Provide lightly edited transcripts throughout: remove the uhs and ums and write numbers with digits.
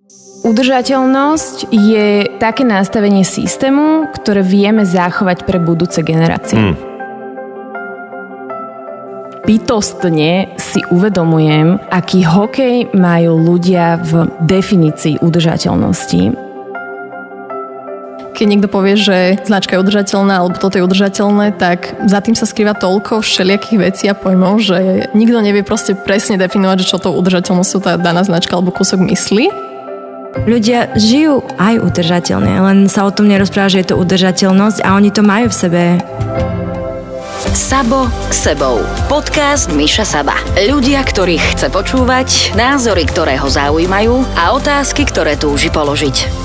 Udržateľnosť je také nastavenie systému, ktoré vieme zachovať pre budúce generácie. Bytostne si uvedomujem, aký hokej majú ľudia v definícii udržateľnosti. Keď niekto povie, že značka je udržateľná alebo toto je udržateľné, tak za tým sa skrýva toľko všelijakých vecí a pojmov, že nikto nevie proste presne definovať, že čo to udržateľnosťou tá daná značka alebo kúsok myslí. Ľudia žijú aj udržateľne, len sa o tom nerozpráva, že je to udržateľnosť a oni to majú v sebe. Sabo k sebou. Podcast Miša Saba. Ľudia, ktorých chce počúvať, názory, ktoré ho zaujímajú a otázky, ktoré túži položiť.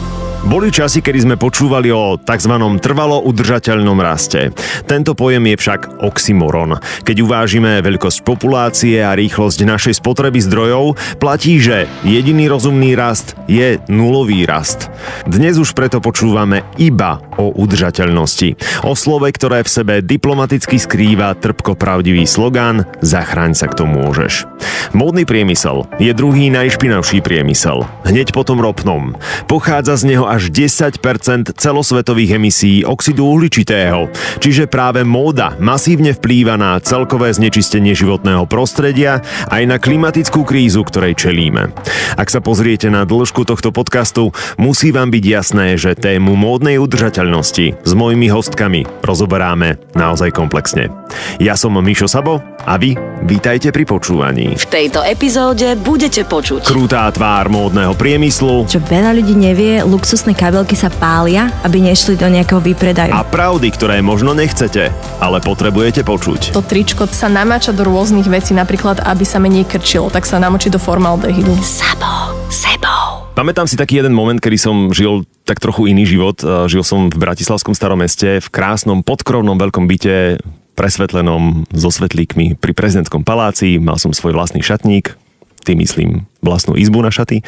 Boli časy, kedy sme počúvali o tzv. Trvalo udržateľnom raste. Tento pojem je však oxymoron. Keď uvážime veľkosť populácie a rýchlosť našej spotreby zdrojov, platí, že jediný rozumný rast je nulový rast. Dnes už preto počúvame iba o udržateľnosti. O slove, ktoré v sebe diplomaticky skrýva trpko pravdivý slogán Zachráň sa, kto môžeš. Módny priemysel je druhý najšpinavší priemysel. Hneď po tom ropnom. Pochádza z neho až 10% celosvetových emisí oxidu uhličitého. Čiže práve móda masívne vplýva na celkové znečistenie životného prostredia aj na klimatickú krízu, ktorej čelíme. Ak sa pozriete na dĺžku tohto podcastu, musí vám byť jasné, že tému módnej udržateľnosti s mojimi hostkami rozoberáme naozaj komplexne. Ja som Mišo Sabo a vy vítajte pri počúvaní. V tejto epizóde budete počuť krutá tvár módneho priemyslu, Čo veľa ľudí nevie, luxusné kabelky sa pália, aby nešli do nejakého výpredaju. a pravdy, ktoré možno nechcete, ale potrebujete počuť. To tričko sa namáča do rôznych vecí, napríklad aby sa menej krčilo, tak sa namočí do formaldehydu. Sabo sebou. Pamätám si taký jeden moment, kedy som žil tak trochu iný život. Žil som v bratislavskom starom meste, v krásnom podkrovnom veľkom byte, presvetlenom so svetlíkmi pri prezidentskom paláci. Mal som svoj vlastný šatník, tým myslím vlastnú izbu na šaty.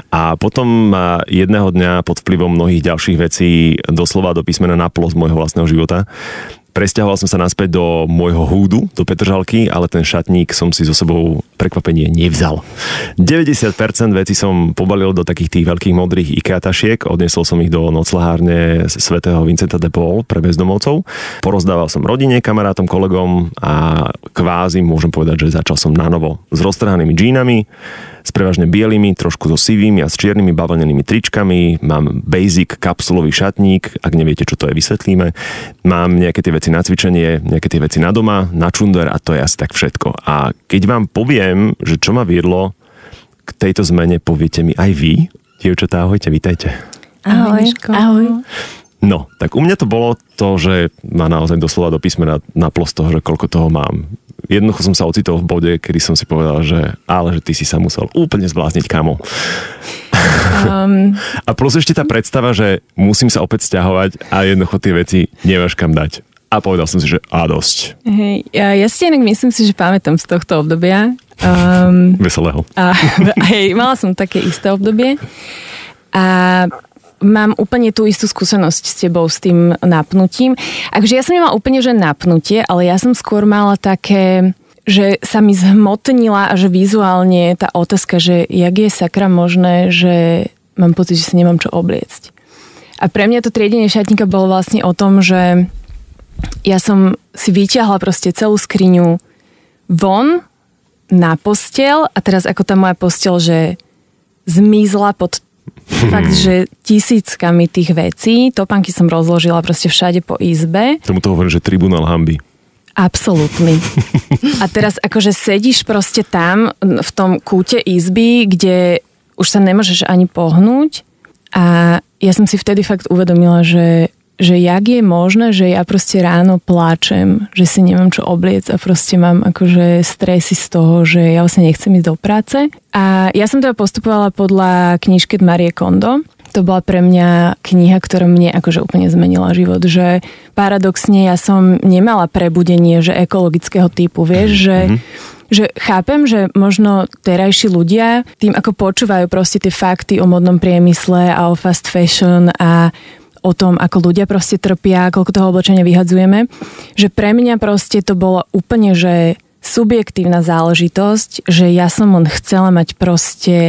A potom jedného dňa pod vplyvom mnohých ďalších vecí doslova do písmena naplo z môjho vlastného života presťahoval som sa naspäť do môjho húdu, do Petržalky, ale ten šatník som si so sebou prekvapenie nevzal. 90% vecí som pobalil do takých tých veľkých modrých IKEA tašiek, odnesol som ich do noclahárne svätého Vincenta de Paul pre bezdomovcov. Porozdával som rodine, kamarátom, kolegom a kvázi môžem povedať, že začal som nanovo s roztrhanými džínami, s prevažne bielými, trošku so sivými a s čiernymi bavlnenými tričkami. Mám basic kapsulový šatník, ak neviete, čo to je, vysvetlíme. Mám nejaké tie veci na cvičenie, nejaké tie veci na doma, na čunder a to je asi tak všetko. A keď vám poviem, že čo ma viedlo k tejto zmene, poviete mi aj vy. Dievčatá, ahojte, vítajte. Ahoj. Ahoj. No, tak u mňa to bolo to, že ma naozaj doslova do písmena naplo z toho, že koľko toho mám. Jednoducho som sa ocitol v bode, kedy som si povedal, že ty si sa musel úplne zblázniť, kamo. A plus ešte tá predstava, že musím sa opäť sťahovať a jednoducho tie veci nemáš kam dať. A povedal som si, že dosť. Hej, ja si inak myslím si, že pamätám z tohto obdobia. Veselého. Hej, mala som také isté obdobie. A mám úplne tú istú skúsenosť s tebou, s tým napnutím. Akože ja som nemala úplne, že napnutie, ale ja som skôr mala také, že sa mi zhmotnila a že vizuálne tá otázka, že jak je sakra možné, že mám pocit, že si nemám čo obliecť. A pre mňa to triedenie šatníka bolo vlastne o tom, že ja som si vyťahla proste celú skriňu von na posteľ a teraz ako tá moja posteľ, že zmizla pod fakt, že tisíckami tých vecí. Topánky som rozložila proste všade po izbe. Tomu to hovorím, že tribunál hanby. Absolútny. A teraz akože sedíš proste tam v tom kúte izby, kde už sa nemôžeš ani pohnúť a ja som si vtedy fakt uvedomila, že jak je možné, že ja proste ráno pláčem, že si nemám čo obliec a proste mám akože stresy z toho, že ja vlastne nechcem ísť do práce. A ja som teda postupovala podľa knižky Marie Kondo. To bola pre mňa kniha, ktorá mne akože úplne zmenila život, že paradoxne ja som nemala prebudenie, že ekologického typu, vieš, že chápem, že možno terajší ľudia tým, ako počúvajú proste tie fakty o modnom priemysle a o fast fashion a o tom, ako ľudia proste trpia, koľko toho oblečenia vyhadzujeme, že pre mňa proste to bolo úplne, že subjektívna záležitosť, že ja som len chcela mať proste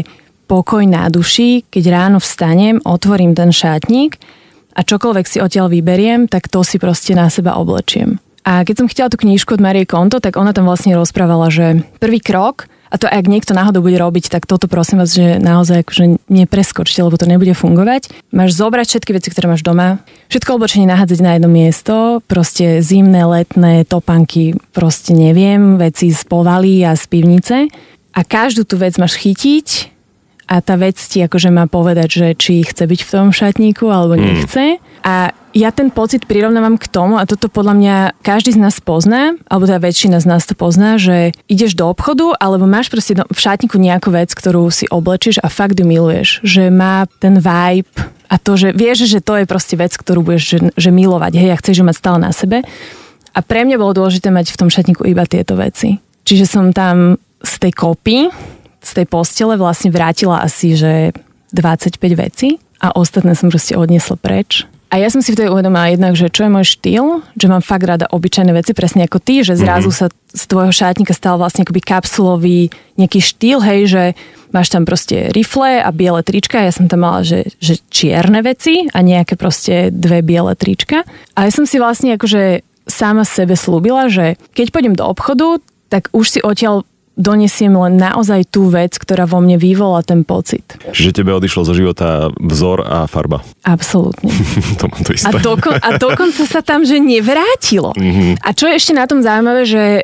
pokoj na duši, keď ráno vstanem, otvorím ten šatník a čokoľvek si odtiaľ vyberiem, tak to si proste na seba oblečiem. A keď som chytila tú knižku od Marie Konto, tak ona tam vlastne rozprávala, že prvý krok, a to ak niekto náhodou bude robiť, tak toto prosím vás, že naozaj akože nepreskočte, lebo to nebude fungovať. Máš zobrať všetky veci, ktoré máš doma, všetko oblečenie nahádzať na jedno miesto, proste zimné, letné, topánky, proste neviem, veci z povaly a z pivnice. A každú tú vec máš chytiť a tá vec ti akože má povedať, že či chce byť v tom šatníku alebo nechce. A ja ten pocit prirovnávam k tomu, a toto podľa mňa každý z nás pozná, alebo tá väčšina z nás to pozná, že ideš do obchodu, alebo máš proste v šatníku nejakú vec, ktorú si oblečíš a fakt ju miluješ. Že má ten vibe a to, že vieš, že to je proste vec, ktorú budeš že milovať, hej, a chceš ju mať stále na sebe. A pre mňa bolo dôležité mať v tom šatníku iba tieto veci. Čiže som tam z tej kopy, z tej postele vlastne vrátila asi, že 25 vecí a ostatné som proste odniesla preč. A ja som si vtedy uvedomila jednak, že čo je môj štýl, že mám fakt rada obyčajné veci, presne ako ty, že zrazu sa z tvojho šátnika stal vlastne akoby kapsulový nejaký štýl, hej, že máš tam proste rifle a biele trička, ja som tam mala, že čierne veci a nejaké proste dve biele trička. A ja som si vlastne akože sama sebe slúbila, že keď pôjdem do obchodu, tak už si odtiaľ donesiem len naozaj tú vec, ktorá vo mne vyvolá ten pocit. Čiže tebe odišlo zo života vzor a farba. Absolútne. To mám to isté. A dokonca sa tam, že nevrátilo. A čo je ešte na tom zaujímavé, že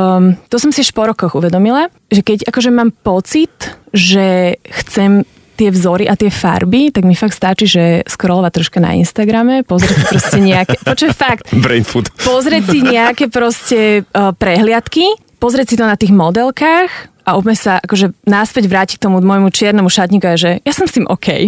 to som si po rokoch uvedomila, že keď akože mám pocit, že chcem tie vzory a tie farby, tak mi fakt stačí, že scrollovať troška na Instagrame, pozrieť si proste nejaké... Počuj, fakt. Brain food. Pozrieť si nejaké proste prehliadky, pozrieť si to na tých modelkách a úplne sa akože náspäť vrátiť k tomu môjmu čiernemu šatníku a že ja som s tým OK.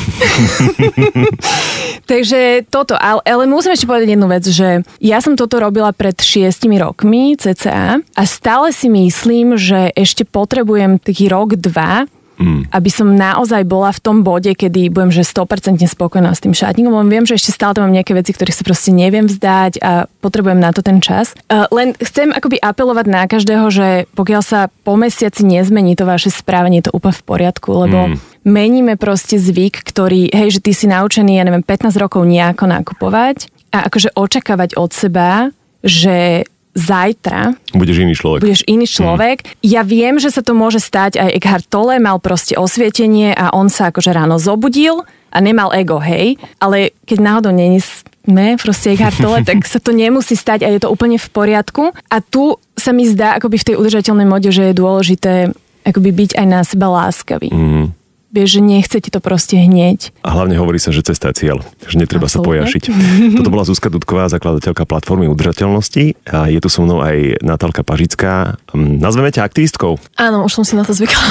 Takže toto, ale musím ešte povedať jednu vec, že ja som toto robila pred 6 rokmi cca a stále si myslím, že ešte potrebujem taký rok, 2, aby som naozaj bola v tom bode, kedy budem že 100% spokojná s tým šatníkom, lebo viem, že ešte stále tam mám nejaké veci, ktorých sa proste neviem vzdať a potrebujem na to ten čas. Len chcem akoby apelovať na každého, že pokiaľ sa po mesiaci nezmení to vaše správanie, je to úplne v poriadku, lebo meníme proste zvyk, ktorý, hej, že ty si naučený, ja neviem, 15 rokov nejako nakupovať a akože očakávať od seba, že zajtra budeš iný človek. Ja viem, že sa to môže stať, aj Eckhart Tolle mal proste osvietenie a on sa akože ráno zobudil a nemal ego, hej, ale keď náhodou sme proste Eckhart Tolle, tak sa to nemusí stať a je to úplne v poriadku. A tu sa mi zdá akoby v tej udržateľnej mode, že je dôležité akoby byť aj na seba láskavý. Vieš, že nechce ti to proste hneď. A hlavne hovorí sa, že cesta je cieľ, že netreba sa pojašiť. Toto bola Zuzka Dudková, zakladateľka platformy udržateľnosti a je tu so mnou aj Natálka Pažická. Nazveme ťa aktivistkou. Áno, už som si na to zvykla.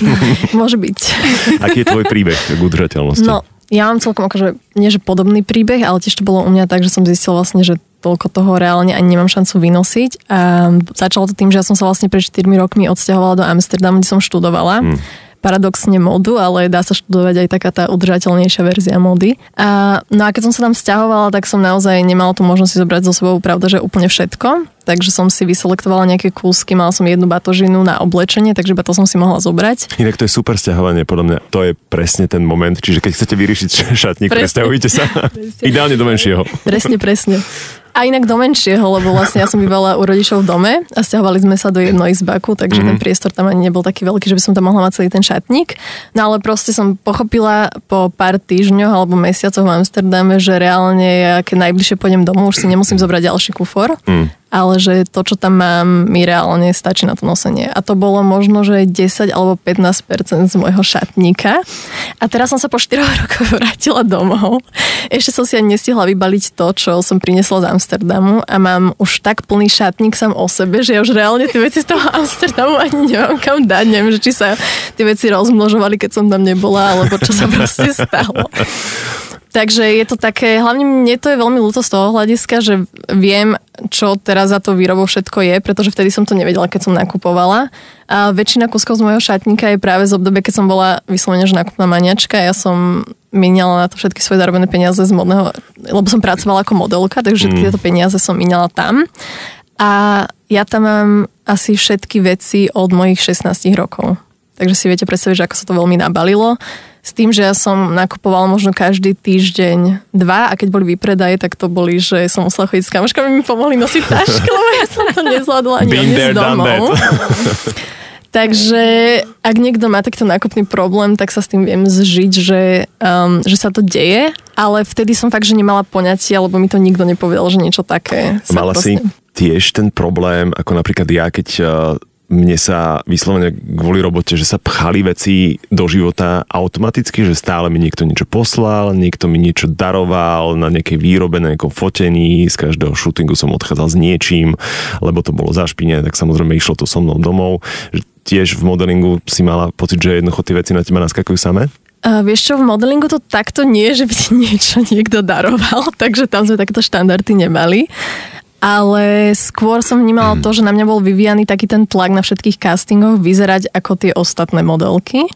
Môže byť. Aký je tvoj príbeh k udržateľnosti? No, ja mám celkom akože, nie že podobný príbeh, ale tiež to bolo u mňa tak, že som zistila vlastne, že toľko toho reálne ani nemám šancu vynosiť. A začalo to tým, že ja som sa vlastne pred 4 rokmi odsťahovala do Amsterdamu, kde som študovala. Paradoxne modu, ale dá sa študovať aj taká tá udržateľnejšia verzia mody. No a keď som sa tam sťahovala, tak som naozaj nemala tú možnosť si zobrať so sebou, pravda, že úplne všetko. Takže som si vyselektovala nejaké kúsky, mala som jednu batožinu na oblečenie, takže to som si mohla zobrať. Inak to je super sťahovanie, podľa mňa to je presne ten moment, čiže keď chcete vyriešiť šatník, presťahujte sa. Ideálne do menšieho. Presne. A inak do menšieho, lebo vlastne ja som bývala u rodičov v dome a sťahovali sme sa do jednoizbaku, takže ten priestor tam ani nebol taký veľký, že by som tam mohla mať celý ten šatník. No ale proste som pochopila po pár týždňoch alebo mesiacoch v Amsterdame, že reálne, keď najbližšie pôjdem domov, už si nemusím zobrať ďalší kufor. Ale že to, čo tam mám, mi reálne stačí na to nosenie. A to bolo možno, že 10 alebo 15% z môjho šatníka. A teraz som sa po 4 rokoch vrátila domov. Ešte som si ani nestihla vybaliť to, čo som priniesla z Amsterdamu a mám už tak plný šatník sám o sebe, že ja už reálne tie veci z toho Amsterdamu ani nemám kam dať. Neviem, že či sa tie veci rozmnožovali, keď som tam nebola, alebo čo sa proste stalo. Takže je to také, hlavne mne to je veľmi ľúto z toho hľadiska, že viem, čo teraz za to výrobou všetko je, pretože vtedy som to nevedela, keď som nakupovala. A väčšina kuskov z môjho šatníka je práve z obdobia, keď som bola vyslovene, že nákupná maniačka. Ja som míňala na to všetky svoje zarobené peniaze z modného, lebo som pracovala ako modelka, takže všetky tieto peniaze som míňala tam. A ja tam mám asi všetky veci od mojich 16 rokov. takže si viete predstaviť, že ako sa to veľmi nabalilo. S tým, že ja som nakupovala možno každý týždeň 2 a keď boli výpredaje, tak to boli, že som musela chodiť s kamoškami, mi pomohli nosiť tašky, lebo ja som to nezvládla ani odniesť domov. Takže ak niekto má takto nákupný problém, tak sa s tým viem zžiť, že sa to deje, ale vtedy som fakt, že nemala poňatie, lebo mi to nikto nepovedal, že niečo také sa Mala si tiež ten problém, ako napríklad ja, keď mne sa vyslovene kvôli robote, že sa pchali veci do života automaticky, že stále mi niekto niečo poslal, niekto mi niečo daroval na nejakej výrobe, na nejakom fotení, z každého shootingu som odchádzal s niečím, lebo to bolo zašpinené, tak samozrejme išlo to so mnou domov. Tiež v modelingu si mala pocit, že jednoducho tie veci na teba naskakujú samé? Vieš čo, v modelingu to takto nie, že by ti niečo niekto daroval, takže tam sme takéto štandardy nemali. Ale skôr som vnímala to, že na mňa bol vyvíjaný taký ten tlak na všetkých castingoch vyzerať ako tie ostatné modelky.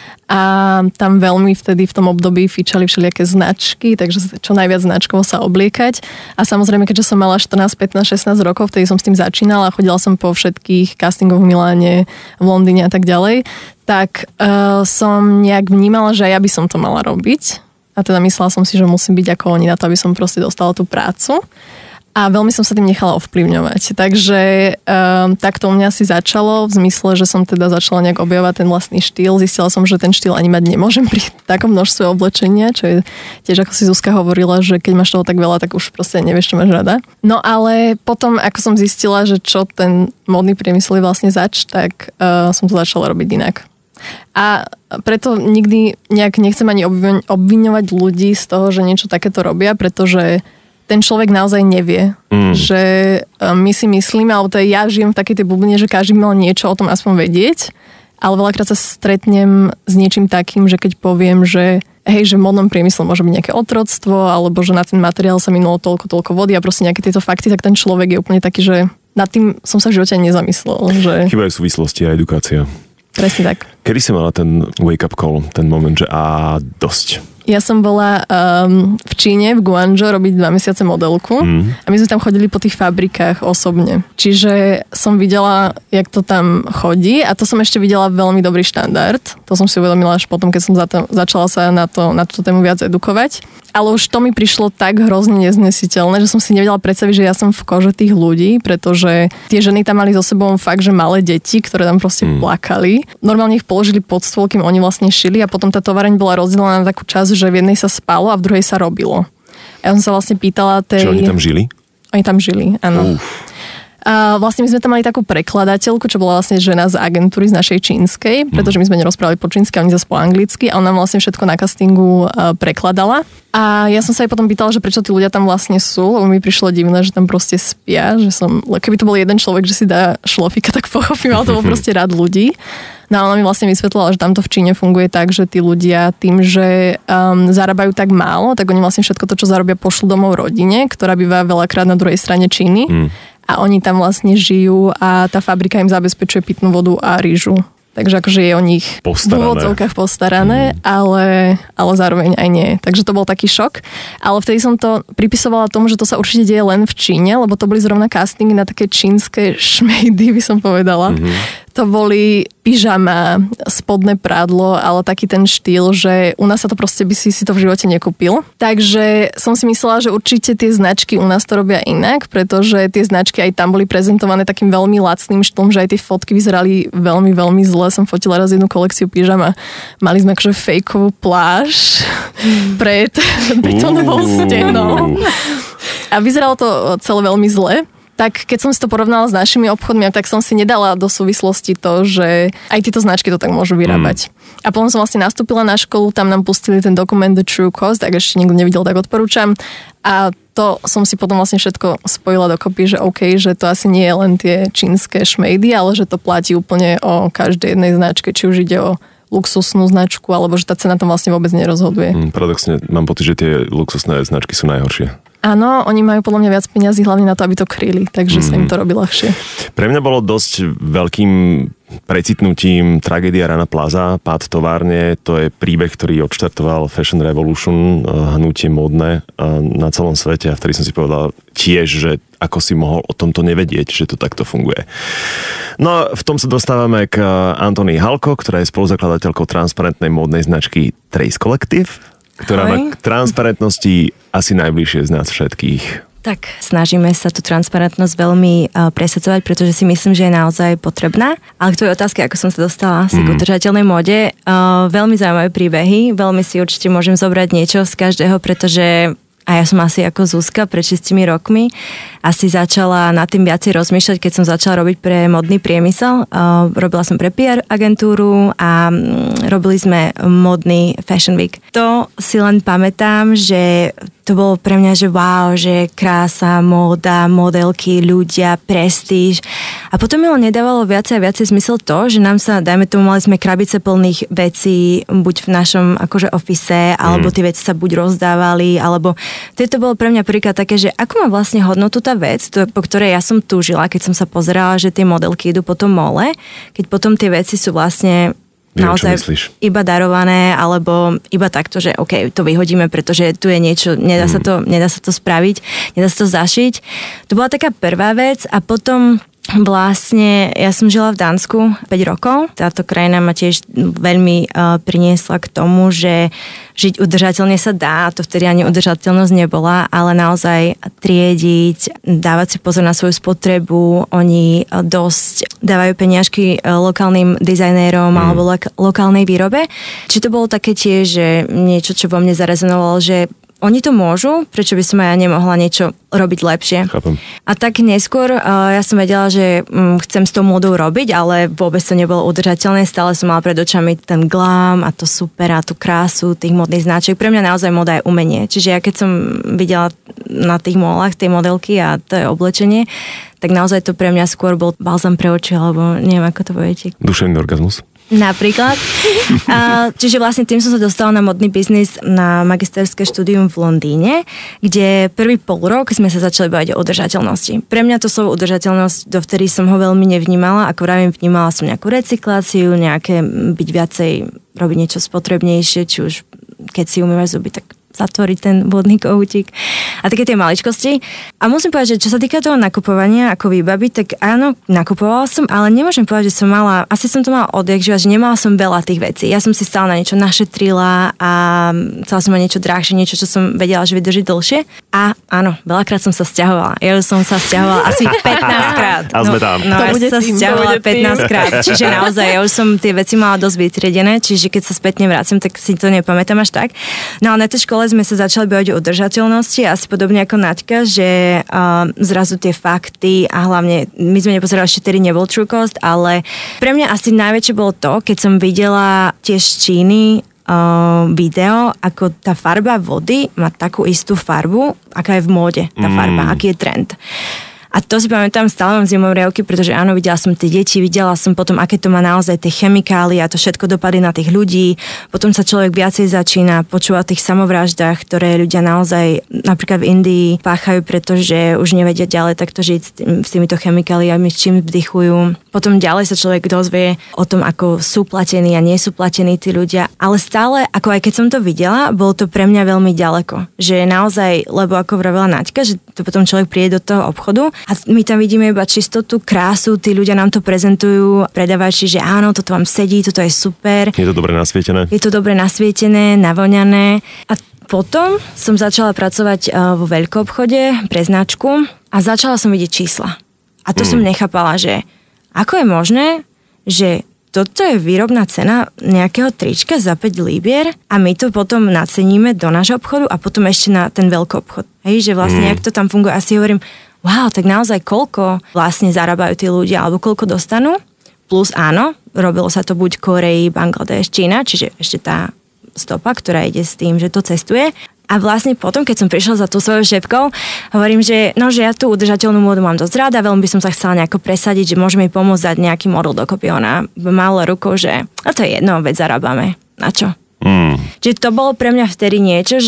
A tam veľmi vtedy v tom období fičali všelijaké značky, takže čo najviac značkovo sa obliekať. A samozrejme, keďže som mala 14, 15, 16 rokov, vtedy som s tým začínala a chodila som po všetkých castingoch v Miláne, v Londýne a tak ďalej, tak som nejak vnímala, že ja by som to mala robiť. A teda myslela som si, že musím byť ako oni na to, aby som proste dostala tú prácu. A veľmi som sa tým nechala ovplyvňovať. Takže takto u mňa si začalo v zmysle, že som teda začala nejak objavovať ten vlastný štýl. Zistila som, že ten štýl ani mať nemôžem pri takom množstve oblečenia, čo je tiež, ako si Zuzka hovorila, že keď máš toho tak veľa, tak už proste nevieš, čo máš rada. No ale potom, ako som zistila, že čo ten módny priemysel je vlastne zač, tak som to začala robiť inak. A preto nikdy nejak nechcem ani obviňovať ľudí z toho, že niečo takéto robia, pretože ten človek naozaj nevie, že my si myslíme, alebo to je, ja žijem v takej tej bubline, že každý mal niečo o tom aspoň vedieť, ale veľakrát sa stretnem s niečím takým, že keď poviem, že hej, že v modnom priemysle môže byť nejaké otroctvo, alebo že na ten materiál sa minulo toľko vody a proste nejaké tieto fakty, tak ten človek je úplne taký, že nad tým som sa v živote nezamyslel. Že... Chýbajú súvislosti a edukácia. Presne tak. Kedy si mala ten wake-up call, ten moment, že dosť? Ja som bola v Číne, v Guangzhou, robiť 2 mesiace modelku a my sme tam chodili po tých fabrikách osobne. Čiže som videla, jak to tam chodí a to som ešte videla veľmi dobrý štandard. To som si uvedomila až potom, keď som začala sa na túto tému viac edukovať. Ale už to mi prišlo tak hrozne neznesiteľné, že som si nevedela predstaviť, že ja som v kože tých ľudí, pretože tie ženy tam mali so sebou fakt, že malé deti, ktoré tam proste plakali. Normálne ich položili pod stôl, kým oni vlastne šili a potom tá tovareň bola rozdelená na takú časť, že v jednej sa spalo a v druhej sa robilo. Ja som sa vlastne pýtala Čo oni tam žili? Oni tam žili, áno. A vlastne my sme tam mali takú prekladateľku, čo bola vlastne žena z agentúry z našej čínskej, pretože my sme nerozprávali po čínsky, a oni zase po anglicky a ona vlastne všetko na castingu prekladala. A ja som sa aj potom pýtala, že prečo tí ľudia tam vlastne sú, lebo mi prišlo divné, že tam proste spia, keby to bol jeden človek, že si dá šlofika, tak pochopím, ale to bol proste rád ľudí. No a ona mi vlastne vysvetlila, že tamto v Číne funguje tak, že tí ľudia tým, že zarábajú tak málo, tak oni vlastne všetko to, čo zarobia, pošlú domov rodine, ktorá býva veľakrát na druhej strane Číny. A oni tam vlastne žijú a tá fabrika im zabezpečuje pitnú vodu a rýžu. Takže akože je o nich v úvodzovkách postarané, ale zároveň aj nie. Takže to bol taký šok. Ale vtedy som to pripisovala tomu, že to sa určite deje len v Číne, lebo to boli zrovna castingy na také čínske šmejdy, by som povedala. To boli pyžama, spodné prádlo, ale taký ten štýl, že u nás sa to proste by si to v živote nekúpil. Takže som si myslela, že určite tie značky u nás to robia inak, pretože tie značky aj tam boli prezentované takým veľmi lacným štýlom, že aj tie fotky vyzerali veľmi, veľmi zle. Som fotila raz jednu kolekciu pyžama. Mali sme akože fejkovú pláž pred betónovou stenou. A vyzeralo to celé veľmi zle. Tak keď som si to porovnala s našimi obchodmi, tak som si nedala do súvislosti to, že aj tieto značky to tak môžu vyrábať. A potom som vlastne nastúpila na školu, tam nám pustili ten dokument The True Cost, ak ešte nikto nevidel, tak odporúčam. A to som si potom vlastne všetko spojila dokopy, že OK, že to asi nie je len tie čínske šmejdy, ale že to platí úplne o každej jednej značke, či už ide o luxusnú značku, alebo že tá cena tam vlastne vôbec nerozhoduje. Paradoxne mám pocit, že tie luxusné značky sú najhoršie. Áno, oni majú podľa mňa viac peňazí hlavne na to, aby to kryli, takže sa im to robí ľahšie. Pre mňa bolo dosť veľkým precitnutím tragédia Rana Plaza, pád továrne, to je príbeh, ktorý odštartoval Fashion Revolution, hnutie módne na celom svete, a vtedy som si povedal tiež, že ako si mohol o tomto nevedieť, že to takto funguje. No, v tom sa dostávame k Antonii Halko, ktorá je spoluzakladateľkou transparentnej módnej značky Trace Collective, ktorá má k transparentnosti asi najbližšie z nás všetkých. Tak, snažíme sa tú transparentnosť veľmi presadzovať, pretože si myslím, že je naozaj potrebná. Ale k tvojej otázke, ako som sa dostala asi k udržateľnej móde, veľmi zaujímavé príbehy, veľmi si určite môžem zobrať niečo z každého, pretože a ja som asi ako Zuzka pred 6 rokmi asi začala nad tým viacej rozmýšľať, keď som začala robiť pre modný priemysel. Robila som pre PR agentúru a robili sme modný Fashion Week. To si len pamätám, že to bolo pre mňa, že wow, že krása, móda, modelky, ľudia, prestíž. A potom mi len nedávalo viacej a viacej zmysel to, že nám sa, dajme tomu, mali sme krabice plných vecí, buď v našom akože office, alebo tie veci sa buď rozdávali, alebo to bolo pre mňa príklad také, že ako má vlastne hodnotu tá vec, po ktorej ja som túžila, keď som sa pozerala, že tie modelky idú po tom mole, keď potom tie veci sú vlastne naozaj iba darované, alebo iba takto, že OK, to vyhodíme, pretože tu je niečo, nedá sa to spraviť, nedá sa to zašiť. To bola taká prvá vec a potom vlastne ja som žila v Dánsku 5 rokov. Táto krajina ma tiež veľmi priniesla k tomu, že žiť udržateľne sa dá, to vtedy ani udržateľnosť nebola, ale naozaj triediť, dávať si pozor na svoju spotrebu, oni dosť dávajú peniažky lokálnym dizajnérom alebo lokálnej výrobe. Či to bolo také tiež, že niečo, čo vo mne zarezonovalo, že oni to môžu, prečo by som aj ja nemohla niečo robiť lepšie. Chápem. A tak neskôr ja som vedela, že chcem s tou módou robiť, ale vôbec to nebolo udržateľné. Stále som mala pred očami ten glam a to super a tú krásu tých módnych značiek. Pre mňa naozaj móda je umenie. Čiže ja keď som videla na tých molách tie modelky a to je oblečenie, tak naozaj to pre mňa skôr bol balzam pre oči, alebo neviem, ako to poviete. Duševný orgazmus. Napríklad. Čiže vlastne tým som sa dostala na modný biznis na magisterské štúdium v Londýne, kde prvý pol rok sme sa začali baviť o udržateľnosti. Pre mňa to slovo udržateľnosť, dovtedy som ho veľmi nevnímala, ako vravím, vnímala som nejakú recykláciu, nejaké byť viacej, robiť niečo spotrebnejšie, či už keď si umývaš zuby, tak zatvoriť ten vodný kohútik a také tie maličkosti. A musím povedať, že čo sa týka toho nakupovania ako výbaby, tak áno, nakupovala som, ale nemôžem povedať, že som mala, asi som to mala odjakživa, že nemala som veľa tých vecí. Ja som si stále na niečo našetrila a chcela som mať niečo drahšie, niečo, čo som vedela, že vydrží dlhšie. A áno, veľakrát som sa sťahovala. Ja už som sa sťahovala asi 15 krát. A sme tam. No, ja sa sťahovala 15 krát. Čiže naozaj, ja už som tie veci mala dosť vytriedené, čiže keď sa spätne vracem, tak si to nepamätám až tak. No ale na tej škole sme sa začali baviť o udržateľnosti, asi podobne ako Naďka, že zrazu tie fakty a hlavne my sme nepozerali, ešte tedy nebol True Cost, ale pre mňa asi najväčšie bolo to, keď som videla tiež z Číny video, ako tá farba vody má takú istú farbu, aká je v móde tá farba, aký je trend. A to si pamätám, stále mám zimomriavky, pretože áno, videla som tie deti, videla som potom, aké to má naozaj tie chemikálie a to všetko dopady na tých ľudí. Potom sa človek viacej začína počúvať o tých samovraždách, ktoré ľudia naozaj napríklad v Indii páchajú, pretože už nevedia ďalej takto žiť s týmito chemikáliami, s čím vdychujú. Potom ďalej sa človek dozvie o tom, ako sú platení a nie sú platení tí ľudia. Ale stále, ako aj keď som to videla, bolo to pre mňa veľmi ďaleko. Že naozaj, lebo ako vravela Naďka, že to potom človek príde do toho obchodu a my tam vidíme iba čistotu, krásu, tí ľudia nám to prezentujú, predávači, že áno, toto vám sedí, toto je super. Je to dobre nasvietené? Je to dobre nasvietené, navoňané. A potom som začala pracovať vo veľkoobchode pre značku a začala som vidieť čísla. A to som nechápala, že ako je možné, že toto je výrobná cena nejakého trička za 5 libier a my to potom naceníme do nášho obchodu a potom ešte na ten veľkoobchod. Hej, že vlastne, jak to tam funguje, asi hovorím, wow, tak naozaj koľko vlastne zarábajú tí ľudia, alebo koľko dostanú. Plus áno, robilo sa to buď Koreji, Bangladeš, Čína, čiže ešte tá stopa, ktorá ide s tým, že to cestuje. A vlastne potom, keď som prišla za tú svojou šéfkou, hovorím, že ja tú udržateľnú módu mám dosť rada, veľmi by som sa chcela nejako presadiť, že môžeme jej pomôcť dať nejaký model dokopy. Ona mala rukou, že to je jedno, veď zarábame. Na čo? Čiže to bolo pre mňa vtedy niečo, že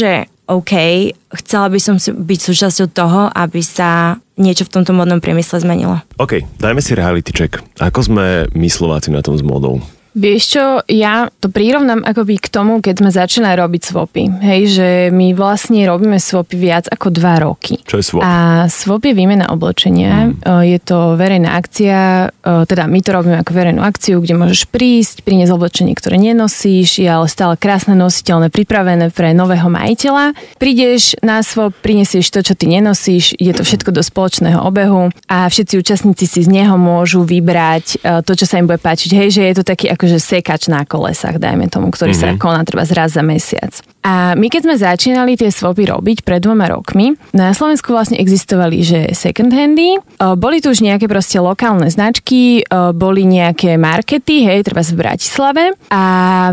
OK, chcela by som byť súčasťou toho, aby sa niečo v tomto modnom priemysle zmenilo. OK, dajme si reality check. Ako sme my Slováci na tom s módou? Vieš čo, ja to prirovnám akoby k tomu, keď sme začali robiť swapy. Hej, že my vlastne robíme swapy viac ako 2 roky. Čo je swap? A swap je výmena oblečenia. Je to verejná akcia, teda my to robíme ako verejnú akciu, kde môžeš prísť, priniesť oblečenie, ktoré nenosíš, je ale stále krásne, nositeľné, pripravené pre nového majiteľa. Prídeš na swap, prinesieš to, čo ty nenosíš, ide to všetko do spoločného obehu a všetci účastníci si z neho môžu vybrať to, čo sa im bude páčiť. Hej, že je to taký akože sekač na kolesách, dajme tomu, ktorý sa koná treba raz za mesiac. A my keď sme začínali tie swapy robiť pred 2 rokmi, na Slovensku vlastne existovali, že second handy, boli tu už nejaké proste lokálne značky, boli nejaké markety, hej, treba v Bratislave a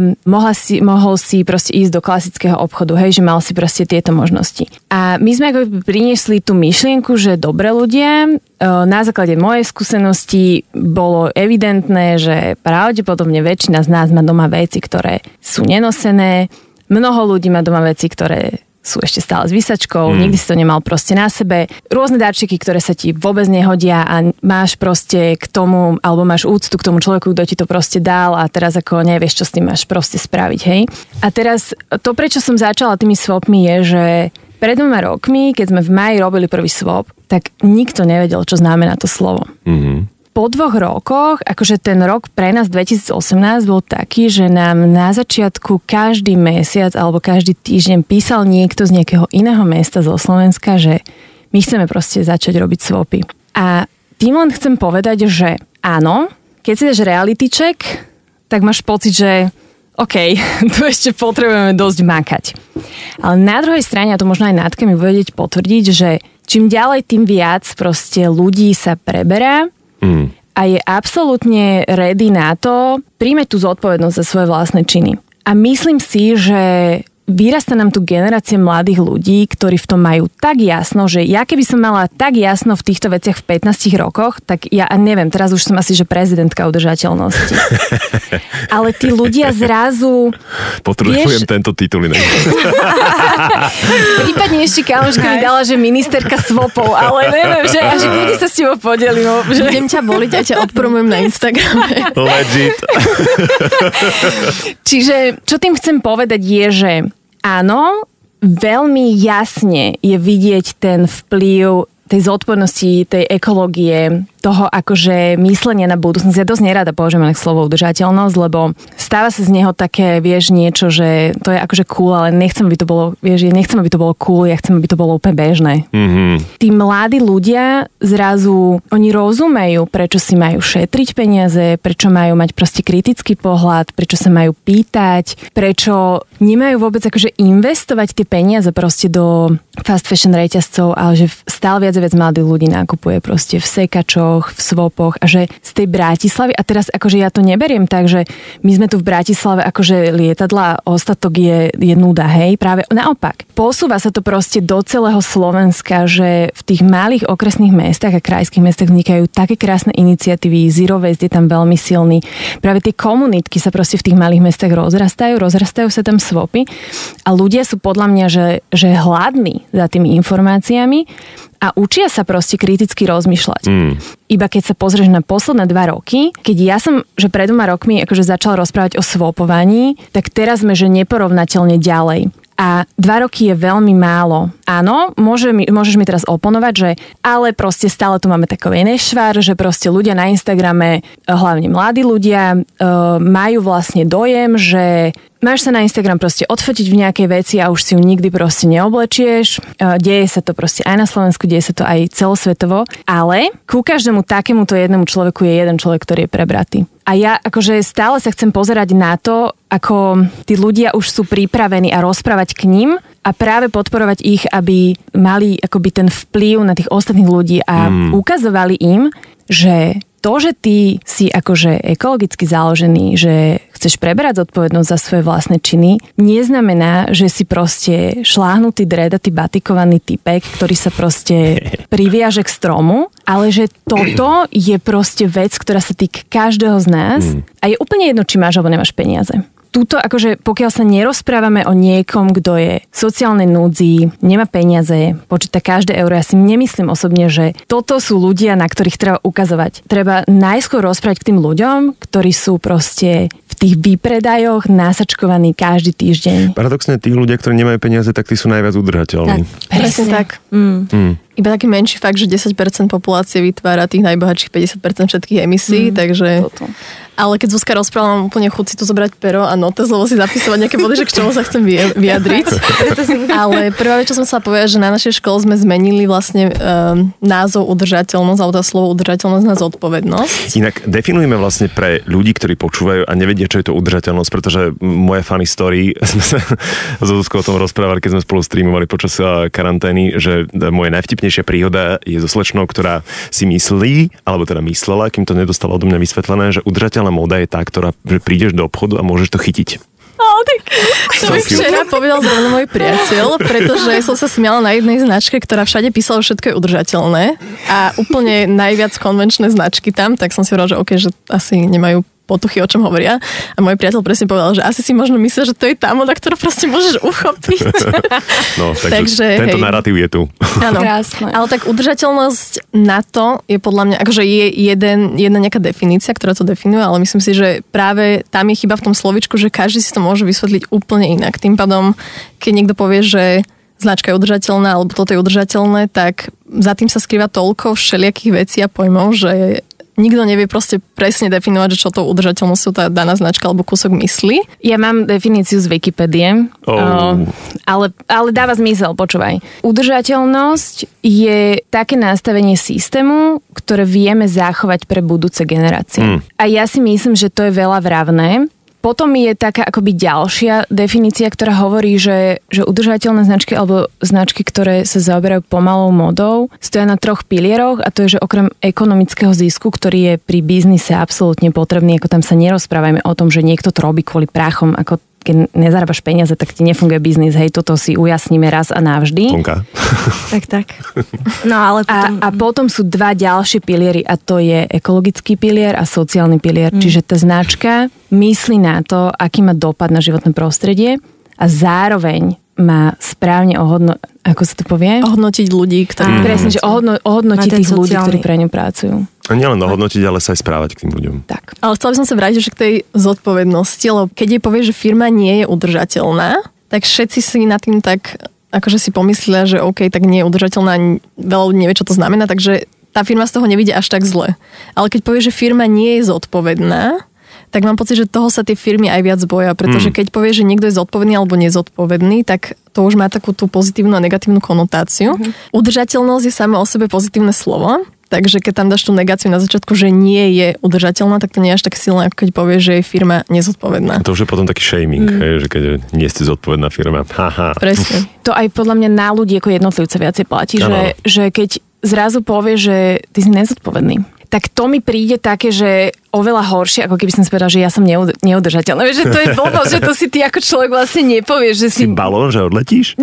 mohol si proste ísť do klasického obchodu, hej, že mal si proste tieto možnosti. A my sme ako priniesli tú myšlienku, že dobre ľudia, na základe mojej skúsenosti bolo evidentné, že pravdepodobne väčšina z nás má doma veci, ktoré sú nenosené. Mnoho ľudí má doma veci, ktoré sú ešte stále s výsačkou, nikdy si to nemal proste na sebe. Rôzne darčeky, ktoré sa ti vôbec nehodia a máš proste k tomu, alebo máš úctu k tomu človeku, kto ti to proste dal a teraz ako nevieš, čo s tým máš proste spraviť, hej. A teraz to, prečo som začala tými swapmi je, že pred 2 rokmi, keď sme v máji robili prvý swap, tak nikto nevedel, čo znamená to slovo. Po 2 rokoch, akože ten rok pre nás 2018 bol taký, že nám na začiatku každý mesiac alebo každý týždeň písal niekto z nejakého iného mesta zo Slovenska, že my chceme proste začať robiť swapy. A tým len chcem povedať, že áno, keď si dáš reality check, tak máš pocit, že OK, tu ešte potrebujeme dosť makať. Ale na druhej strane, a to možno aj Nátka mi vedieť potvrdiť, že čím ďalej, tým viac proste ľudí sa preberá a je absolútne ready na to príjme tú zodpovednosť za svoje vlastné činy. A myslím si, že vyrastá nám tu generácia mladých ľudí, ktorí v tom majú tak jasno, že ja keby som mala tak jasno v týchto veciach v 15 rokoch, tak ja neviem, teraz už som asi, že prezidentka udržateľnosti. Ale tí ľudia zrazu... Potrebujem tento titul inak. Prípadne ešte kamoška mi dala, že ministerka swapov, ale neviem, že až ľudí sa s tebou podelím. Že... Budem ťa voliť a ťa odpromujem na Instagrame. Legit. Čiže, čo tým chcem povedať je, že áno, veľmi jasne je vidieť ten vplyv tej zodpovednosti, tej ekológie, toho akože myslenia na budúcnosť. Ja dosť nerada použijem slovo udržateľnosť, lebo stáva sa z neho také, vieš, niečo, že to je akože cool, ale nechcem, aby to bolo, vieš, nechcem, aby to bolo cool, ja chcem, aby to bolo úplne bežné. Tí mladí ľudia zrazu, oni rozumejú, prečo si majú šetriť peniaze, prečo majú mať proste kritický pohľad, prečo sa majú pýtať, prečo nemajú vôbec akože investovať tie peniaze proste do fast fashion reťazcov, ale že stále viac a viac mladých ľudí nakupuje proste v sekačoch, v swopoch a že z tej Bratislavy, a teraz akože ja to neberiem tak, že my sme tu v Bratislave akože lietadla, ostatok je nuda, hej, práve naopak. Posúva sa to proste do celého Slovenska, že v tých malých okresných mestách a krajských mestách vznikajú také krásne iniciatívy, Zero Waste je tam veľmi silný. Práve tie komunitky sa proste v tých malých mestách rozrastajú sa tam swapy a ľudia sú podľa mňa, že hladní za tými informáciami a učia sa proste kriticky rozmýšľať. Iba keď sa pozrieš na posledné 2 roky, keď ja som, že pred 2 rokmi akože začala rozprávať o swapovaní, tak teraz sme, že neporovnateľne ďalej. A 2 roky je veľmi málo. Áno, môžeš mi teraz oponovať, že ale proste stále tu máme takový nešvar, že proste ľudia na Instagrame, hlavne mladí ľudia, majú vlastne dojem, že máš sa na Instagram proste odfotiť v nejakej veci a už si ju nikdy proste neoblečieš. Deje sa to proste aj na Slovensku, deje sa to aj celosvetovo, ale ku každému takémuto jednému človeku je jeden človek, ktorý je prebratý. A ja akože stále sa chcem pozerať na to, ako tí ľudia už sú pripravení a rozprávať k ním a práve podporovať ich, aby mali akoby ten vplyv na tých ostatných ľudí a ukazovali im, že to, že ty si akože ekologicky založený, že chceš preberať zodpovednosť za svoje vlastné činy, neznamená, že si proste šláhnutý dredatý batikovaný typek, ktorý sa proste priviaže k stromu, ale že toto je proste vec, ktorá sa týka každého z nás a je úplne jedno, či máš alebo nemáš peniaze. tuto, akože pokiaľ sa nerozprávame o niekom, kto je v sociálnej núdzi, nemá peniaze, počíta každé euro, ja si nemyslím osobne, že toto sú ľudia, na ktorých treba ukazovať. Treba najskôr rozprávať k tým ľuďom, ktorí sú proste v tých výpredajoch nasačkovaní každý týždeň. Paradoxne, tí ľudia, ktorí nemajú peniaze, tak tí sú najviac udržateľní. Presne tak. Iba taký menší fakt, že 10% populácie vytvára tých najbohatších 50% všetkých emisí, takže... Toto. Ale keď Zuzka rozprávala, mám úplne chuť si tu zobrať pero a notes, lebo si zapisovať nejaké body, že k čomu sa chcem vyjadriť. Ale prvá vec, čo som sa povedať, že na našej škole sme zmenili vlastne názov udržateľnosť, alebo slovo udržateľnosť na zodpovednosť. Inak definujeme vlastne pre ľudí, ktorí počúvajú a nevedia, čo je to udržateľnosť, pretože moja funny story, sme sa s Zuzkou o tom rozprávali, keď sme spolu streamovali počas karantény, že moja najvtipnejšia príhoda je so slečnou, ktorá si myslí, alebo teda myslela, kým to nedostala odo mňa vysvetlené, že udržateľná móda je tá, ktorá, že prídeš do obchodu a môžeš to chytiť. To mi včera povedal zrovna môj priateľ, pretože som sa smiala na jednej značke, ktorá všade písala, že všetko je udržateľné a úplne najviac konvenčné značky tam, tak som si hovorila, že OK, že asi nemajú potuchy, o čom hovoria. A môj priateľ presne povedal, že asi si možno myslí, že to je tá moda, ktorú proste môžeš uchopiť. No, takže tento narratív je tu. Áno, krásne. Ale tak udržateľnosť na to je podľa mňa, akože je jedna nejaká definícia, ktorá to definuje, ale myslím si, že práve tam je chyba v tom slovičku, že každý si to môže vysvetliť úplne inak. Tým pádom, keď niekto povie, že značka je udržateľná, alebo toto je udržateľné, tak za tým sa skrýva toľko všelijakých vecí a pojmov, že nikto nevie proste presne definovať, že čo to udržateľnosťou tá daná značka alebo kúsok myslí. Ja mám definíciu z Wikipédie, ale dáva zmysel, počúvaj. Udržateľnosť je také nastavenie systému, ktoré vieme zachovať pre budúce generácie. A ja si myslím, že to je veľa vravné. Potom je taká akoby ďalšia definícia, ktorá hovorí, že udržateľné značky alebo značky, ktoré sa zaoberajú pomalou modou, stoja na 3 pilieroch a to je, že okrem ekonomického zisku, ktorý je pri biznise absolútne potrebný, ako tam sa nerozprávajme o tom, že niekto to robí kvôli práchom, ako keď nezarábaš peniaze, tak ti nefunguje biznis, hej, toto si ujasníme raz a navždy. Tak. No ale potom... A potom sú 2 ďalšie piliery a to je ekologický pilier a sociálny pilier. Čiže tá značka myslí na to, aký má dopad na životné prostredie a zároveň má správne ako sa to povie? Ohodnotiť ľudí, ktorí... Presne, že ohodnotiť tých ľudí, ktorí pre ňu pracujú. A nielen ohodnotiť, ale sa aj správať k tým ľuďom. Tak. Ale chcela by som sa vrátiť že k tej zodpovednosti, lebo keď jej povie, že firma nie je udržateľná, tak všetci si nad tým tak akože si pomyslia, že OK, tak nie je udržateľná, veľa ľudí nevie, čo to znamená, takže tá firma z toho nevidí až tak zle. Ale keď povie, že firma nie je zodpovedná, tak mám pocit, že toho sa tie firmy aj viac boja, pretože keď povie, že niekto je zodpovedný alebo nezodpovedný, tak to už má takú tú pozitívnu a negatívnu konotáciu. Udržateľnosť je sama o sebe pozitívne slovo, takže keď tam dáš tú negáciu na začiatku, že nie je udržateľná, tak to nie je až tak silné, ako keď povie, že je firma nezodpovedná. To už je potom taký shaming, že keď nie ste zodpovedná firma. Presne. To aj podľa mňa na ľudí ako jednotlivce viacej platí, že keď zrazu povie, že ty si nezodpovedný, tak to mi príde také, že oveľa horšie, ako keby som si povedal, že ja som neudržateľná. Že to je blbosť, že to si ty ako človek vlastne nepovieš. Že si balón, že odletíš?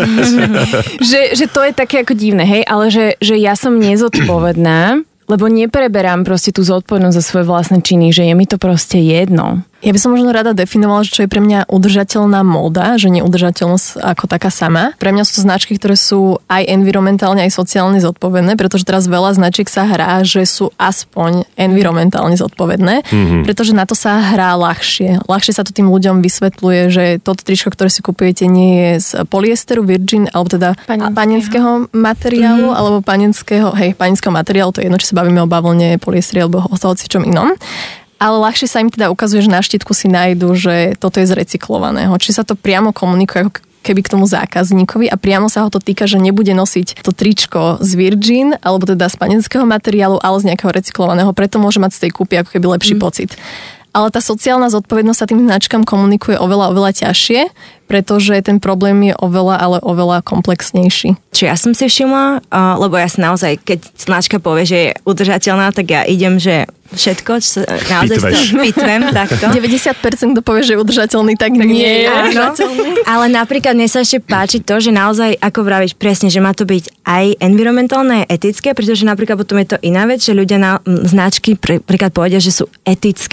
že to je také ako divné, hej, ale že ja som nezodpovedná, lebo nepreberám proste tú zodpovednosť za svoje vlastné činy, že je mi to proste jedno. Ja by som možno rada definovala, že čo je pre mňa udržateľná móda, že neudržateľnosť ako taká sama. Pre mňa sú to značky, ktoré sú aj environmentálne, aj sociálne zodpovedné, pretože teraz veľa značiek sa hrá, že sú aspoň environmentálne zodpovedné, pretože na to sa hrá ľahšie. Ľahšie sa to tým ľuďom vysvetľuje, že toto tričko, ktoré si kupujete, nie je z polyesteru virgin, alebo teda panenského materiálu, alebo panenského materiálu, to je jedno, či sa bavíme o bavlne, polyesteri alebo hocičom inom. Ale ľahšie sa im teda ukazuje, že na štítku si nájdu, že toto je z recyklovaného. Či sa to priamo komunikuje ako keby k tomu zákazníkovi a priamo sa ho to týka, že nebude nosiť to tričko z virgin alebo teda z panenského materiálu, ale z nejakého recyklovaného. Preto môže mať z tej kúpy ako keby lepší pocit. Ale tá sociálna zodpovednosť sa tým značkám komunikuje oveľa ťažšie, pretože ten problém je oveľa komplexnejší. Čo ja som si všimla, lebo ja si naozaj, keď značka povie, že je udržateľná, tak ja idem, že všetko, čo naozaj pitvem, takto. 90% kto povie, že je udržateľný, tak nie je udržateľný. Ale napríklad mne sa ešte páči to, že naozaj, ako vravíš presne, že má to byť aj environmentálne, aj etické, pretože napríklad potom je to iná vec, že ľudia na značky príklad povedia, že sú etické.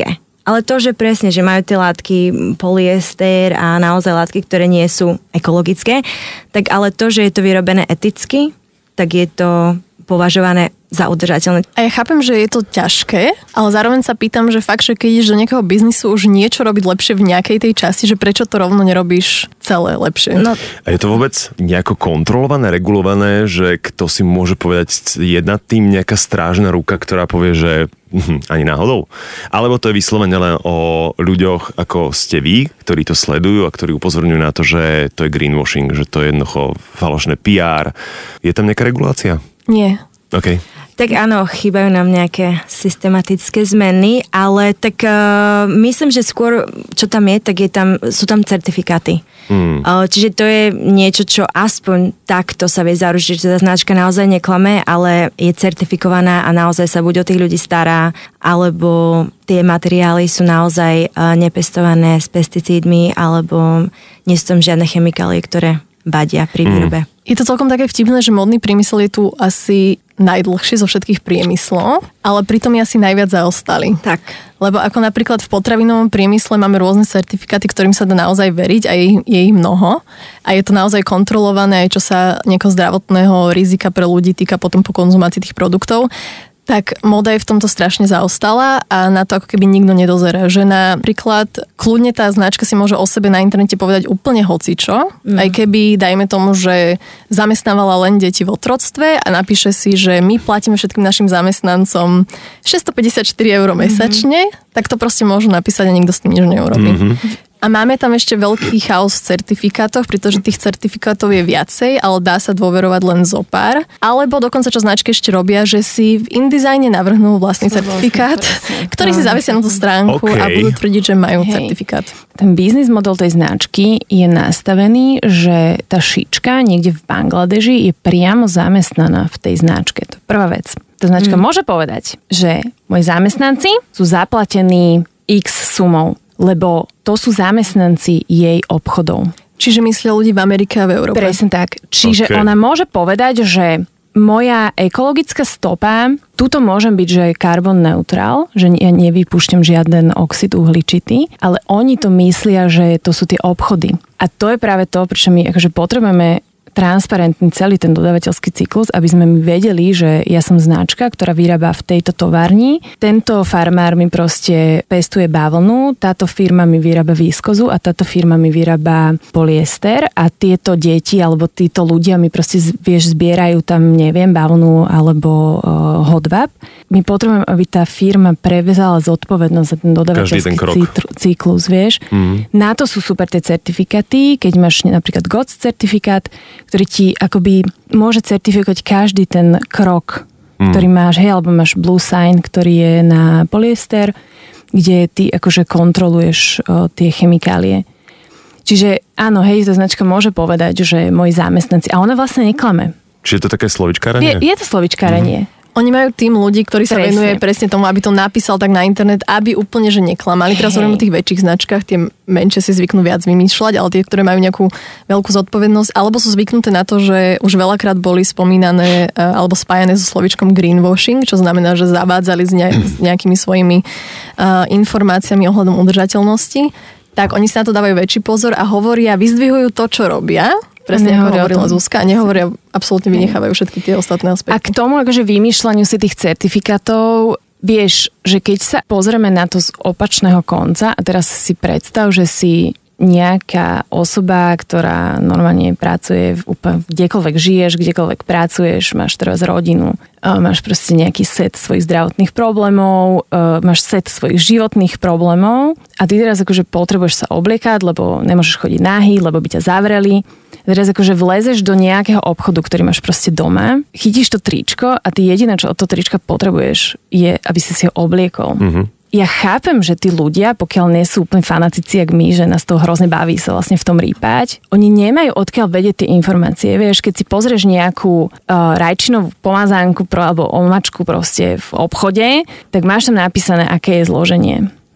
Ale to, že presne, že majú tie látky polyester a naozaj látky, ktoré nie sú ekologické, tak ale to, že je to vyrobené eticky, tak je to považované za udržateľné. A ja chápem, že je to ťažké, ale zároveň sa pýtam, že fakt, že keď ideš do nejakého biznisu už niečo robiť lepšie v nejakej tej časti, že prečo to rovno nerobíš celé lepšie? No. A je to vôbec nejako kontrolované, regulované, že kto si môže povedať jedna tým nejaká strážna ruka, ktorá povie, že ani náhodou? Alebo to je vyslovene len o ľuďoch, ako ste vy, ktorí to sledujú a ktorí upozorňujú na to, že to je greenwashing, že to je jednoducho falošné PR. Je tam nejaká regulácia? Nie. OK. Tak áno, chýbajú nám nejaké systematické zmeny, ale tak myslím, že skôr, čo tam je, tak sú tam certifikáty. Čiže to je niečo, čo aspoň takto sa vie zaručiť, že tá značka naozaj neklame, ale je certifikovaná a naozaj sa buď o tých ľudí stará, alebo tie materiály sú naozaj nepestované s pesticídmi, alebo nie sú tam žiadne chemikálie, ktoré vadia pri výrobe. Je to celkom také vtipné, že modný priemysel je tu asi najdlhšie zo všetkých priemyslov, ale pritom je asi najviac zaostali. Tak. Lebo ako napríklad v potravinovom priemysle máme rôzne certifikáty, ktorým sa dá naozaj veriť a je ich mnoho. A je to naozaj kontrolované aj čo sa nejakého zdravotného rizika pre ľudí týka potom po konzumácii tých produktov. Tak moda je v tomto strašne zaostala a na to ako keby nikto nedozerá. Že napríklad kľudne tá značka si môže o sebe na internete povedať úplne hocičo, aj keby, dajme tomu, že zamestnávala len deti v otroctve a napíše si, že my platíme všetkým našim zamestnancom 654 € mesačne, tak to proste môžu napísať a nikto s tým nič neurobí. A máme tam ešte veľký chaos v certifikátoch, pretože tých certifikátov je viacej, ale dá sa dôverovať len zo pár. Alebo dokonca čo značky ešte robia, že si v InDesigne navrhnú vlastný certifikát, ktorý si zavesia na tú stránku a budú tvrdiť, že majú certifikát. Ten biznis model tej značky je nastavený, že tá šička niekde v Bangladeži je priamo zamestnaná v tej značke. To je prvá vec. Tá značka môže povedať, že moji zamestnanci sú zaplatení X sumou, lebo to sú zamestnanci jej obchodov. Čiže myslia ľudí v Amerike a v Európe. Presne tak. Čiže ona môže povedať, že moja ekologická stopa, tuto môžem byť, že je carbon neutral, že ja nevypúšťam žiaden oxid uhličitý, ale oni to myslia, že to sú tie obchody. A to je práve to, prečo my akože potrebujeme transparentný celý ten dodávateľský cyklus, aby sme my vedeli, že ja som značka, ktorá vyrába v tejto továrni. Tento farmár mi proste pestuje bavlnu, táto firma mi vyrába výskozu a táto firma mi vyrába polyester a tieto deti alebo títo ľudia mi proste zbierajú tam, neviem, bavlnu alebo hodvab. My potrebujeme, aby tá firma prevezala zodpovednosť za ten dodávateľský cyklus, vieš. Na to sú super tie certifikáty, keď máš napríklad GOTS certifikát, ktorý ti akoby môže certifikovať každý ten krok, ktorý máš, hej, alebo máš Blue Sign, ktorý je na polyester, kde ty akože kontroluješ tie chemikálie. Čiže áno, hej, tá značka môže povedať, že moji zamestnanci, a ona vlastne neklame. Čiže to také slovičkárenie? Je to slovičkárenie. Oni majú tým ľudí, ktorí sa venuje presne tomu, aby to napísal tak na internet, aby úplne, že neklamali. Teraz hovorím o tých väčších značkách, tie menšie si zvyknú viac vymýšľať, ale tie, ktoré majú nejakú veľkú zodpovednosť, alebo sú zvyknuté na to, že už veľakrát boli spomínané alebo spájané so slovičkom greenwashing, čo znamená, že zavádzali s nejakými svojimi informáciami ohľadom udržateľnosti. Tak oni sa na to dávajú väčší pozor a hovoria, vyzdvihujú to, čo robia. Presne ako hovorila Zuzka, nehovoria, absolútne vynechávajú všetky tie ostatné aspekty. A k tomu akože vymýšľaniu si tých certifikátov, vieš, že keď sa pozrieme na to z opačného konca a teraz si predstav, že si nejaká osoba, ktorá normálne pracuje, kdekoľvek žiješ, kdekoľvek pracuješ, máš teraz rodinu, máš proste nejaký set svojich zdravotných problémov, máš set svojich životných problémov a ty teraz akože potrebuješ sa obliekať, lebo nemôžeš chodiť nahý, lebo by ťa zavreli. Teraz akože vlezeš do nejakého obchodu, ktorý máš proste doma, chytíš to tričko a ty jediné, čo od toho trička potrebuješ, je, aby si ho obliekol. Ja chápem, že tí ľudia, pokiaľ nie sú úplne fanatici, jak my, že nás to hrozne baví sa vlastne v tom rýpať, oni nemajú odkiaľ vedieť tie informácie. Vieš, keď si pozrieš nejakú rajčinovú pomazánku alebo omačku proste v obchode, tak máš tam napísané, aké je zloženie.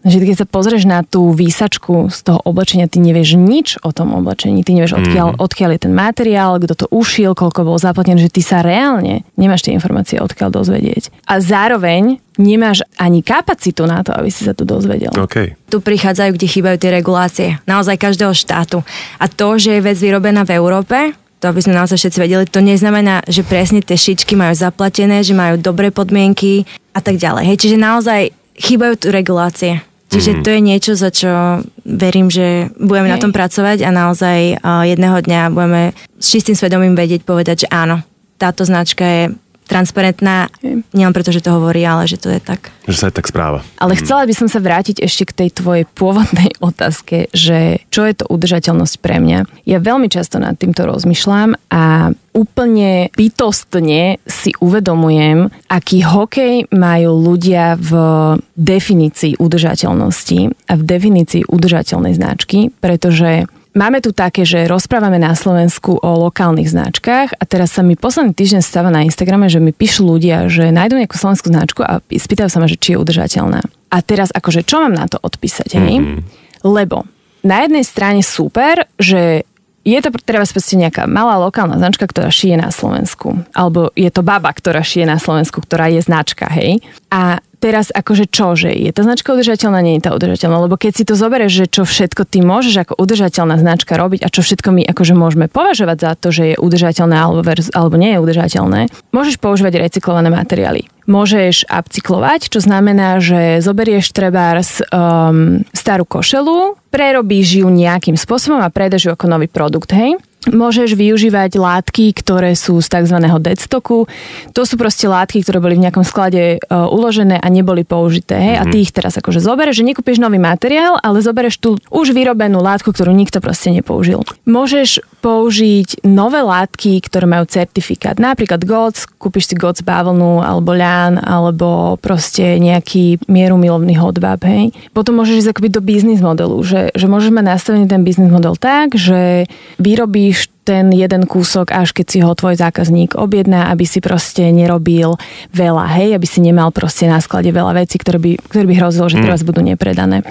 Že keď sa pozrieš na tú výsačku z toho oblečenia, ty nevieš nič o tom oblečení, ty nevieš odkiaľ je ten materiál, kto to ušiel, koľko bol zaplatené, že ty sa reálne nemáš tie informácie odkiaľ dozvedieť. A zároveň nemáš ani kapacitu na to, aby si sa to dozvedel. Okay. Tu prichádzajú, kde chýbajú tie regulácie. Naozaj každého štátu. A to, že je vec vyrobená v Európe, to aby sme naozaj všetci vedeli, to neznamená, že presne tie šičky majú zaplatené, že majú dobré podmienky a tak ďalej. Hej, čiže naozaj chýbajú tu regulácie. Čiže to je niečo, za čo verím, že budeme na tom pracovať a naozaj jedného dňa budeme s čistým svedomím vedieť povedať, že áno, táto značka je transparentná, nielen preto, že to hovorí, ale že to je tak. Že sa je tak správa. Ale chcela by som sa vrátiť ešte k tej tvojej pôvodnej otázke, že čo je to udržateľnosť pre mňa. Ja veľmi často nad týmto rozmýšľam a úplne bytostne si uvedomujem, aký hokej majú ľudia v definícii udržateľnosti a v definícii udržateľnej značky, pretože máme tu také, že rozprávame na Slovensku o lokálnych značkách a teraz sa mi posledný týždeň stáva na Instagrame, že mi píšu ľudia, že nájdu nejakú slovenskú značku a spýtajú sa ma, že či je udržateľná. A teraz akože čo mám na to odpísať, hej? Lebo na jednej strane super, že je to treba proste nejaká malá lokálna značka, ktorá šije na Slovensku. Alebo je to baba, ktorá šije na Slovensku, ktorá je značka, hej? A teraz akože čo, že je tá značka udržateľná, nie je tá udržateľná, lebo keď si to zoberieš, že čo všetko ty môžeš ako udržateľná značka robiť a čo všetko my akože môžeme považovať za to, že je udržateľné alebo nie je udržateľné, môžeš používať recyklované materiály. Môžeš upcyklovať, čo znamená, že zoberieš trebárs starú košelu, prerobíš ju nejakým spôsobom a predáš ju ako nový produkt, hej? Môžeš využívať látky, ktoré sú z tzv. Deadstocku. To sú proste látky, ktoré boli v nejakom sklade uložené a neboli použité. Hej? A ty ich teraz akože zoberieš, že nekúpiš nový materiál, ale zoberieš tú už vyrobenú látku, ktorú nikto proste nepoužil. Môžeš použiť nové látky, ktoré majú certifikát. Napríklad GOTS, kúpiš si GOTS bavlnu alebo ľan, alebo proste nejaký mierumilovný hodváb. Hej? Potom môžeš ísť akoby do biznis modelu, že môžeš mať nastavený ten biznis model tak, že vyrobíš ten jeden kúsok, až keď si ho tvoj zákazník objedná, aby si proste nerobil veľa, hej, aby si nemal proste na sklade veľa vecí, ktoré by hrozilo, že teraz budú nepredané.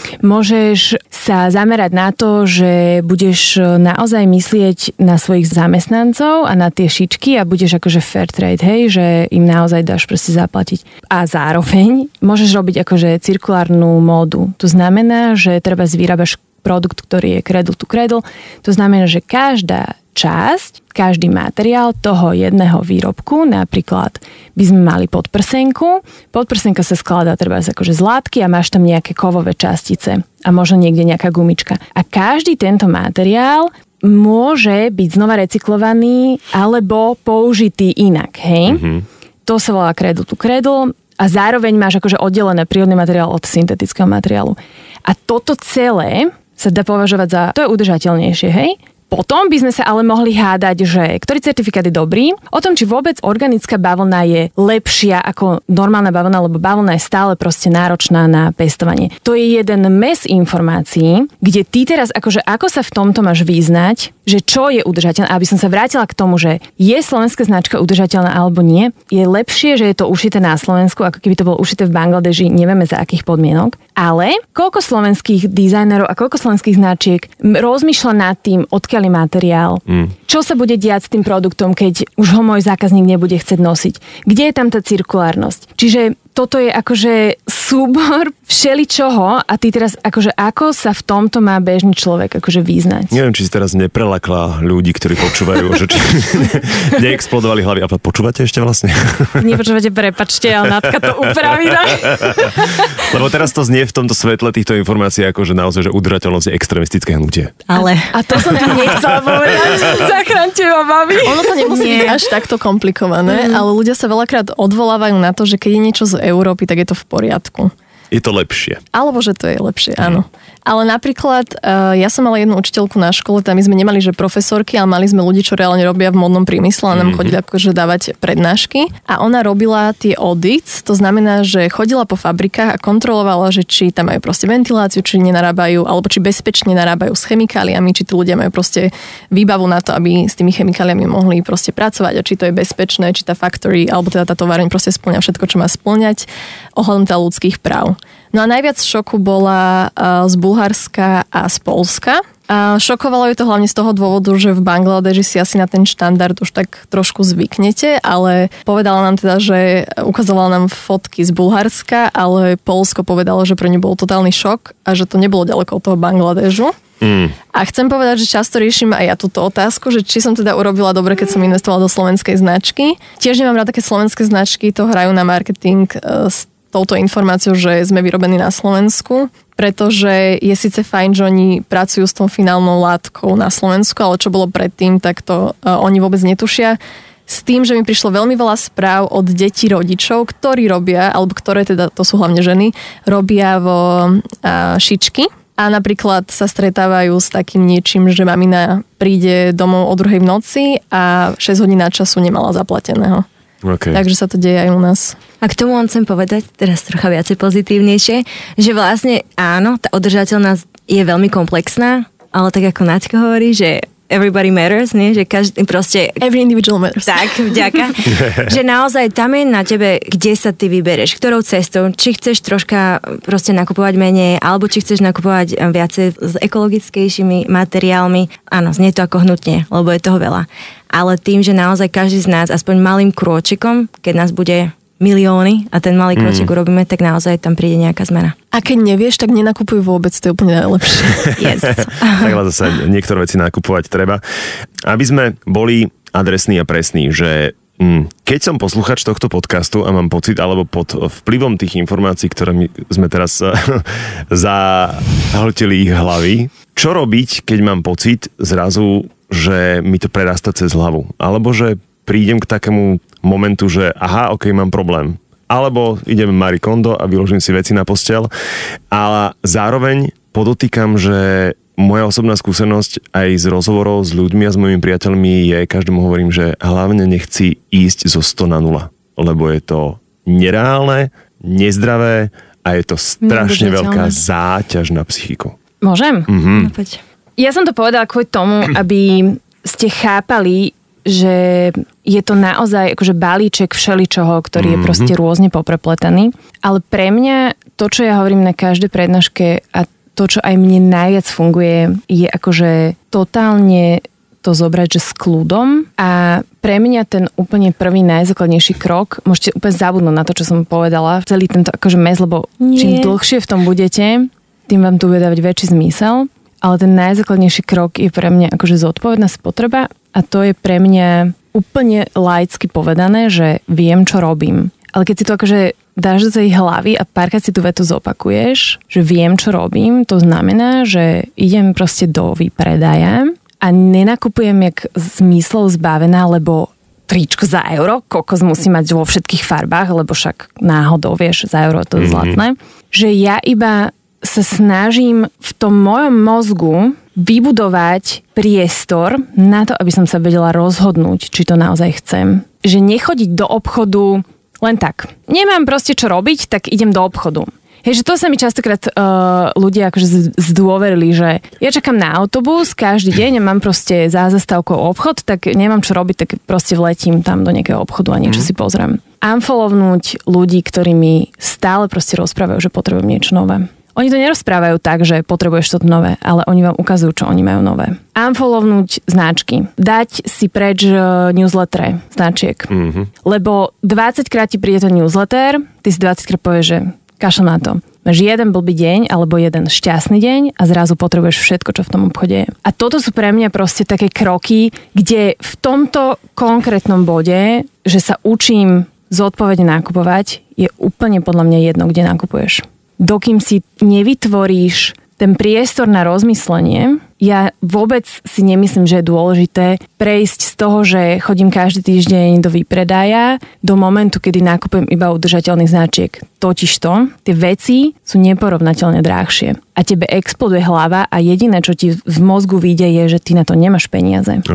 Môžeš sa zamerať na to, že budeš naozaj myslieť na svojich zamestnancov a na tie šičky a budeš akože fair trade, hej, že im naozaj dáš proste zaplatiť. A zároveň môžeš robiť akože cirkulárnu módu. To znamená, že treba vyrábaš produkt, ktorý je cradle to cradle. To znamená, že každá časť, každý materiál toho jedného výrobku, napríklad by sme mali podprsenku. Podprsenka sa skladá treba akože z látky a máš tam nejaké kovové častice a možno niekde nejaká gumička. A každý tento materiál môže byť znova recyklovaný alebo použitý inak, hej? To sa volá cradle to cradle a zároveň máš akože oddelené prírodný materiál od syntetického materiálu. A toto celé sa dá považovať za, to je udržateľnejšie, hej? Potom by sme sa ale mohli hádať, že ktorý certifikát je dobrý, o tom, či vôbec organická bavlna je lepšia ako normálna bavlna, lebo bavlna je stále proste náročná na pestovanie. To je jeden mes informácií, kde ty teraz akože ako sa v tomto máš vyznať, že čo je udržateľné, aby som sa vrátila k tomu, že je slovenská značka udržateľná alebo nie, je lepšie, že je to ušité na Slovensku, ako keby to bolo ušité v Bangladeži, nevieme za akých podmienok, ale koľko slovenských dizajnerov a koľko slovenských značiek rozmýšľa nad tým, odkiaľ je materiál, čo sa bude diať s tým produktom, keď už ho môj zákazník nebude chcieť nosiť, kde je tam tá cirkulárnosť. Čiže toto je akože súbor všeličoho a ty teraz akože ako sa v tomto má bežný človek akože vyznať? Neviem, či si teraz neprelakla ľudí, ktorí počúvajú, že či neexplodovali hlavy. A počúvate ešte vlastne? Nepočúvate, prepáčte, ale Natka to upraví. Lebo teraz to znie v tomto svetle týchto informácií akože naozaj, že udržateľnosť je extrémistické hnutie. Ale... A to som tu nechcela povedať. Zachránte ma, babi. Ono to nemusí byť až takto komplikované, ale ľudia sa veľakrát odvolávajú na to, že keď je niečo z Európy, tak je to v poriadku. Je to lepšie. Alebo že to je lepšie, áno. Ale napríklad, ja som mala jednu učiteľku na škole, tam my sme nemali, že profesorky, ale mali sme ľudí, čo reálne robia v modnom priemysle a nám chodili akože dávať prednášky. A ona robila tie audits, to znamená, že chodila po fabrikách a kontrolovala, že či tam majú proste ventiláciu, či nenarábajú, alebo či bezpečne narábajú s chemikáliami, či tí ľudia majú proste výbavu na to, aby s tými chemikáliami mohli proste pracovať a či to je bezpečné, či tá factory, alebo teda tá továreň proste spĺňa všetko, čo má spĺňať ohľadom teda ľudských práv. No a najviac šoku bola z Bulharska a z Poľska. Šokovalo ju to hlavne z toho dôvodu, že v Bangladeži si asi na ten štandard už tak trošku zvyknete, ale povedala nám teda, že ukazovala nám fotky z Bulharska, ale Poľsko povedalo, že pre ňu bol totálny šok a že to nebolo ďaleko od toho Bangladežu. A chcem povedať, že často riešim aj ja túto otázku, že či som teda urobila dobre, keď som investovala do slovenskej značky. Tiež nemám rád také slovenské značky, to hrajú na marketing s touto informáciou, že sme vyrobení na Slovensku, pretože je síce fajn, že oni pracujú s tou finálnou látkou na Slovensku, ale čo bolo predtým, tak to oni vôbec netušia. S tým, že mi prišlo veľmi veľa správ od detí rodičov, ktorí robia, alebo ktoré teda, to sú hlavne ženy, robia vo šičky. A napríklad sa stretávajú s takým niečím, že mamina príde domov o 2:00 v noci a 6 hodín času nemala zaplateného. Okay. Takže sa to deje aj u nás. A k tomu on chcem povedať, teraz trocha viacej pozitívnejšie, že vlastne áno, tá udržateľnosť je veľmi komplexná, ale tak ako Naďka hovorí, že everybody matters, nie? Že každý proste... Every individual matters. Tak, vďaka. Že naozaj tam je na tebe, kde sa ty vybereš, ktorou cestou, či chceš troška proste nakupovať menej, alebo či chceš nakupovať viacej s ekologickejšími materiálmi. Áno, znie to ako hnutne, lebo je toho veľa. Ale tým, že naozaj každý z nás aspoň malým krôčikom, keď nás bude milióny a ten malý kročík urobíme, tak naozaj tam príde nejaká zmena. A keď nevieš, tak nenakupuj vôbec, to je úplne najlepšie. Yes. Takhle zase niektoré veci nakupovať treba. Aby sme boli adresní a presní, že keď som posluchač tohto podcastu a mám pocit, alebo pod vplyvom tých informácií, ktoré sme teraz zahltili ich hlavy, čo robiť, keď mám pocit zrazu, že mi to prerasta cez hlavu? Alebo že prídem k takému momentu, že aha, ok, mám problém. Alebo idem Marie Kondo a vyložím si veci na posteľ. Ale zároveň podotýkam, že moja osobná skúsenosť aj z rozhovorov s ľuďmi a s mojimi priateľmi je, každému hovorím, že hlavne nechci ísť zo 100 na 0. Lebo je to nereálne, nezdravé a je to strašne veľká záťaž na psychiku. Môžem? No, Ja som to povedala kvôli tomu, aby ste chápali, že je to naozaj akože balíček všeličoho, ktorý je proste rôzne poprepletaný. Ale pre mňa to, čo ja hovorím na každej prednáške a to, čo aj mne najviac funguje, je akože totálne to zobrať, že s kľudom. A pre mňa ten úplne prvý najzákladnejší krok, môžete úplne zabudnúť na to, čo som povedala, celý tento akože mes, lebo čím dlhšie v tom budete, tým vám tu bude dávať väčší zmysel. Ale ten najzákladnejší krok je pre mňa akože zodpovedná spotreba a to je pre mňa úplne laicky povedané, že viem, čo robím. Ale keď si to akože dáš do tej hlavy a párkrát si tú vetu zopakuješ, že viem, čo robím, to znamená, že idem proste do výpredaja a nenakupujem jak zmyslov zbavená, lebo tričko za euro, kokos musí mať vo všetkých farbách, lebo však náhodou, vieš, za euro to je zlatné. Že ja iba sa snažím v tom mojom mozgu vybudovať priestor na to, aby som sa vedela rozhodnúť, či to naozaj chcem. Že nechodiť do obchodu len tak. Nemám proste čo robiť, tak idem do obchodu. Hej, že to sa mi častokrát ľudia akože zdôverili, že ja čakám na autobus každý deň a mám proste za zastávkou obchod, tak nemám čo robiť, tak proste vletím tam do nejakého obchodu a niečo si pozriem. Unfollownúť ľudí, ktorí mi stále proste rozprávajú, že potrebujem niečo nové. Oni to nerozprávajú tak, že potrebuješ toto nové, ale oni vám ukazujú, čo oni majú nové. Unfollownúť značky. Dať si preč newslettere značiek. Lebo 20 krát ti príde ten newsletter, ty si 20 krát povieš, že kašľa na to. Máš jeden blbý deň alebo jeden šťastný deň a zrazu potrebuješ všetko, čo v tom obchode je. A toto sú pre mňa proste také kroky, kde v tomto konkrétnom bode, že sa učím zodpovedne nakupovať, je úplne podľa mňa jedno, kde nakupuješ. Dokým si nevytvoríš ten priestor na rozmyslenie, ja vôbec si nemyslím, že je dôležité prejsť z toho, že chodím každý týždeň do výpredaja, do momentu, kedy nakupujem iba udržateľných značiek. Totižto, tie veci sú neporovnateľne drahšie. A tebe exploduje hlava a jediné, čo ti v mozgu vyjde, je, že ty na to nemáš peniaze. Okay.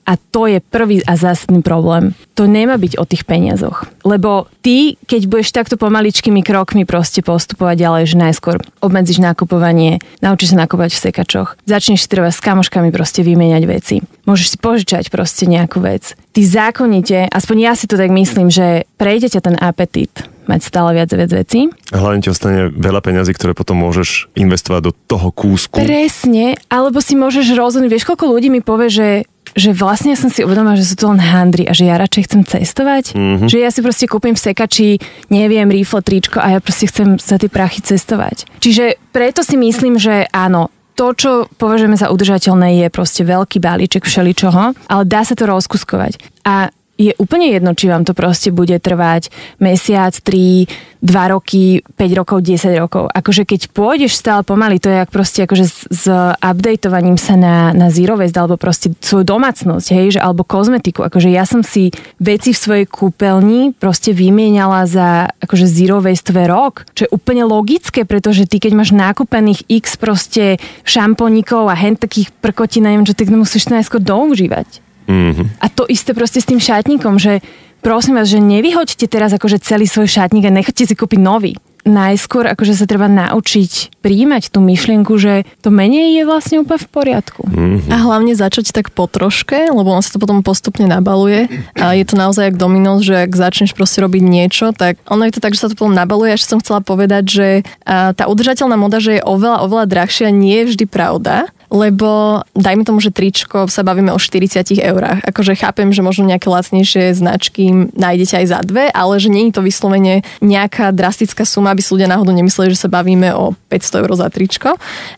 A to je prvý a zásadný problém. To nemá byť o tých peniazoch. Lebo ty, keď budeš takto pomaličkými krokmi proste postupovať ďalej, že najskôr obmedzíš nakupovanie, naučíš sa nakupovať v sekačoch, začneš si treba s kamoškami proste vymieňať veci. Môžeš si požičať proste nejakú vec. Ty zákonite, aspoň ja si to tak myslím, že prejde ťa ten apetít mať stále viac a viac vecí. A hlavne ti ostane veľa peňazí, ktoré potom môžeš investovať do toho kúsku. Presne, alebo si môžeš rozhodnúť. Vieš, koľko ľudí mi povie, že vlastne ja som si uvedomila, že sú to len handry a že ja radšej chcem cestovať. Mm-hmm. Že ja si proste kúpim v sekači, neviem, rifle, tričko a ja proste chcem za tie prachy cestovať. Čiže preto si myslím, že áno, to, čo považujeme za udržateľné, je proste veľký balíček všeličoho, ale dá sa to rozkuskovať. A je úplne jedno, či vám to proste bude trvať mesiac, 3, 2 roky, 5 rokov, 10 rokov. Akože keď pôjdeš stále pomaly, to je jak proste akože s updateovaním sa na zero waste, alebo proste svoju domácnosť, hej, že, alebo kozmetiku. Akože ja som si veci v svojej kúpeľni proste vymieniala za akože zero wasteové rok, čo je úplne logické, pretože ty keď máš nakúpených x proste šamponíkov a hen takých prkotín, neviem, že tak musíš to najskôr doužívať. Mm-hmm. A to isté proste s tým šatníkom, že prosím vás, že nevyhoďte teraz akože celý svoj šatník a nechoďte si kúpiť nový. Najskôr akože sa treba naučiť prijímať tú myšlienku, že to menej je vlastne úplne v poriadku. Mm-hmm. A hlavne začať tak po troške, lebo on sa to potom postupne nabaluje a je to naozaj jak dominos, že ak začneš proste robiť niečo, tak ono je to tak, že sa to potom nabaluje. Až som chcela povedať, že tá udržateľná moda, že je oveľa drahšia, nie je vždy pravda. Lebo dajme tomu, že tričko sa bavíme o 40 eurách. Akože chápem, že možno nejaké lacnejšie značky nájdete aj za 2, ale že nie je to vyslovene nejaká drastická suma, aby si ľudia náhodou nemysleli, že sa bavíme o 500 eur za tričko.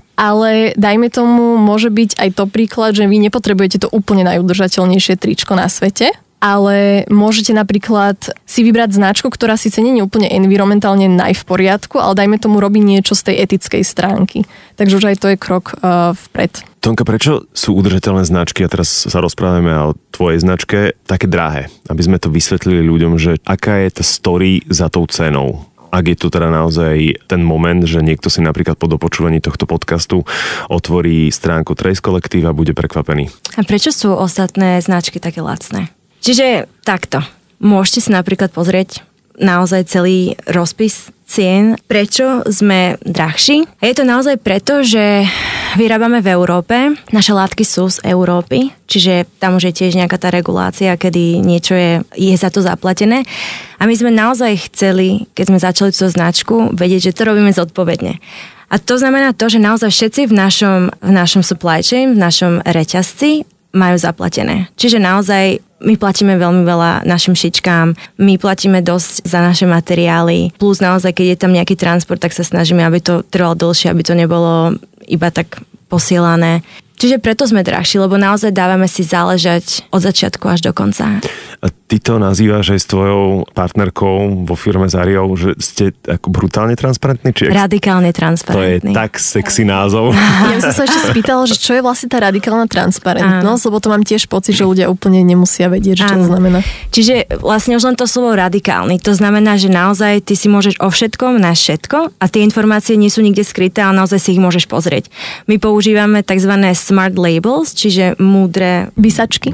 Ale dajme tomu, môže byť aj to príklad, že vy nepotrebujete to úplne najudržateľnejšie tričko na svete, ale môžete napríklad si vybrať značku, ktorá síce nie je úplne environmentálne v poriadku, ale dajme tomu robiť niečo z tej etickej stránky. Takže už aj to je krok vpred. Tonka, prečo sú udržateľné značky, a teraz sa rozprávame o tvojej značke, také drahé? Aby sme to vysvetlili ľuďom, že aká je tá story za tou cenou? Ak je tu teda naozaj ten moment, že niekto si napríklad po dopočúvaní tohto podcastu otvorí stránku Trace Collective a bude prekvapený. A prečo sú ostatné značky také lacné? Čiže takto. Môžete si napríklad pozrieť naozaj celý rozpis cien, prečo sme drahší. A je to naozaj preto, že vyrábame v Európe, naše látky sú z Európy, čiže tam už je tiež nejaká tá regulácia, kedy niečo je za to zaplatené. A my sme naozaj chceli, keď sme začali túto značku, vedieť, že to robíme zodpovedne. A to znamená to, že naozaj všetci v našom supply chain, v našom reťazci majú zaplatené. Čiže naozaj my platíme veľmi veľa našim šičkám, my platíme dosť za naše materiály, plus naozaj, keď je tam nejaký transport, tak sa snažíme, aby to trvalo dlhšie, aby to nebolo iba tak posielané. Čiže preto sme drahší, lebo naozaj dávame si záležať od začiatku až do konca. A ty to nazývaš aj s tvojou partnerkou vo firme Zariou, že ste ako brutálne transparentní? Radikálne transparentní. To je tak sexy názov. Ja som sa ešte spýtala, že čo je vlastne tá radikálna transparentnosť, lebo to mám tiež pocit, že ľudia úplne nemusia vedieť, čo to znamená. Čiže vlastne už len to slovo radikálny, to znamená, že naozaj ty si môžeš o všetkom na všetko a tie informácie nie sú nikde skryté, ale naozaj si ich môžeš pozrieť. My používame takzvané smart labels, čiže múdre vysačky,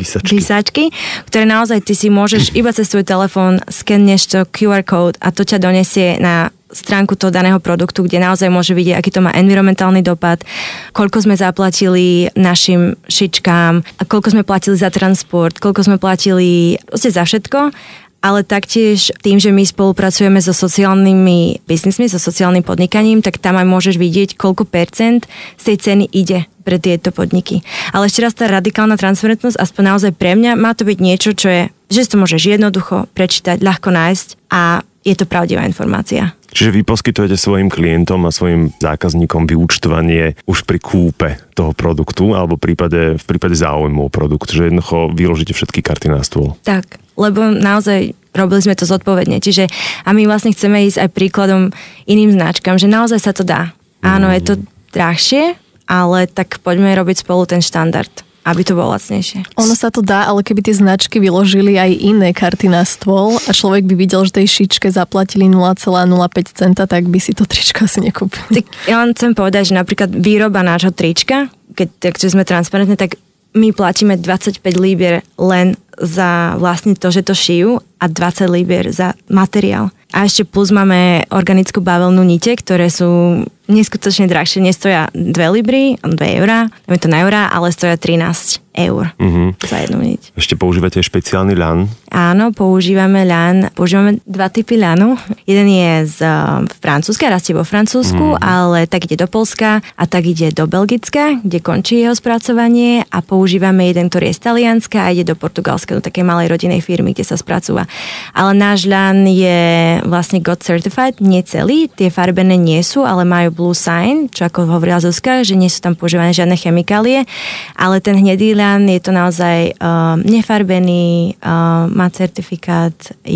ktoré naozaj ty si môžeš iba cez tvoj telefón skenneš to QR code a to ťa donesie na stránku toho daného produktu, kde naozaj môže vidieť, aký to má environmentálny dopad, koľko sme zaplatili našim šičkám, a koľko sme platili za transport, koľko sme platili za všetko. Ale taktiež tým, že my spolupracujeme so sociálnymi biznismi, so sociálnym podnikaním, tak tam aj môžeš vidieť, koľko percent z tej ceny ide pre tieto podniky. Ale ešte raz tá radikálna transparentnosť, aspoň naozaj pre mňa, má to byť niečo, čo je, že si to môžeš jednoducho prečítať, ľahko nájsť a je to pravdivá informácia. Čiže vy poskytujete svojim klientom a svojim zákazníkom vyúčtovanie už pri kúpe toho produktu alebo v prípade záujmu o produkt, že jednoducho vyložíte všetky karty na stôl. Tak, lebo naozaj robili sme to zodpovedne. Čiže a my vlastne chceme ísť aj príkladom iným značkám, že naozaj sa to dá. Áno, je to drahšie, ale tak poďme robiť spolu ten štandard, aby to bolo lacnejšie. Ono sa to dá, ale keby tie značky vyložili aj iné karty na stôl a človek by videl, že tej šičke zaplatili 0,05 centa, tak by si to tričko asi nekúpil. Tak ja len chcem povedať, že napríklad výroba nášho trička, keď sme transparentní, tak my platíme 25 libier len za vlastne to, že to šijú a 20 libier za materiál. A ešte plus máme organickú bavlnú nite, ktoré sú neskutočne drahšie. Nestoja 2 libry, 2 eurá, dáme to na eurá, ale stoja 13 eur za jednu niť. Ešte používate špeciálny ľan? Áno, používame ľan. Používame 2 typy ľanu. Jeden je z Francúzska, rastie vo Francúzsku, ale tak ide do Poľska a tak ide do Belgicka, kde končí jeho spracovanie, a používame jeden, ktorý je z Talianska a ide do Portugalska, do takej malej rodinnej firmy, kde sa spracúva. Ale náš ľan je vlastne God Certified, nie celý, tie farbené nie sú, ale majú Blue Sign, čo ako hovorila Zuzka, že nie sú tam používané žiadne chemikálie, ale ten hnedý ľan je to naozaj nefarbený, má certifikát,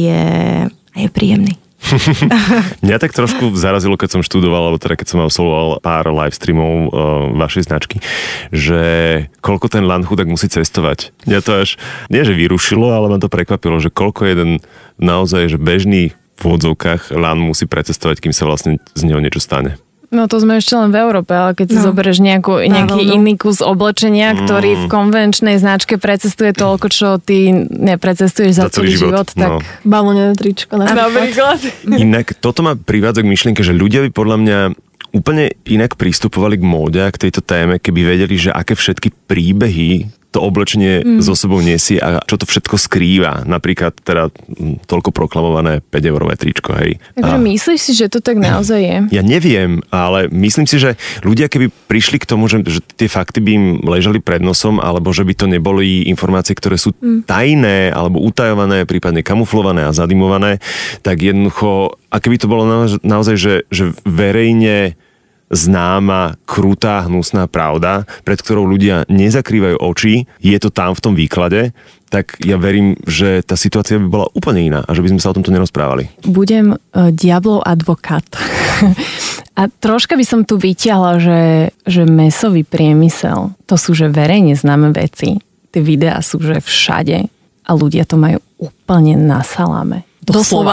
je príjemný. Mňa tak trošku zarazilo, keď som študoval, alebo teda keď som absolvoval pár live streamov vašej značky, že koľko ten ľan chudák musí cestovať. Mňa to až, nie že vyrušilo, ale ma to prekvapilo, že koľko jeden naozaj, že bežný v odzovkách ľan musí precestovať, kým sa vlastne z neho niečo stane. No to sme ešte len v Európe, ale keď si zoberieš nejaký iný kus oblečenia, ktorý v konvenčnej značke precestuje toľko, čo ty neprecestuješ za celý život, tak bavlnené tričko napríklad. Inak toto ma privádza k myšlienke, že ľudia by podľa mňa úplne inak pristupovali k móde a k tejto téme, keby vedeli, že aké všetky príbehy to oblečenie so sebou nesie a čo to všetko skrýva. Napríklad teda toľko proklamované 5-eurové tričko, hej. Takže myslíš si, že to tak naozaj je? Ja neviem, ale myslím si, že ľudia keby prišli k tomu, že tie fakty by im ležali pred nosom, alebo že by to neboli informácie, ktoré sú tajné, alebo utajované, prípadne kamuflované a zadimované, tak jednoducho, a keby to bolo naozaj, že verejne známa, krutá, hnusná pravda, pred ktorou ľudia nezakrývajú oči, je to tam v tom výklade, tak ja verím, že tá situácia by bola úplne iná a že by sme sa o tomto nerozprávali. Budem diablov advokát. A troška by som tu vyťahla, že mäsový priemysel, to sú že verejne známe veci. Tie videá sú že všade a ľudia to majú úplne na saláme. Doslova.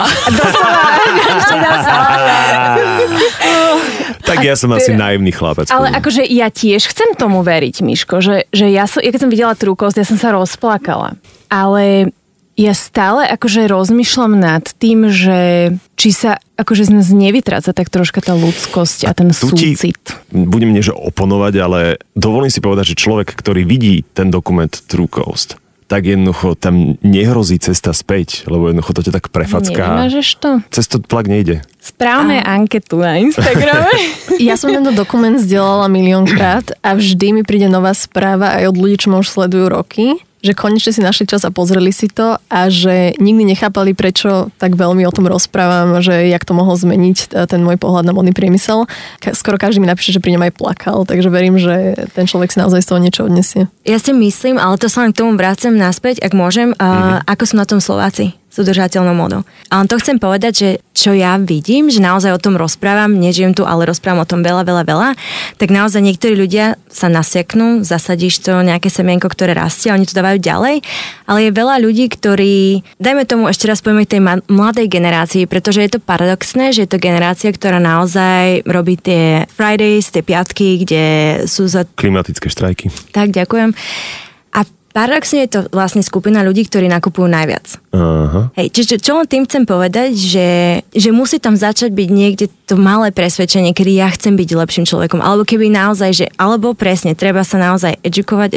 Tak ja som asi naivný chlapec. Ale akože ja tiež chcem tomu veriť, Miško, že ja keď som videla Trúkosť, ja som sa rozplakala. Ale ja stále akože rozmýšľam nad tým, že či sa akože z nás nevytráca tak troška tá ľudskosť a ten súcit. Budem nie že oponovať, ale dovolím si povedať, že človek, ktorý vidí ten dokument True Coast, tak jednoducho tam nehrozí cesta späť, lebo jednoducho to ťa tak prefacká. Nemážeš to? Cez to tlak nejde. Správne anketu na Instagrame. Ja som tento dokument zdieľala miliónkrát a vždy mi príde nová správa aj od ľudí, čo ma už sledujú roky, že konečne si našli čas a pozreli si to a že nikdy nechápali, prečo tak veľmi o tom rozprávam, že jak to mohlo zmeniť ten môj pohľad na modný priemysel. Skoro každý mi napíše, že pri ňom aj plakal, takže verím, že ten človek si naozaj z toho niečo odnesie. Ja si myslím, ale to sa len k tomu vracem naspäť, ak môžem, ako sú na tom Slováci s udržateľnou modou. A len to chcem povedať, že čo ja vidím, že naozaj o tom rozprávam, nežijem tu, ale rozprávam o tom veľa, tak naozaj niektorí ľudia sa nasiaknú, zasadíš to nejaké semienko, ktoré rastie, oni to dávajú ďalej, ale je veľa ľudí, ktorí, dajme tomu ešte raz povieme k tej mladej generácii, pretože je to paradoxné, že je to generácia, ktorá naozaj robí tie Fridays, tie piatky, kde sú za... Klimatické štrajky. Tak, ďakujem. Paradoxne je to vlastne skupina ľudí, ktorí nakupujú najviac. Aha. Hej, čiže čo len tým chcem povedať, že musí tam začať byť niekde to malé presvedčenie, kedy ja chcem byť lepším človekom. Alebo keby naozaj, alebo presne, treba sa naozaj edukovať,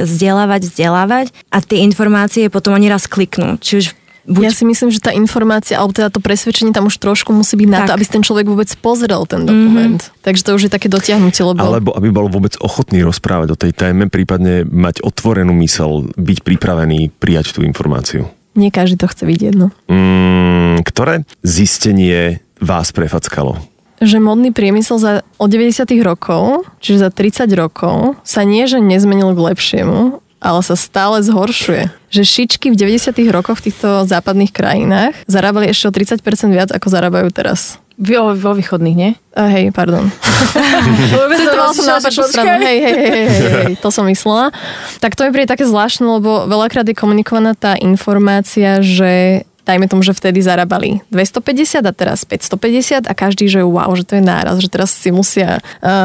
vzdelávať a tie informácie potom oni raz kliknú. Či už Ja si myslím, že tá informácia, alebo teda to presvedčenie tam už trošku musí byť na to, aby si ten človek vôbec pozrel ten dokument. Takže to už je také dotiahnutie. Alebo aby bol vôbec ochotný rozprávať o tej téme, prípadne mať otvorenú myseľ, byť pripravený prijať tú informáciu. Nie každý to chce vidieť, no. Ktoré zistenie vás prefackalo? Že modný priemysel od 90. rokov, čiže za 30 rokov, sa nie, že nezmenil k lepšiemu, ale sa stále zhoršuje. Že šičky v 90. rokoch v týchto západných krajinách zarábali ešte o 30% viac, ako zarábajú teraz. Vo východných, nie? Hej, pardon. Citovala som na opačnú stranu. Hej, to som myslela. Tak to mi príde také zvláštne, lebo veľakrát je komunikovaná tá informácia, že dajme tomu, že vtedy zarábali 250 a teraz 550 a každý, že wow, že to je náraz, že teraz si musia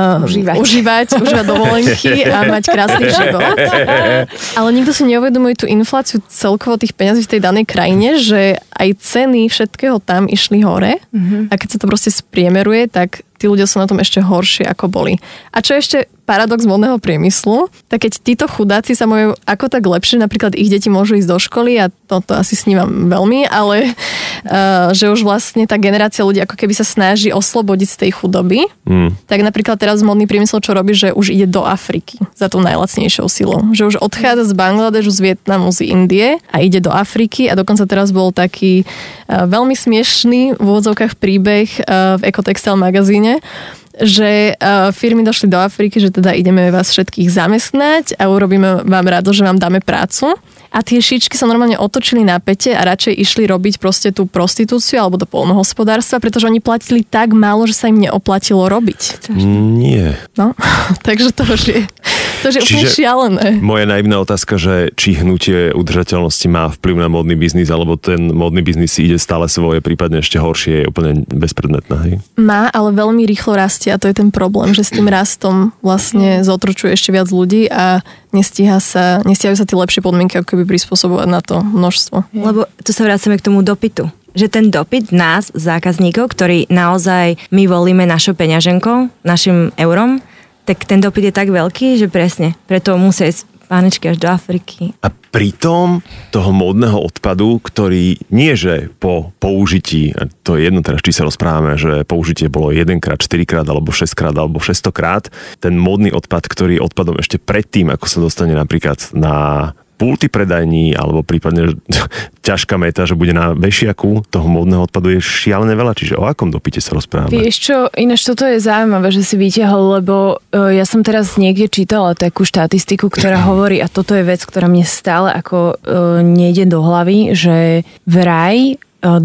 užívať dovolenky a mať krásny život. Ale nikto si neuvedomuje tú infláciu celkovo tých peňazí v tej danej krajine, že aj ceny všetkého tam išli hore a keď sa to proste spriemeruje, tak tí ľudia sú na tom ešte horšie, ako boli. A čo ešte paradox modného priemyslu, tak keď títo chudáci sa majú ako tak lepšie, napríklad ich deti môžu ísť do školy a toto asi snívam veľmi, ale že už vlastne tá generácia ľudí ako keby sa snaží oslobodiť z tej chudoby, tak napríklad teraz modný priemysel čo robí, že už ide do Afriky za tou najlacnejšou silou. Že už odchádza z Bangladešu, z Vietnamu, z Indie a ide do Afriky a dokonca teraz bol taký veľmi smiešný v úvodzovkách príbeh v Ecotextile magazíne, že firmy došli do Afriky, že teda ideme vás všetkých zamestnať a urobíme vám rado, že vám dáme prácu. A tie šičky sa normálne otočili na pete a radšej išli robiť proste tú prostitúciu alebo do poľnohospodárstva, pretože oni platili tak málo, že sa im neoplatilo robiť. Nie. No, takže to už je úplne šialené. Moja naivná otázka, že či hnutie udržateľnosti má vplyv na módny biznis, alebo ten módny biznis ide stále svoje, prípadne ešte horšie, je úplne bezpredmetná. Hej? Má, ale veľmi rýchlo rastie a to je ten problém, že s tým rastom vlastne zotročuje ešte viac ľudí a nestíhajú sa tie lepšie podmienky ako keby prispôsobovať na to množstvo. Lebo tu sa vracame k tomu dopytu. Že ten dopyt nás, zákazníkov, ktorý naozaj my volíme našou peňaženkou, našim eurom, tak ten dopyt je tak veľký, že presne, preto musia ísť pánečky až do Afriky. A pritom toho módneho odpadu, ktorý nie že po použití, to je jedno teraz, či sa rozprávame, že použitie bolo 1-krát, 4-krát, alebo 6-krát, alebo 600-krát, ten módny odpad, ktorý je odpadom ešte predtým, ako sa dostane napríklad na pulty predajní, alebo prípadne ťažká meta, že bude na vešiaku toho módneho odpadu je šialené veľa, čiže o akom dopite sa rozprávame? Vieš čo, ináč toto je zaujímavé, že si vytiahol, lebo ja som teraz niekde čítala takú štatistiku, ktorá hovorí, a toto je vec, ktorá mne stále ako nejde do hlavy, že vraj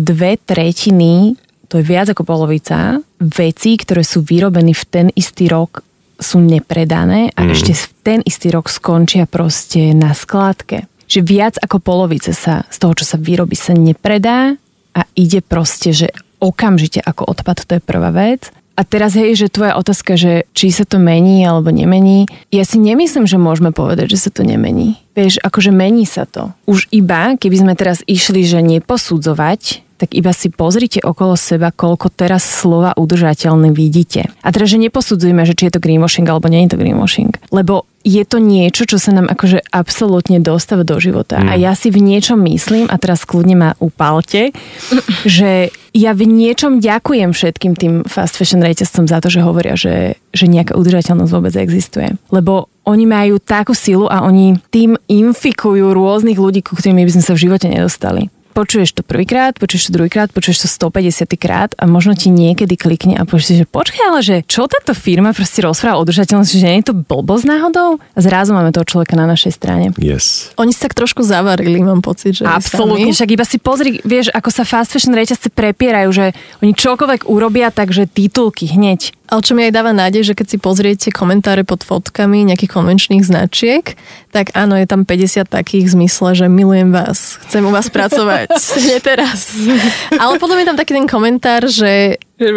2/3, to je viac ako polovica, vecí, ktoré sú vyrobené v ten istý rok, sú nepredané a ešte v ten istý rok skončia proste na skládke. Že viac ako polovice sa z toho, čo sa vyrobí, sa nepredá a ide proste, že okamžite ako odpad, to je prvá vec. A teraz že tvoja otázka, že či sa to mení alebo nemení, ja si nemyslím, že môžeme povedať, že sa to nemení. Vieš, akože mení sa to. Už iba, keby sme teraz išli, že neposudzovať, tak iba si pozrite okolo seba, koľko teraz slova udržateľné vidíte. A teraz, že neposudzujme, že či je to greenwashing alebo nie je to greenwashing. Lebo je to niečo, čo sa nám akože absolútne dostáva do života. A ja si v niečom myslím, a teraz kľudne ma upálte, že ja v niečom ďakujem všetkým tým fast fashion reťazcom za to, že hovoria, že nejaká udržateľnosť vôbec existuje. Lebo oni majú takú silu a oni tým infikujú rôznych ľudí, ku ktorým by sme sa v živote nedostali. Počuješ to prvýkrát, počuješ to druhýkrát, počuješ to 150 krát a možno ti niekedy klikne a povieš si, že počkaj, ale že čo táto firma proste rozpráva o udržateľnosti, že nie je to blbosť náhodou? A zrazu máme toho človeka na našej strane. Yes. Oni sa tak trošku zavarili, mám pocit, že absolútne, však iba si pozri, vieš, ako sa fast fashion reťazce prepierajú, že oni čokoľvek urobia, takže titulky hneď. Ale čo mi aj dáva nádej, že keď si pozriete komentáre pod fotkami nejakých konvenčných značiek, tak áno, je tam 50 takých v zmysle, že milujem vás, chcem u vás pracovať, nie teraz. Ale potom je tam taký ten komentár, že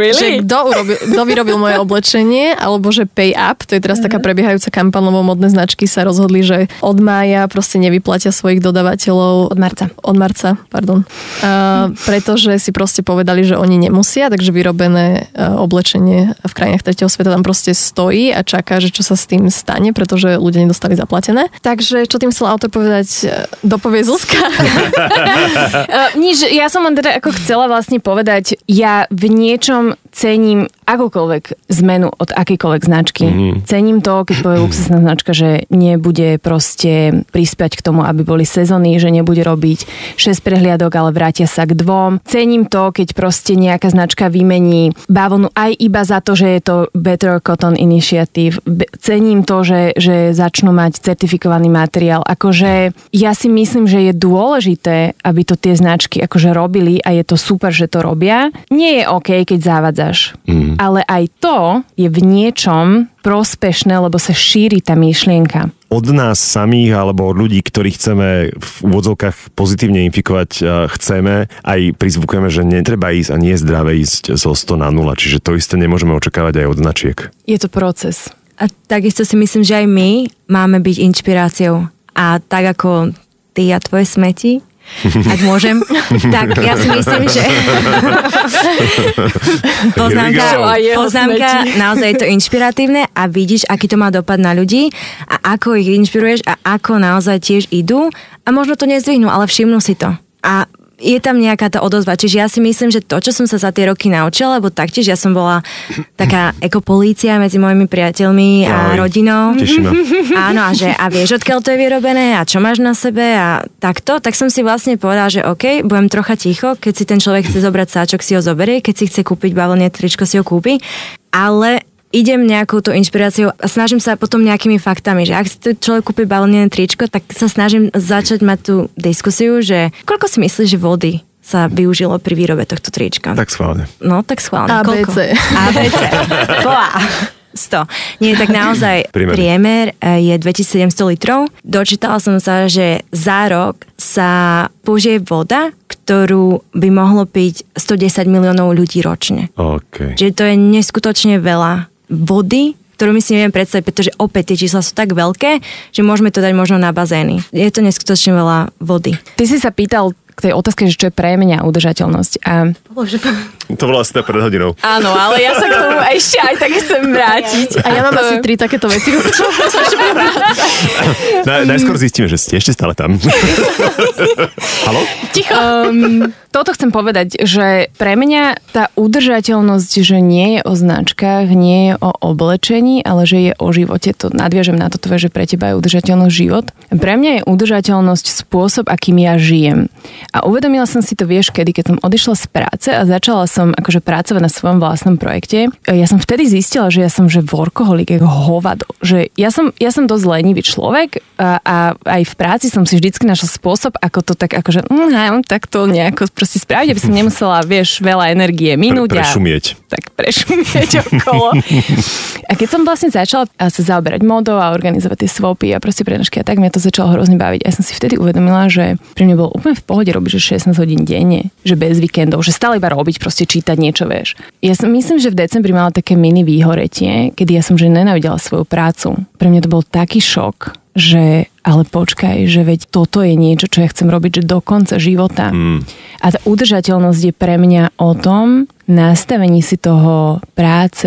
kto vyrobil moje oblečenie, alebo že pay up, to je teraz taká prebiehajúca kampaň, lebo modné značky sa rozhodli, že od mája proste nevyplatia svojich dodávateľov. Od marca, pardon. Pretože si proste povedali, že oni nemusia, takže vyrobené oblečenie v krajinách tretieho sveta tam proste stojí a čaká, že čo sa s tým stane, pretože ľudia nedostali zaplatené. Takže čo tým chcel autor povedať, dopovie Zuzka? Nič, ja som len teda ako chcela vlastne povedať, ja v niečom cením akúkoľvek zmenu od akejkoľvek značky. Cením to, keď povie luxusná značka, že nebude proste prispiať k tomu, aby boli sezóny, že nebude robiť 6 prehliadok, ale vrátia sa k 2. Cením to, keď proste nejaká značka vymení bavlnu aj iba za to, že je to Better Cotton Initiative. Cením to, že začnú mať certifikovaný materiál. Akože ja si myslím, že je dôležité, aby to tie značky akože robili a je to super, že to robia. Nie je OK, keď zavádzajú. zavádzaš. Ale aj to je v niečom prospešné, lebo sa šíri tá myšlienka. Od nás samých alebo od ľudí, ktorých chceme v úvodzovkách pozitívne infikovať, chceme, aj prizvukujeme, že netreba ísť a nie je zdravé ísť zo 100 na 0, čiže to isté nemôžeme očakávať aj od značiek. Je to proces. A takisto si myslím, že aj my máme byť inšpiráciou. A tak ako ty a tvoje smeti, ak môžem, tak ja si myslím, že poznámka, naozaj je to inšpiratívne a vidíš, aký to má dopad na ľudí a ako ich inšpiruješ a ako naozaj tiež idú a možno to nezdvihnú, ale všimnú si to. A je tam nejaká tá odozva. Čiže ja si myslím, že to, čo som sa za tie roky naučila, lebo taktiež ja som bola taká ekopolícia medzi mojimi priateľmi a rodinou. Teším ma. Áno, a vieš, odkiaľ to je vyrobené a čo máš na sebe a takto, tak som si vlastne povedala, že OK, budem trocha ticho, keď si ten človek chce zobrať sáčok, si ho zoberie, keď si chce kúpiť bavlné tričko, si ho kúpi, ale idem nejakou tú inšpiráciou a snažím sa potom nejakými faktami, že ak si človek kúpi bavlnené tričko, tak sa snažím začať mať tú diskusiu, že koľko si myslíš, že vody sa využilo pri výrobe tohto trička? Tak schválne. No, tak schválne. ABC. ABC. Boa. 100. Nie, tak naozaj priemer je 2700 litrov. Dočítala som sa, že za rok sa použije voda, ktorú by mohlo piť 110 miliónov ľudí ročne. Okay. Čiže to je neskutočne veľa vody, ktorú my si neviem predstaviť, pretože opäť tie čísla sú tak veľké, že môžeme to dať možno na bazény. Je to neskutočne veľa vody. Ty si sa pýtal k tej otázke, že čo je pre mňa udržateľnosť. A... To bolo asi pred hodinou. Áno, ale ja sa k tomu ešte aj tak chcem vrátiť. A ja mám asi 3 takéto veci. Najskôr zistíme, že ste ešte stále tam. Haló? Ticho. Toto chcem povedať, že pre mňa tá udržateľnosť, že nie je o značkách, nie je o oblečení, ale že je o živote. To nadviažem na to, že pre teba je udržateľnosť život. Pre mňa je udržateľnosť spôsob, akým ja žijem. A uvedomila som si to, vieš, keď som odišla z práce a začala som akože pracovať na svojom vlastnom projekte. Ja som vtedy zistila, že ja som workoholik, ako hovado. Že ja som dosť lenivý človek a aj v práci som si vždycky našla spôsob, ako to tak akože tak to nejako proste spraviť, aby som nemusela, vieš, veľa energie minúť. Prešumieť. Tak prešumieť okolo. A keď som vlastne začala sa zaoberať modou a organizovať tie swapy a proste prednášky a tak, mňa to začalo hrozne baviť. A ja som si vtedy uvedomila, že pre mňa bolo úplne v pohode robiť, že 16 hodín denne, že bez víkendov, že stále iba robiť, proste čítať niečo, vieš. Ja myslím, že v decembri mala také mini výhoretie, kedy ja som že nenávidela svoju prácu. Pre mňa to bol taký šok, že ale počkaj, že veď toto je niečo, čo ja chcem robiť, že do konca života. A tá udržateľnosť je pre mňa o tom nastavení si toho práce,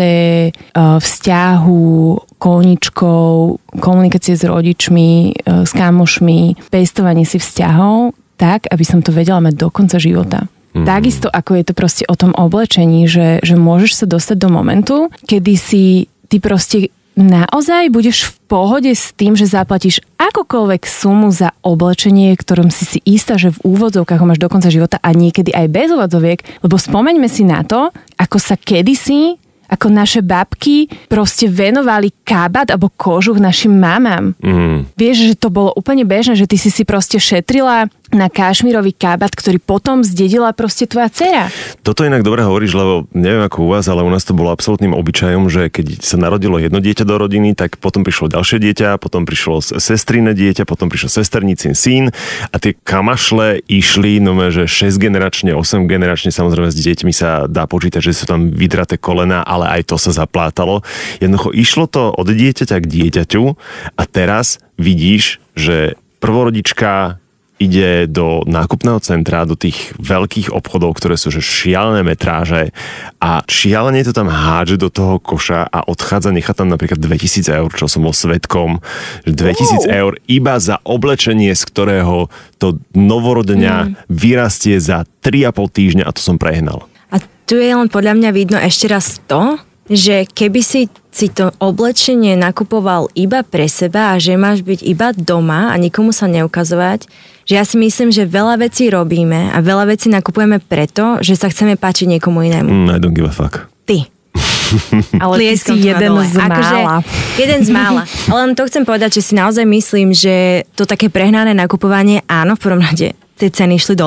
vzťahu, koničkov, komunikácie s rodičmi, s kamošmi, pestovanie si vzťahov tak, aby som to vedela mať do konca života. Takisto ako je to proste o tom oblečení, že môžeš sa dostať do momentu, kedy si ty proste naozaj budeš v pohode s tým, že zaplatíš akokoľvek sumu za oblečenie, ktorom si istá, že v úvodzovkách ho máš do konca života a niekedy aj bez úvodzoviek, lebo spomeňme si na to, ako sa kedysi, ako naše babky proste venovali kabát alebo kožuch našim mamám. Vieš, že to bolo úplne bežné, že ty si proste šetrila na kašmírový kabát, ktorý potom zdedila proste tvoja dcera. Toto inak dobre hovoríš, lebo neviem ako u vás, ale u nás to bolo absolútnym obyčajom, že keď sa narodilo jedno dieťa do rodiny, tak potom prišlo ďalšie dieťa, potom prišlo sestrine dieťa, potom prišlo sesternicin syn a tie kamašle išli, že 6 generačne, 8 generačne, samozrejme s deťmi sa dá počítať, že sú tam vydraté kolena, ale aj to sa zaplátalo. Jednoducho išlo to od dieťaťa k dieťaťu a teraz vidíš, že prvorodička ide do nákupného centra, do tých veľkých obchodov, ktoré sú že šialené metráže a šialene to tam hádže do toho koša a odchádza, nechá tam napríklad 2000 eur, čo som bol svedkom, že 2000 eur iba za oblečenie, z ktorého to novorodenia vyrastie za 3,5 týždňa a to som prehnal. A tu je len podľa mňa vidno ešte raz to, že keby si to oblečenie nakupoval iba pre seba a že máš byť iba doma a nikomu sa neukazovať, že ja si myslím, že veľa vecí robíme a veľa vecí nakupujeme preto, že sa chceme páčiť niekomu inému. I don't give a fuck. Ty. Ale ty si jeden z mála. Jeden z mála. Ale len to chcem povedať, že si naozaj myslím, že to také prehnané nakupovanie, áno, v prvom rade tie ceny išli dole.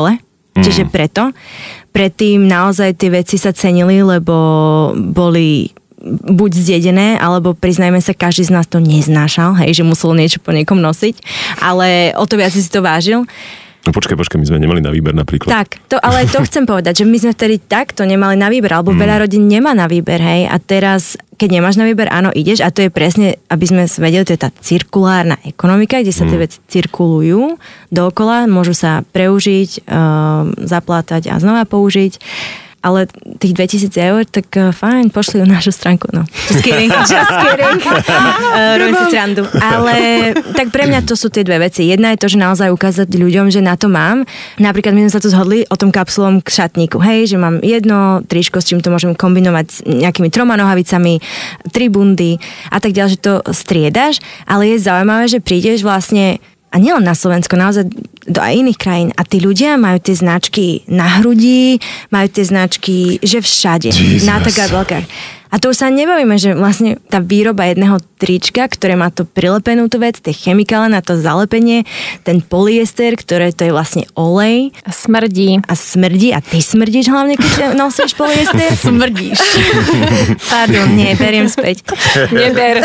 Čiže preto. Predtým naozaj tie veci sa cenili, lebo boli buď zjedené, alebo priznajme sa, každý z nás to neznášal, hej, že musel niečo po niekom nosiť, ale o to viac si to vážil. No počkaj, my sme nemali na výber napríklad. Tak, ale to chcem povedať, že my sme vtedy takto nemali na výber, alebo veľa rodín nemá na výber, hej, a teraz, keď nemáš na výber, áno, ideš, a to je presne, aby sme vedeli, to je tá cirkulárna ekonomika, kde sa tie veci cirkulujú dookola, môžu sa preužiť, zaplátať a znova použiť. Ale tých 2000 eur, tak fajn, pošli na našu stránku, no. Just kidding. Robím si srandu. Ale tak pre mňa to sú tie dve veci. Jedna je to, že naozaj ukázať ľuďom, že na to mám. Napríklad my sme sa tu zhodli o tom kapsulom k šatníku. Hej, že mám jedno tričko, s čím to môžem kombinovať s nejakými 3 nohavicami, 3 bundy a tak ďalej, že to striedaš. Ale je zaujímavé, že prídeš vlastne a nielen na Slovensko, naozaj do aj iných krajín. A tí ľudia majú tie značky na hrudi, majú tie značky, že všade. Jesus. Na takáblkách. A to už sa nebavíme, že vlastne tá výroba jedného trička, ktoré má to prilepenú tú vec, tie chemikály na to zalepenie, ten polyester, ktoré to je vlastne olej. A smrdí. A ty smrdíš hlavne, keď nosíš polyester? Smrdíš. Pardon, nie, beriem späť. Neber.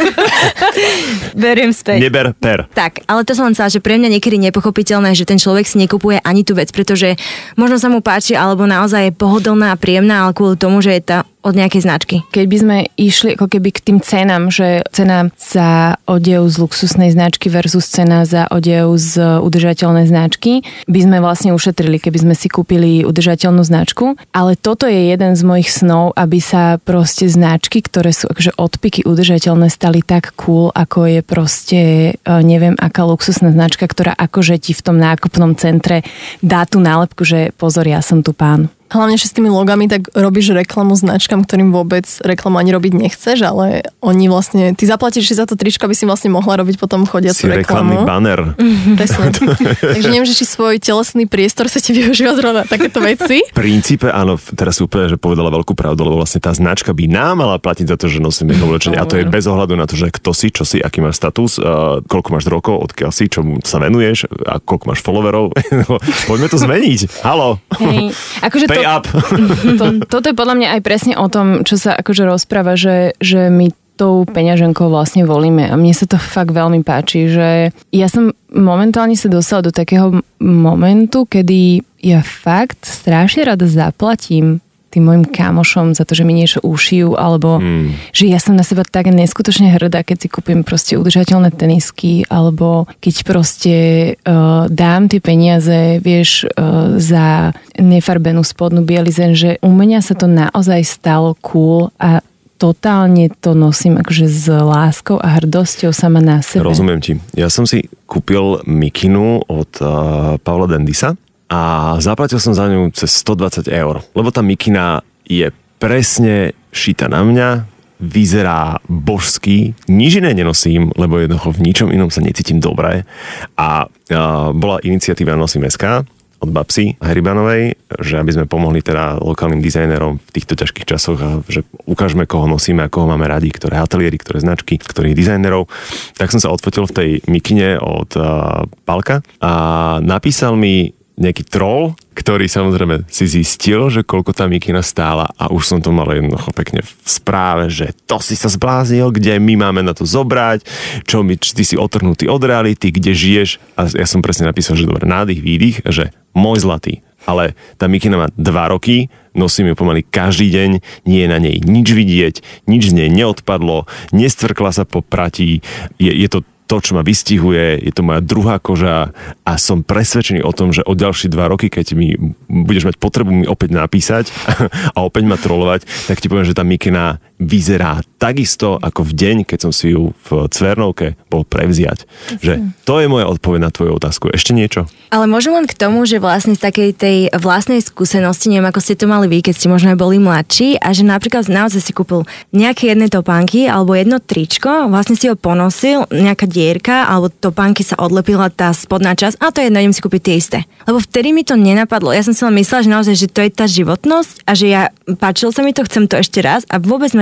Beriem späť. Neber, per. Tak, ale to som len chcela, že pre mňa niekedy nepochopiteľné, že ten človek si nekupuje ani tú vec, pretože možno sa mu páči, alebo naozaj je pohodlná a príjemná, ale kvôli tomu, že je tá od nejakej značky. Keď by sme išli ako keby k tým cenám, že cena za odev z luxusnej značky versus cena za odev z udržateľnej značky, by sme vlastne ušetrili, keby sme si kúpili udržateľnú značku. Ale toto je jeden z mojich snov, aby sa proste značky, ktoré sú akože odpiky udržateľné, stali tak cool, ako je proste neviem aká luxusná značka, ktorá akože ti v tom nákupnom centre dá tú nálepku, že pozor, ja som tu pán. Hlavne, že s tými logami tak robíš reklamu značkám, ktorým vôbec reklamu ani robiť nechceš, ale oni vlastne, ty zaplatíš si za to tričko, aby si vlastne mohla robiť potom chodiacu reklamu. Reklamný banner. Presne. Takže neviem, že či svoj telesný priestor sa ti využíva zrovna takéto veci. V princípe áno, teraz úplne, že povedala veľkú pravdu, lebo vlastne tá značka by nám mala platiť za to, že nosíme oblečenie. A to je bez ohľadu na to, že kto si, čo si, aký máš status, koľko máš rokov, odkiaľ si, čomu sa venuješ a koľko máš followerov. Poďme to zmeniť. Haló. Hej. Akože toto je podľa mňa aj presne o tom, čo sa akože rozpráva, že my tou peňaženkou vlastne volíme. A mne sa to fakt veľmi páči, že ja som momentálne sa dostala do takého momentu, kedy ja fakt strašne rada zaplatím tým mojim kamošom za to, že mi niečo ušijú, alebo že ja som na seba tak neskutočne hrdá, keď si kúpim proste udržateľné tenisky, alebo keď proste dám tie peniaze, vieš, za nefarbenú spodnú bielizeň, že u mňa sa to naozaj stalo cool a totálne to nosím akože s láskou a hrdosťou sama na sebe. Rozumiem ti. Ja som si kúpil mikinu od Paula Dendisa a zaplatil som za ňu cez 120 eur, lebo tá mikina je presne šita na mňa, vyzerá božsky, nič iné nenosím, lebo jednoducho v ničom inom sa necítim dobre a bola iniciatíva Nosím SK od Babsy Heribanovej, že aby sme pomohli teda lokálnym dizajnerom v týchto ťažkých časoch a že ukážeme, koho nosíme a koho máme radi, ktoré ateliéry, ktoré značky, ktorých dizajnerov. Tak som sa odfotil v tej mikine od Palka a napísal mi nejaký troll, ktorý samozrejme si zistil, že koľko tá mikina stála a už som to mal jednoducho pekne v správe, že to si sa zbláznil, kde my máme na to zobrať, ty si otrhnutý od reality, kde žiješ a ja som presne napísal, že dobre, nádych, výdych, že môj zlatý, ale tá mikina má 2 roky, nosím ju pomaly každý deň, nie je na nej nič vidieť, nič z nej neodpadlo, nestvrkla sa po pratí, je to, čo ma vystihuje, je to moja druhá koža a som presvedčený o tom, že o ďalšie 2 roky, keď mi budeš mať potrebu mi opäť napísať a opäť ma trollovať, tak ti poviem, že tá mikina vyzerá takisto ako v deň, keď som si ju v Cvernovke bol prevziať. Že to je moja odpoveď na tvoju otázku. Ešte niečo? Ale môžem len k tomu, že vlastne z takej tej vlastnej skúsenosti, neviem, ako ste to mali vy, keď ste možno aj boli mladší a že napríklad naozaj si kúpil nejaké jedné topánky alebo jedno tričko, vlastne si ho ponosil, nejaká dierka alebo topánky sa odlepila tá spodná časť a to je jedno, idem si kúpiť tie isté. Lebo vtedy mi to nenapadlo. Ja som si len myslela, že naozaj, že to je tá životnosť a že páčilo sa mi to, chcem to ešte raz a vôbec ma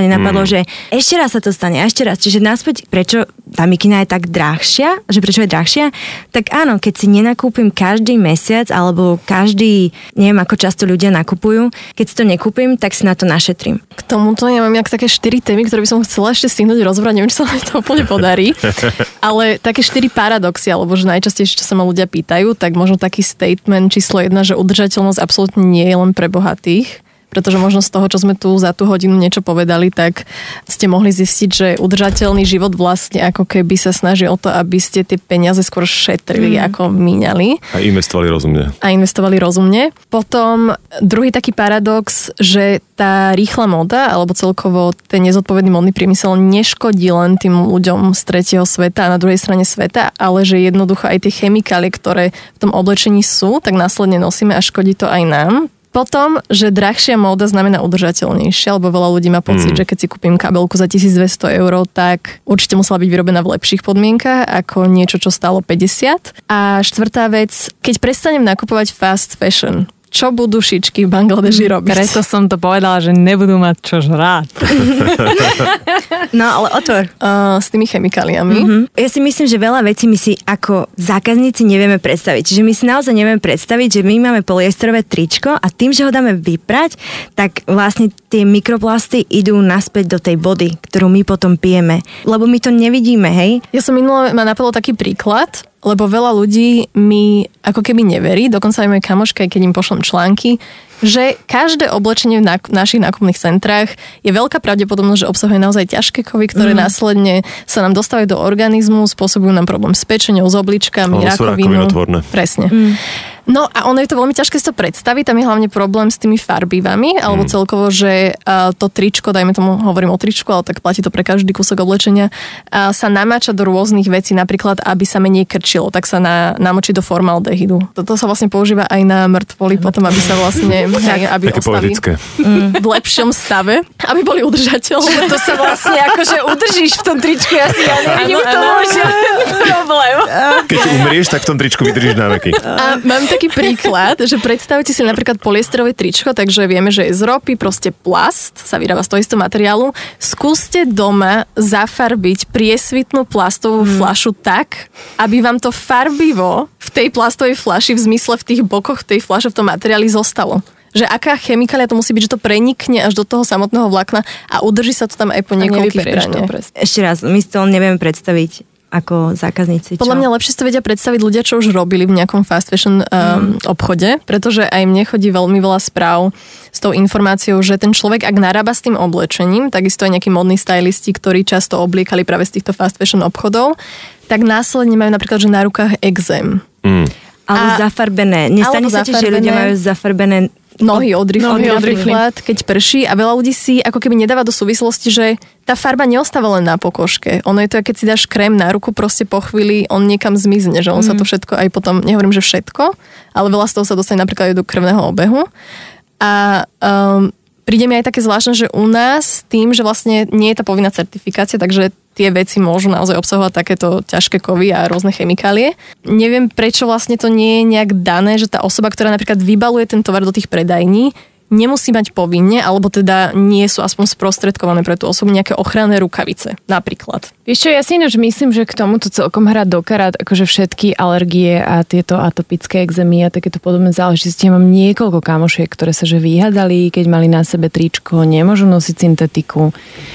ma nenapadlo, že ešte raz sa to stane, a ešte raz. Čiže naspäť, prečo tá mikina je tak drahšia, že prečo je drahšia, tak áno, keď si nenakúpim každý mesiac, alebo každý, neviem ako často ľudia nakupujú, keď si to nekúpim, tak si na to našetrím. K tomuto ja mám také 4 témy, ktoré by som chcela ešte stihnúť rozbrať, neviem, či sa mi to úplne podarí, ale také 4 paradoxy, alebo že najčastejšie, čo sa ma ľudia pýtajú, tak možno taký statement číslo 1, že udržateľnosť absolútne nie je len pre bohatých, pretože možno z toho, čo sme tu za tú hodinu niečo povedali, tak ste mohli zistiť, že udržateľný život vlastne ako keby sa snaží o to, aby ste tie peniaze skôr šetrili, ako míňali. A investovali rozumne. Potom druhý taký paradox, že tá rýchla móda, alebo celkovo ten nezodpovedný módny priemysel neškodí len tým ľuďom z tretieho sveta a na druhej strane sveta, ale že jednoducho aj tie chemikálie, ktoré v tom oblečení sú, tak následne nosíme a škodí to aj nám. Potom, že drahšia móda znamená udržateľnejšia, lebo veľa ľudí má pocit, že keď si kúpim kabelku za 1200 €, tak určite musela byť vyrobená v lepších podmienkach ako niečo, čo stálo 50. A štvrtá vec, keď prestanem nakupovať fast fashion, čo budú šičky v Bangladeži robiť? Preto som to povedala, že nebudú mať čo žrať. No, ale otvor. S tými chemikáliami. Ja si myslím, že veľa vecí my si ako zákazníci nevieme predstaviť. Čiže my si naozaj nevieme predstaviť, že my máme polyesterové tričko a tým, že ho dáme vyprať, tak vlastne tie mikroplasty idú naspäť do tej vody, ktorú my potom pijeme. Lebo my to nevidíme, hej? Ja som minule ma napadlo taký príklad, lebo veľa ľudí mi ako keby neverí, dokonca aj moje kamošky, keď im pošlem články, že každé oblečenie v našich nákupných centrách je veľká pravdepodobnosť, že obsahuje naozaj ťažké kovy, ktoré následne sa nám dostávajú do organizmu, spôsobujú nám problém s pečením, s obličkami, rakovinu. Presne. No a ono je to veľmi ťažké si to predstaviť, tam je hlavne problém s tými farbivami, alebo celkovo, že to tričko, dajme tomu, hovorím o tričku, ale tak platí to pre každý kúsok oblečenia, sa namáča do rôznych vecí, napríklad, aby sa menej krčilo, tak sa namočí do formaldehydu. Toto sa vlastne používa aj na mŕtvoly, potom aby sa vlastne aby ostali v lepšom stave, aby boli udržateľné. To sa vlastne akože udržíš v tom tričku, ja nevidím v tom problém. Keď umrieš, tak v tom tričku vydržíš na veky. A mám taký príklad, že predstavte si napríklad polyesterové tričko, takže vieme, že je z ropy, proste plast, sa vyrába z toho istého materiálu. Skúste doma zafarbiť priesvitnú plastovú fľašu tak, aby vám to farbivo v tej plastovej fľaši v zmysle v tých bokoch tej fľaše v tom materiáli zostalo. Že aká chemikália to musí byť, že to prenikne až do toho samotného vlákna a udrží sa to tam aj po niekoľkých praniach. Ešte raz, my si to nevieme predstaviť ako zákazníci. Podľa mňa lepšie si to vedia predstaviť ľudia, čo už robili v nejakom fast fashion obchode, pretože aj mne chodí veľmi veľa správ s tou informáciou, že ten človek, ak narába s tým oblečením, takisto aj nejakí modní stylisti, ktorí často obliekali práve z týchto fast fashion obchodov, tak následne majú napríklad, že na rukách ekzém. Alebo zafarbené. Nestane sa ti, že ľudia majú zafarbené nohy od rifly, keď prší a veľa ľudí si ako keby nedáva do súvislosti, že tá farba neostáva len na pokožke. Ono je to, keď si dáš krém na ruku, proste po chvíli on niekam zmizne, že on sa to všetko aj potom, nehovorím, že všetko, ale veľa z toho sa dostane napríklad aj do krvného obehu. A príde mi aj také zvláštne, že u nás tým, že vlastne nie je tá povinná certifikácia, takže tie veci môžu naozaj obsahovať takéto ťažké kovy a rôzne chemikálie. Neviem, prečo vlastne to nie je nejak dané, že tá osoba, ktorá napríklad vybaluje ten tovar do tých predajní, nemusí mať povinne, alebo teda nie sú aspoň sprostredkované pre tú osobu nejaké ochranné rukavice, napríklad. Vieš čo, ja si ináč myslím, že k tomuto celkom hrá do karát, akože všetky alergie a tieto atopické ekzémy a takéto podobné záležitosti. Ja mám niekoľko kamošiek, ktoré sa že vyhadali, keď mali na sebe tričko, nemôžu nosiť syntetiku.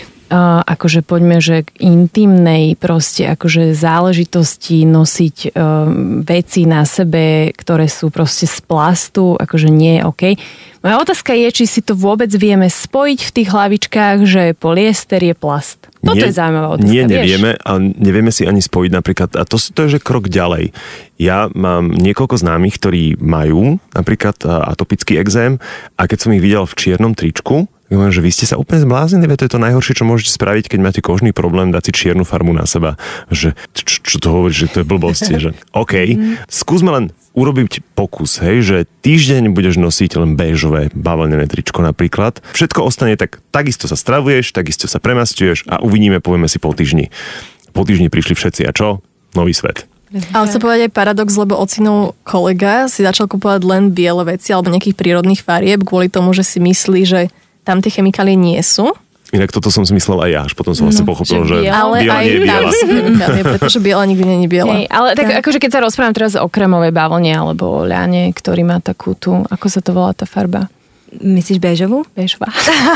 Akože poďme, že k intimnej proste akože záležitosti nosiť veci na sebe, ktoré sú proste z plastu, akože nie je okej. Moja otázka je, či si to vôbec vieme spojiť v tých hlavičkách, že polyester je plast. Toto je zaujímavá otázka. Nie, nevieme a nevieme si ani spojiť napríklad, a to je, že krok ďalej. Ja mám niekoľko známych, ktorí majú napríklad atopický ekzém a keď som ich videl v čiernom tričku, že vy ste sa úplne zbláznili, to je to najhoršie, čo môžete spraviť, keď máte kožný problém, dať si čiernu farbu na seba. Že, čo to hovorí, že to je blbosť. Že OK, skúsme len urobiť pokus, hej, že týždeň budeš nosiť len béžové bavlnené tričko napríklad. Všetko ostane tak, takisto sa stravuješ, takisto sa premastuješ a uvidíme, povieme si po týždni. Po týždni prišli všetci a čo? Nový svet. Ale chcem povedať aj paradox, lebo ocinov kolega si začal kupovať len biele veci alebo nejakých prírodných farieb kvôli tomu, že si myslí, že tam tie chemikálie nie sú. Inak toto som zmyslel aj ja, až potom som vlastne pochopil, že biela nie je biela. Pretože biela nikdy nie je biela. Hej, ale tak akože keď sa rozprávam teraz o kremovej bavlne alebo o ľane, ktorý má takú tú, ako sa to volá tá farba? Myslíš béžovú? Béžová.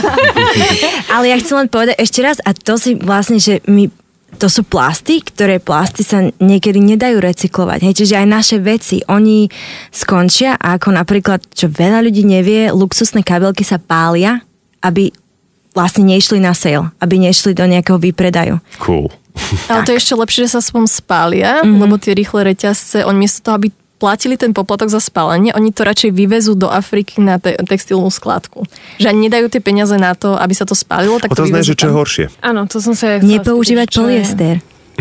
Ale ja chcem len povedať ešte raz, a to si vlastne, že to sú plasty, ktoré plasty sa niekedy nedajú recyklovať. Hej, čiže aj naše veci, oni skončia a ako napríklad, čo veľa ľudí nevie, luxusné kabelky sa pália, aby vlastne nešli na sale, aby nešli do nejakého výpredaju. Cool. Ale to je ešte lepšie, že sa aspoň spália, lebo tie rýchle reťazce, oni miesto toho, aby platili ten poplatok za spálenie, oni to radšej vyvezú do Afriky na textilnú skladku. Že ani nedajú tie peniaze na to, aby sa to spálilo. Tak to znamená, že čo je horšie? Áno, to som sa... Nepoužívať polyester.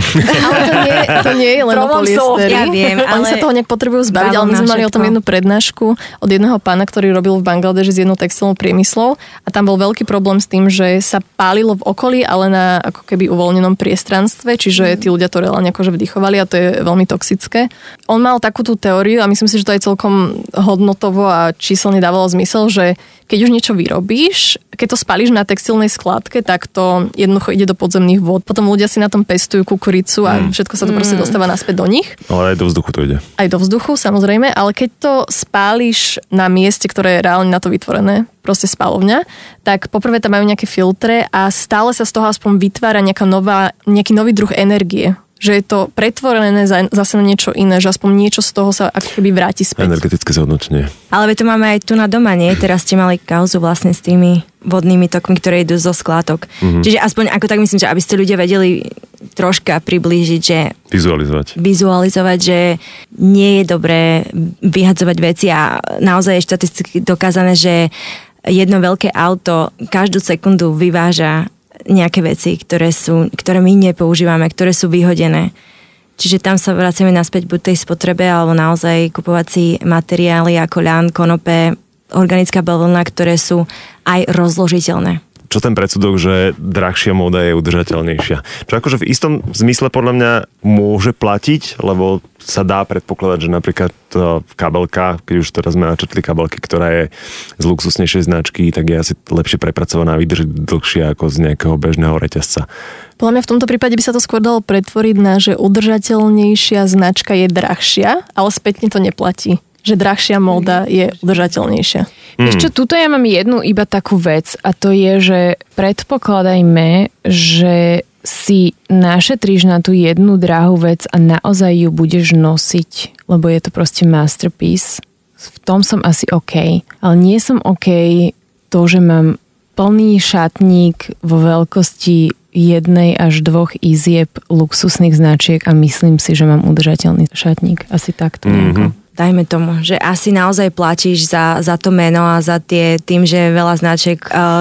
Ale to nie je len o polyesteri. Ja viem, ale... Oni sa toho nejak potrebujú zbaviť, ale my sme mali o tom jednu prednášku od jedného pána, ktorý robil v Bangladeži s jednou textilnou priemyslou a tam bol veľký problém s tým, že sa pálilo v okolí, ale na ako keby uvoľnenom priestranstve, čiže tí ľudia to reálne akože vdychovali a to je veľmi toxické. On mal takú tú teóriu a myslím si, že to aj celkom hodnotovo a číselne dávalo zmysel, že keď už niečo vyrobíš, keď to spálíš na textilnej skladke, tak to jednoducho ide do podzemných vôd. Potom ľudia si na tom pestujú kukuricu a všetko sa to proste dostáva naspäť do nich. Ale aj do vzduchu to ide. Aj do vzduchu, samozrejme, ale keď to spáliš na mieste, ktoré je reálne na to vytvorené, proste spálovňa, tak poprvé tam majú nejaké filtre a stále sa z toho aspoň vytvára nejaký nový druh energie. Že je to pretvorené zase na niečo iné, že aspoň niečo z toho sa ako keby vráti späť. Energetické zhodnotenie. Ale to máme aj tu na doma, nie? Teraz ste mali kauzu vlastne s tými vodnými tokmi, ktoré idú zo sklátok. Čiže aspoň ako tak myslím, že aby ste ľudia vedeli troška priblížiť, že... Vizualizovať, že nie je dobré vyhadzovať veci a naozaj je štatisticky dokázané, že jedno veľké auto každú sekundu vyváža nejaké veci, ktoré my nepoužívame, ktoré sú vyhodené. Čiže tam sa vraciame naspäť buď tej spotrebe, alebo naozaj kupovať si materiály ako ľan, konope, organická bavlna, ktoré sú aj rozložiteľné. Čo ten predsudok, že drahšia móda je udržateľnejšia? Čo akože v istom zmysle podľa mňa môže platiť, lebo sa dá predpokladať, že napríklad kabelka, keď už teraz sme načrtli kabelky, ktorá je z luxusnejšej značky, tak je asi lepšie prepracovaná a vydrží dlhšie ako z nejakého bežného reťazca. Podľa mňa v tomto prípade by sa to skôr dalo pretvoriť na, že udržateľnejšia značka je drahšia, ale spätne to neplatí. Že drahšia móda je udržateľnejšia. Ešte tuto ja mám jednu iba takú vec a to je, že predpokladajme, že si našetríš na tú jednu drahú vec a naozaj ju budeš nosiť, lebo je to proste masterpiece. V tom som asi OK. Ale nie som OK to, že mám plný šatník vo veľkosti 1 až 2 izieb luxusných značiek a myslím si, že mám udržateľný šatník. Asi takto nejako. Dajme tomu, že asi naozaj platíš za to meno a za tým, že veľa značiek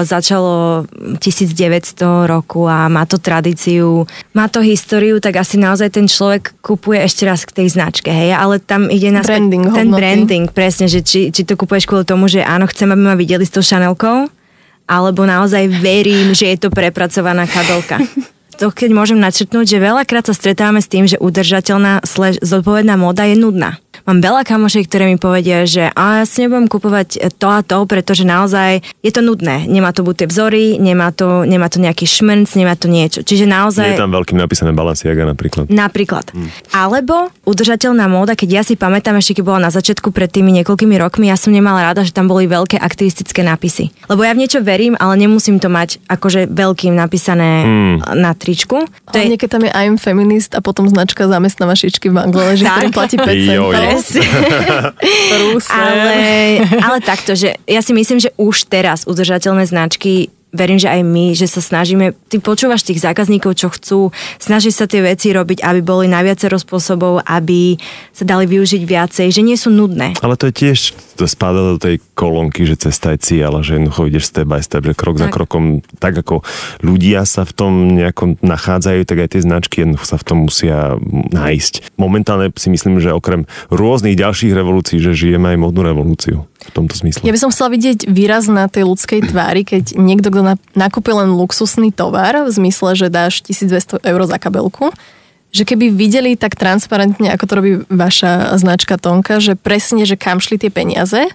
začalo 1900 roku a má to tradíciu, má to históriu, tak asi naozaj ten človek kupuje ešte raz k tej značke, hej, ale tam ide na ten branding, presne, že či to kupuješ kvôli tomu, že áno, chcem, aby ma videli s tou Chanelkou, alebo naozaj verím, že je to prepracovaná kabelka. To keď môžem načrtnúť, že veľakrát sa stretávame s tým, že udržateľná zodpovedná móda je nudná. Mám veľa kamošiek, ktoré mi povedia, že ja si nebudem kupovať to a to, pretože naozaj je to nudné. Nemá to buď tie vzory, nemá to nejaký šmrnc, nemá to niečo. Čiže naozaj... Je tam veľkým napísané Balenciaga napríklad. Alebo udržateľná móda, keď ja si pamätám, ešte keď bola na začiatku pred tými niekoľkými rokmi, ja som nemala rada, že tam boli veľké aktivistické nápisy. Lebo ja v niečo verím, ale nemusím to mať akože veľkým napísané na tričku. Ale niekedy tam je I'm feminist a potom značka zamestnávačičky v Bangladeži, ktorým platí 5 centov. ale takto, že ja si myslím, že už teraz udržateľné značky, verím, že aj my, že sa snažíme, ty počúvaš tých zákazníkov, čo chcú, snažíš sa tie veci robiť, aby boli na viacero spôsobov, aby sa dali využiť viacej, že nie sú nudné. Ale to je tiež, to spadá do tej kolónky, že cesta je cieľ, že jednoducho ideš step by step, že krok za krokom, tak ako ľudia sa v tom nejako nachádzajú, tak aj tie značky jednoducho sa v tom musia nájsť. Momentálne si myslím, že okrem rôznych ďalších revolúcií, že žijeme aj modnú revolúciu v tomto zmysle. Ja by som chcela vidieť výraz na tej ľudskej tvári, keď niekto, kto nakúpi len luxusný tovar, v zmysle, že dáš 1200 € za kabelku, že keby videli tak transparentne, ako to robí vaša značka Tonka, že presne, že kam šli tie peniaze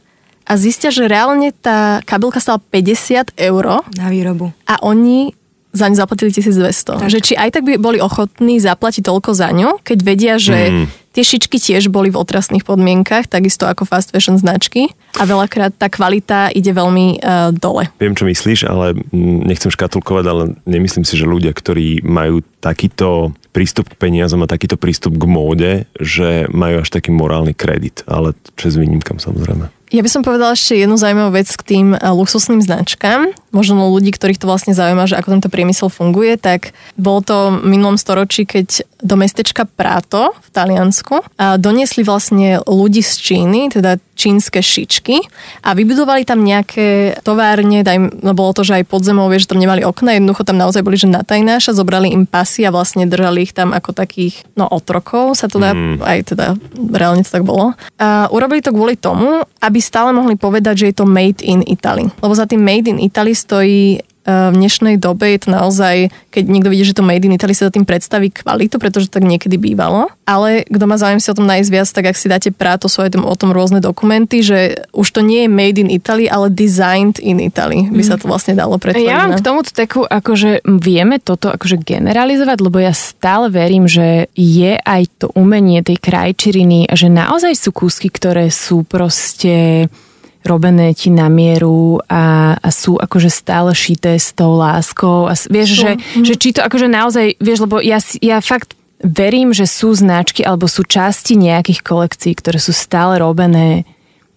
a zistia, že reálne tá kabelka stála 50 € Na výrobu. a oni za ňu zaplatili 1200. Tak. Že či aj tak by boli ochotní zaplatiť toľko za ňu, keď vedia, že tie šičky tiež boli v otrasných podmienkach, takisto ako fast fashion značky a veľakrát tá kvalita ide veľmi dole. Viem, čo myslíš, ale nechcem škatulkovať, ale nemyslím si, že ľudia, ktorí majú takýto prístup k peniazom a takýto prístup k móde, že majú až taký morálny kredit, ale čo s výnimkám samozrejme. Ja by som povedala ešte jednu zaujímavú vec k tým luxusným značkám. Možno ľudí, ktorých to vlastne zaujíma, že ako tento priemysel funguje, tak bolo to v minulom storočí, keď do mestečka Prato v Taliansku doniesli vlastne ľudí z Číny, teda čínske šičky a vybudovali tam nejaké továrne, bolo to, že aj pod zemou, vieš, že tam nemali okna, jednoducho tam naozaj boli, že na tajnáša, zobrali im pasy a vlastne držali ich tam ako takých, otrokov sa to dá, aj teda reálne to tak bolo. A urobili to kvôli tomu, aby stále mohli povedať, že je to made in Italy. Lebo za tým made in Italy stojí v dnešnej dobe je to naozaj, keď niekto vidí, že to made in Italy, sa za tým predstaví kvalitu, pretože to tak niekedy bývalo. Ale kto má záujem si o tom nájsť viac, tak ak si dáte Prato, sú aj o tom rôzne dokumenty, že už to nie je made in Italy, ale designed in Italy, by sa to vlastne dalo pretvoriť. Ja mám k tomuto takú, akože vieme toto akože generalizovať, lebo ja stále verím, že je aj to umenie tej krajčiriny a že naozaj sú kúsky, ktoré sú proste robené ti na mieru a sú akože stále šité s tou láskou a vieš, že či to akože naozaj, vieš, lebo ja fakt verím, že sú značky alebo sú časti nejakých kolekcií, ktoré sú stále robené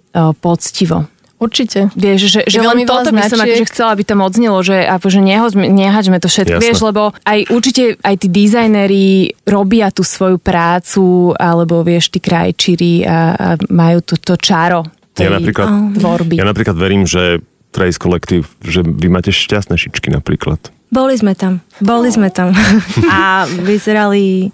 poctivo. Určite. Vieš, že len toto by som akože chcela, aby tam odznelo, že akože nehaďme to všetko. Jasne. Vieš, lebo aj určite aj tí dizajneri robia tú svoju prácu, alebo vieš, tí krajčíri a majú to čaro tvorby. Ja napríklad verím, že Trace Collective, že vy máte šťastné šičky napríklad. Boli sme tam. A vyzerali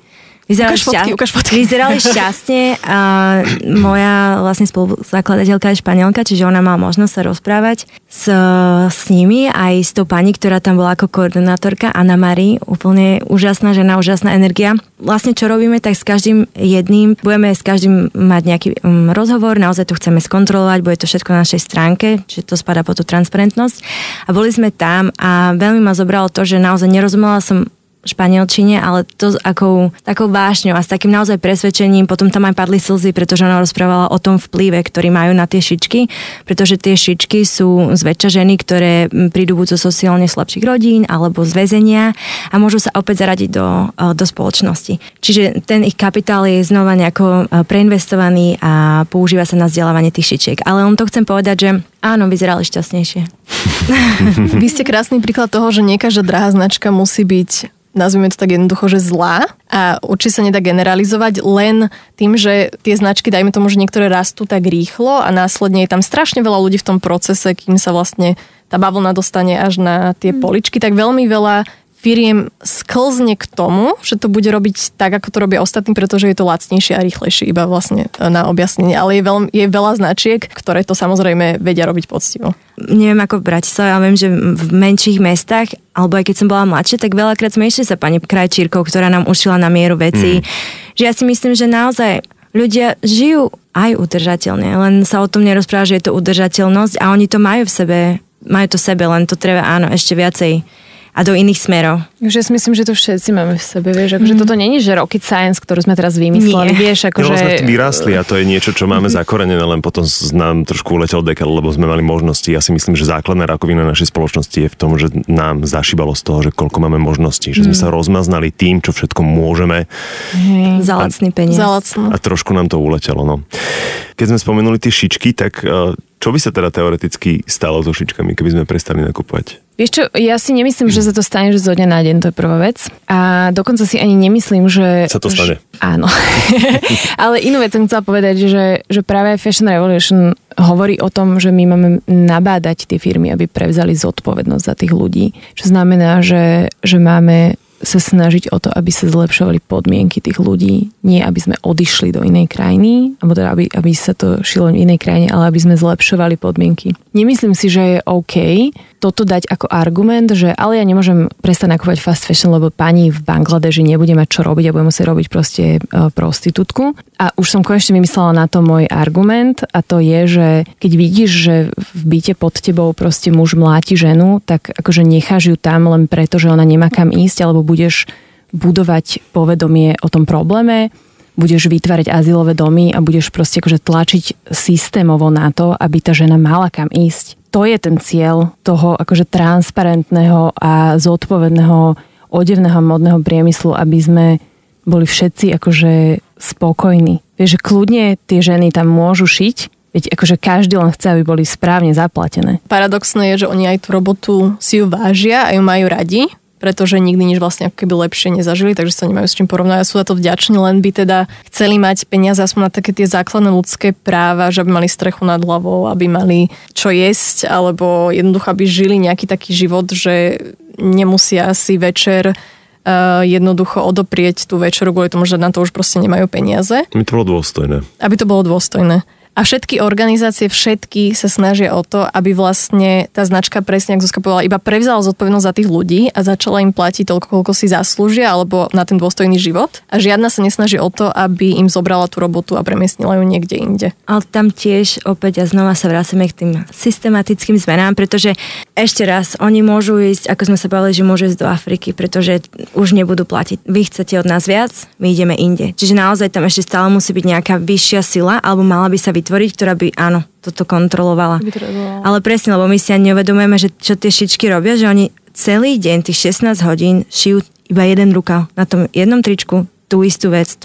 šťastne a moja vlastne spoluzakladateľka je Španielka, čiže ona mala možnosť sa rozprávať s nimi, aj s tou pani, ktorá tam bola ako koordinátorka, Anna Marie, úplne úžasná žena, úžasná energia. Vlastne čo robíme, tak s každým jedným budeme s každým mať nejaký rozhovor, naozaj to chceme skontrolovať, bude to všetko na našej stránke, čiže to spadá po tú transparentnosť. A boli sme tam a veľmi ma zobralo to, že naozaj nerozumela som španielčine, ale to s takou vášňou a s takým naozaj presvedčením, potom tam aj padli slzy, pretože ona rozprávala o tom vplyve, ktorý majú na tie šičky, pretože tie šičky sú zväčša ženy, ktoré prídu buď zo sociálne slabších rodín alebo z väzenia a môžu sa opäť zaradiť do spoločnosti. Čiže ten ich kapitál je znova nejako preinvestovaný a používa sa na vzdelávanie tých šičiek. Ale len to chcem povedať, že áno, vyzerali šťastnejšie. Vy ste krásny príklad toho, že nie každá drahá značka musí byť, nazvime to tak jednoducho, že zlá a určite sa nedá generalizovať len tým, že tie značky, dajme tomu, že niektoré rastú tak rýchlo a následne je tam strašne veľa ľudí v tom procese, kým sa vlastne tá bavlna dostane až na tie poličky, tak veľmi veľa firiem sklzne k tomu, že to bude robiť tak, ako to robia ostatní, pretože je to lacnejšie a rýchlejšie, iba vlastne na objasnenie. Ale je veľa značiek, ktoré to samozrejme vedia robiť poctivo. Neviem ako v Bratislave, ale viem, že v menších mestách, alebo aj keď som bola mladšia, tak veľakrát sme išli sa pani krajčírkou, ktorá nám ušila na mieru veci. Že ja si myslím, že naozaj ľudia žijú aj udržateľne, len sa o tom nerozpráva, že je to udržateľnosť a oni to majú v sebe, len to treba áno, ešte viacej a do iných smerov. Že si myslím, že to všetci máme v sebe, vieš, akože toto není, že rocket science, ktorú sme teraz vymysleli, vieš, akože... sme tým vyrastli a to je niečo, čo máme zakorenené, len potom nám trošku uletel dekel, lebo sme mali možnosti. Ja si myslím, že základná rakovina našej spoločnosti je v tom, že nám zašibalo z toho, že koľko máme možností, že sme sa rozmaznali tým, čo všetko môžeme. Za lacný peniaz. A trošku nám to uletelo, no. Keď sme spomenuli tie šičky, tak čo by sa teda teoreticky stalo so šičkami, keby sme prestali nakupovať? Vieš čo, ja si nemyslím, že sa to stane, že zo dňa na deň, to je prvá vec. A dokonca si ani nemyslím, že... Sa to stane. Áno. Ale inú vec som chcela povedať, že práve Fashion Revolution hovorí o tom, že my máme nabádať tie firmy, aby prevzali zodpovednosť za tých ľudí. Čo znamená, že máme sa snažiť o to, aby sa zlepšovali podmienky tých ľudí. Nie, aby sme odišli do inej krajiny, alebo teda, aby sa to šilo v inej krajine, ale aby sme zlepšovali podmienky. Nemyslím si, že je OK toto dať ako argument, že ale ja nemôžem prestať nakupovať fast fashion, lebo pani v Bangladeži nebude mať čo robiť a bude musieť robiť proste prostitútku. A už som konečne vymyslela na to môj argument a to je, že keď vidíš, že v byte pod tebou proste muž mláti ženu, tak akože necháš ju tam len preto, že ona nemá kam ísť, alebo budeš budovať povedomie o tom probléme, budeš vytvárať azylové domy a budeš proste akože tlačiť systémovo na to, aby tá žena mala kam ísť. To je ten cieľ toho akože transparentného a zodpovedného odevného modného priemyslu, aby sme boli všetci akože spokojní. Vieš, že kľudne tie ženy tam môžu šiť, veď akože každý len chce, aby boli správne zaplatené. Paradoxné je, že oni aj tú robotu si ju vážia a ju majú radi, pretože nikdy nič vlastne ako keby lepšie nezažili, takže sa nemajú s čím porovnať. Sú za to vďační, len by teda chceli mať peniaze aspoň na také tie základné ľudské práva, že aby mali strechu nad hlavou, aby mali čo jesť, alebo jednoducho aby žili nejaký taký život, že nemusia si večer jednoducho odoprieť tú večeru kvôli tomu, že na to už proste nemajú peniaze. Aby to bolo dôstojné. Aby to bolo dôstojné. A všetky organizácie, všetky sa snažia o to, aby vlastne tá značka, presne ako Zuzka povedala, iba prevzala zodpovednosť za tých ľudí a začala im platiť toľko, koľko si zaslúžia, alebo na ten dôstojný život. A žiadna sa nesnaží o to, aby im zobrala tú robotu a premiestnila ju niekde inde. Ale tam tiež opäť a znova sa vracame k tým systematickým zmenám, pretože ešte raz, oni môžu ísť, ako sme sa bavili, že môžu ísť do Afriky, pretože už nebudú platiť. Vy chcete od nás viac, my ideme inde. Čiže naozaj tam ešte stále musí byť nejaká vyššia sila, alebo mala by sa vytvoriť, ktorá by, áno, toto kontrolovala. Ale presne, lebo my si ani neuvedomujeme, že čo tie šičky robia, že oni celý deň, tých 16 hodín šijú iba jeden rukav na tom jednom tričku, tú istú vec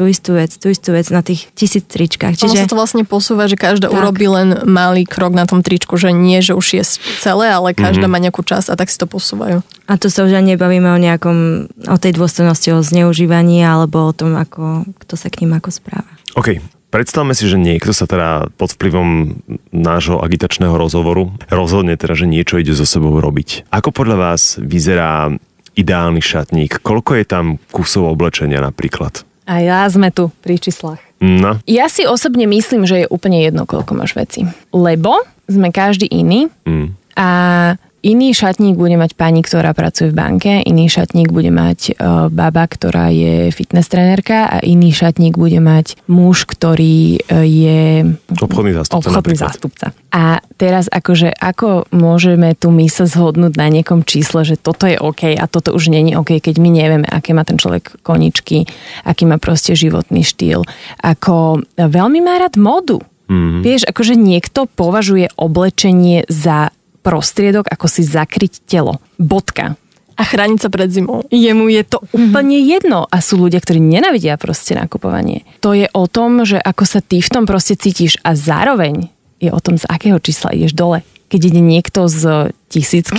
na tých 1000 tričkách. Čiže sa to vlastne posúva, že každá urobí len malý krok na tom tričku, že nie, že už je celé, ale každá má nejakú časť a tak si to posúvajú. A to sa už ani nebavíme o tej dôstojnosti, o zneužívaní alebo o tom, kto sa k ním ako správa. OK. Predstavme si, že niekto sa teda pod vplyvom nášho agitačného rozhovoru rozhodne teda, že niečo ide so sebou robiť. Ako podľa vás vyzerá ideálny šatník? Koľko je tam kusov oblečenia napríklad? A ja sme tu pri číslach. No. Ja si osobne myslím, že je úplne jedno, koľko máš veci. Lebo sme každý iný a iný šatník bude mať pani, ktorá pracuje v banke, iný šatník bude mať baba, ktorá je fitness trénerka a iný šatník bude mať muž, ktorý je obchodný zástupca. A teraz akože ako môžeme tu my sa zhodnúť na niekom čísle, že toto je OK a toto už nie je OK, keď my nevieme, aké má ten človek koničky, aký má proste životný štýl. Ako veľmi má rád modu. Vieš, akože niekto považuje oblečenie za prostriedok, ako si zakryť telo. Bodka. A chrániť sa pred zimou. Jemu je to úplne jedno. A sú ľudia, ktorí nenávidia proste nakupovanie. To je o tom, že ako sa ty v tom proste cítiš a zároveň je o tom, z akého čísla ideš dole. Keď ide niekto z 1000,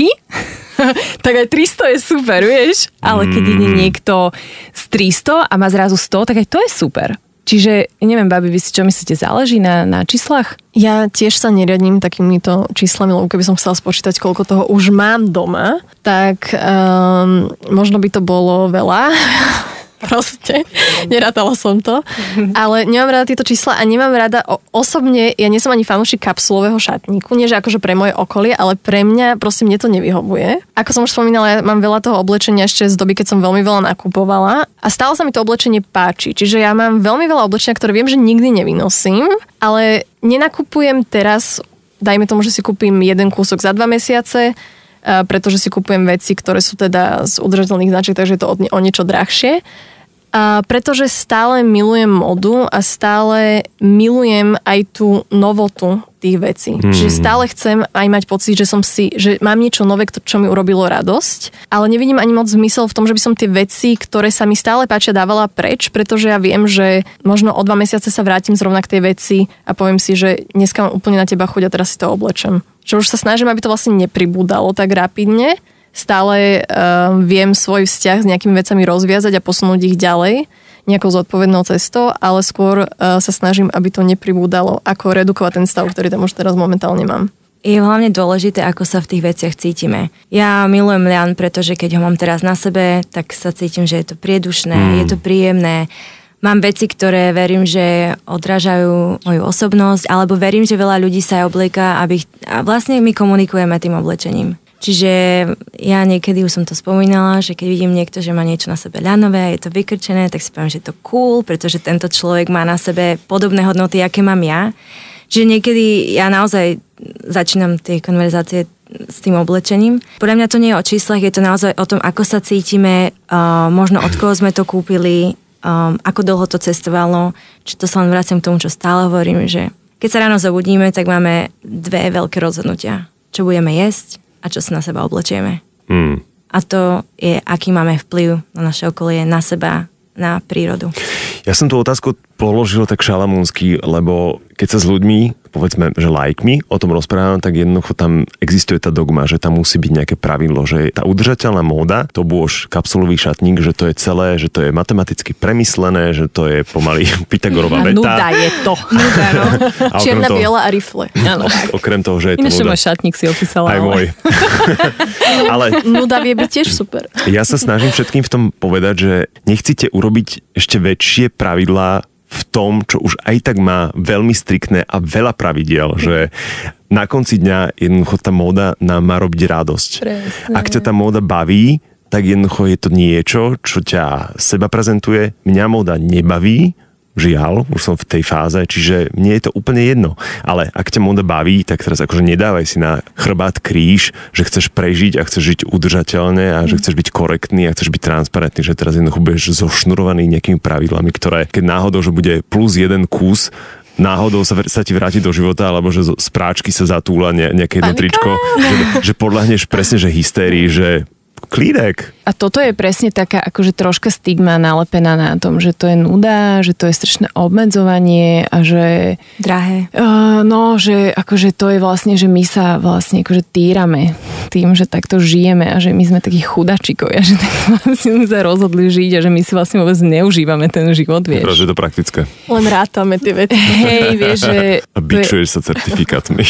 tak aj 300 je super, vieš? Ale keď ide niekto z 300 a má zrazu 100, tak aj to je super. Čiže, neviem, babi, vy si čo myslíte, záleží na číslach? Ja tiež sa neriadím takýmito číslami, lebo keby som chcela spočítať, koľko toho už mám doma, tak možno by to bolo veľa. Proste, nerátala som to. Ale nemám rada tieto čísla a nemám rada osobne, ja nie som ani fanúšik kapsulového šatníku, nie že akože pre moje okolie, ale pre mňa proste mne to nevyhovuje. Ako som už spomínala, ja mám veľa toho oblečenia ešte z doby, keď som veľmi veľa nakupovala a stále sa mi to oblečenie páči. Čiže ja mám veľmi veľa oblečenia, ktoré viem, že nikdy nevynosím, ale nenakupujem teraz, dajme tomu, že si kúpim jeden kúsok za 2 mesiace, pretože si kupujem veci, ktoré sú teda z udržateľných značiek, takže je to o niečo drahšie. Pretože stále milujem modu a stále milujem aj tú novotu tých vecí. Čiže stále chcem aj mať pocit, že mám niečo nové, čo mi urobilo radosť, ale nevidím ani moc zmysel v tom, že by som tie veci, ktoré sa mi stále páčia, dávala preč, pretože ja viem, že možno o 2 mesiace sa vrátim zrovna k tej veci a poviem si, že dneska mám úplne na teba chuť a teraz si to oblečem. Že už sa snažím, aby to vlastne nepribúdalo tak rapidne. Stále viem svoj vzťah s nejakými vecami rozviazať a posunúť ich ďalej nejakou zodpovednou cestou, ale skôr sa snažím, aby to nepribúdalo, ako redukovať ten stav, ktorý tam už teraz momentálne mám. je hlavne dôležité, ako sa v tých veciach cítime. Ja milujem lian, pretože keď ho mám teraz na sebe, tak sa cítim, že je to priedušné, je to príjemné. Mám veci, ktoré verím, že odrážajú moju osobnosť, alebo verím, že veľa ľudí sa aj oblieka, a vlastne my komunikujeme tým oblečením. Čiže ja niekedy už som to spomínala, že keď vidím niekto, že má niečo na sebe ľanové, je to vykrčené, tak si poviem, že je to cool, pretože tento človek má na sebe podobné hodnoty, aké mám ja. Čiže niekedy ja naozaj začínam tie konverzácie s tým oblečením. Podľa mňa to nie je o číslach, je to naozaj o tom, ako sa cítime, možno od koho sme to kúpili, ako dlho to cestovalo. Či to sa len vraciam k tomu, čo stále hovorím, že keď sa ráno zobudíme, tak máme dve veľké rozhodnutia. Čo budeme jesť a čo sa na seba oblečieme. A to je, aký máme vplyv na naše okolie, na seba, na prírodu. Ja som tú otázku položil tak šalamúnsky, lebo keď sa s ľuďmi, povedzme, že laikmi o tom rozprávam, tak jednoducho tam existuje tá dogma, že tam musí byť nejaké pravidlo, že tá udržateľná móda, to bôž kapsulový šatník, že to je celé, že to je matematicky premyslené, že to je pomaly Pythagorová veta. Nuda je to. Nuda, no. Čierna, biela a rifle. Okrem toho, že je to ináč nuda. Môj šatník si opísala. Aj môj. Ale nuda vie byť tiež super. Ja sa snažím všetkým v tom povedať, že nechcete urobiť ešte väčšie pravidlá v tom, čo už aj tak má veľmi striktné a veľa pravidiel, že na konci dňa jednoducho tá móda nám má robiť radosť. Presne. Ak ťa tá móda baví, tak jednoducho je to niečo, čo ťa seba prezentuje. Mňa móda nebaví, žiaľ, už som v tej fáze, čiže mne je to úplne jedno. Ale ak ťa móda baví, tak teraz akože nedávaj si na chrbát kríž, že chceš prežiť a chceš žiť udržateľne a že chceš byť korektný a chceš byť transparentný, že teraz jednoducho budeš zošnurovaný nejakými pravidlami, ktoré keď náhodou, že bude plus jeden kus, náhodou sa ti vráti do života, alebo že z práčky sa zatúla nejaké jedno tričko, že podľahneš presne, že hystérii, že klídek. A toto je presne taká akože troška stigma nalepená na tom, že to je nuda, že to je strašné obmedzovanie a že... Drahé. No, že akože to je vlastne, že my sa vlastne akože týrame tým, že takto žijeme a že my sme takí chudačikovia, že takto vlastne sme sa rozhodli žiť a že my si vlastne vôbec neužívame ten život, vieš. Pretože je to praktické. Len rátame tie veci. Hej, vieš, že... A bičuješ sa certifikátmi.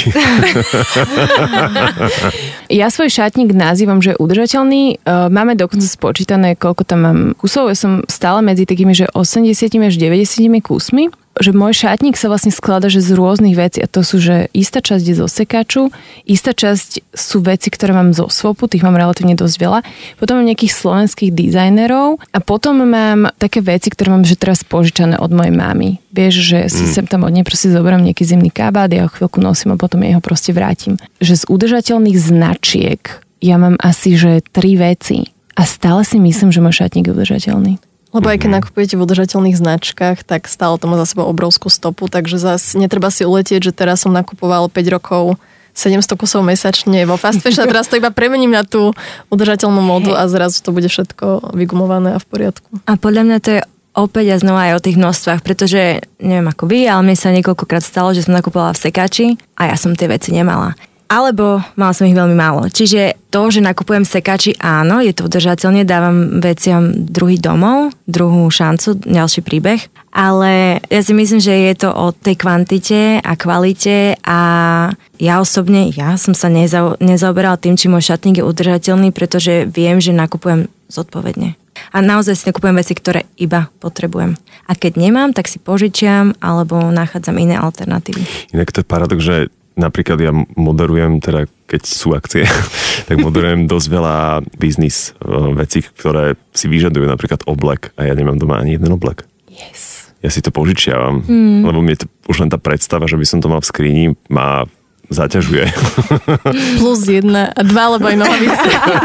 Ja svoj šatník nazývam, že je udržateľný. Máme dokonca spočítané, koľko tam mám kusov. Ja som stále medzi takými, že 80 až 90 kusmi. Že môj šatník sa vlastne skladá že z rôznych vecí a to sú, že istá časť je zo sekaču, istá časť sú veci, ktoré mám zo swopu, tých mám relatívne dosť veľa. Potom mám nejakých slovenských dizajnerov a potom mám také veci, ktoré mám že teraz požičané od mojej mamy. Vieš, že si sem tam od nej proste zoberám nejaký zimný kabát, ja ho chvíľku nosím a potom jej ho proste vrátim. Že z udržateľných značiek ja mám asi, že 3 veci a stále si myslím, že môj šatník je udržateľný. Lebo aj keď nakupujete v udržateľných značkách, tak stále to má za sebou obrovskú stopu, takže zase netreba si uletieť, že teraz som nakupoval 5 rokov 700 kusov mesačne vo fast fashion a teraz to iba premením na tú udržateľnú módu a zrazu to bude všetko vygumované a v poriadku. A podľa mňa to je opäť a znova aj o tých množstvách, pretože neviem ako vy, ale mne sa niekoľkokrát stalo, že som nakupovala v sekači a ja som tie veci nemala. Alebo mala som ich veľmi málo. Čiže to, že nakupujem sekači, áno, je to udržateľne, dávam veciam druhý domov, druhú šancu, ďalší príbeh. Ale ja si myslím, že je to o tej kvantite a kvalite a ja osobne, ja som sa nezaoberala tým, či môj šatník je udržateľný, pretože viem, že nakupujem zodpovedne. A naozaj si nakupujem veci, ktoré iba potrebujem. A keď nemám, tak si požičiam alebo nachádzam iné alternatívy. Inak to je paradox, že napríklad ja moderujem, teda keď sú akcie, tak moderujem dosť veľa biznis vecí, ktoré si vyžadujú napríklad oblek a ja nemám doma ani jeden oblek. Yes. Ja si to požičiavam, lebo mne to, už len tá predstava, že by som to mal v skrini, má zaťažuje. Plus 1 a 2, lebo aj nohavice.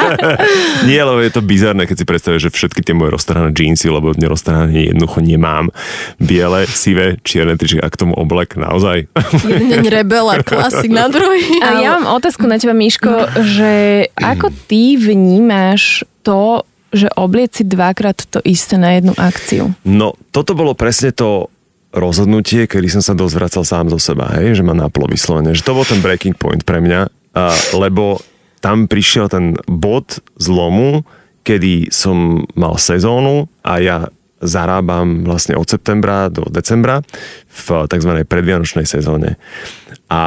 Nie, lebo je to bizarné, keď si predstavíš, že všetky tie moje roztrhané džínsy, lebo neroztrhané jednoducho nemám. Biele, sivé, čierne tričky a k tomu oblek, naozaj. Jeden deň rebel a klasik na druhý. A ja mám otázku na teba, Miško, že ako ty vnímaš to, že obliec si dvakrát to isté na jednu akciu? No, toto bolo presne to rozhodnutie, kedy som sa dosť vracal sám zo seba, hej, že ma naplo vyslovene, že to bol ten breaking point pre mňa, lebo tam prišiel ten bod zlomu, kedy som mal sezónu a ja zarábam vlastne od septembra do decembra v tzv. Predvianočnej sezóne. A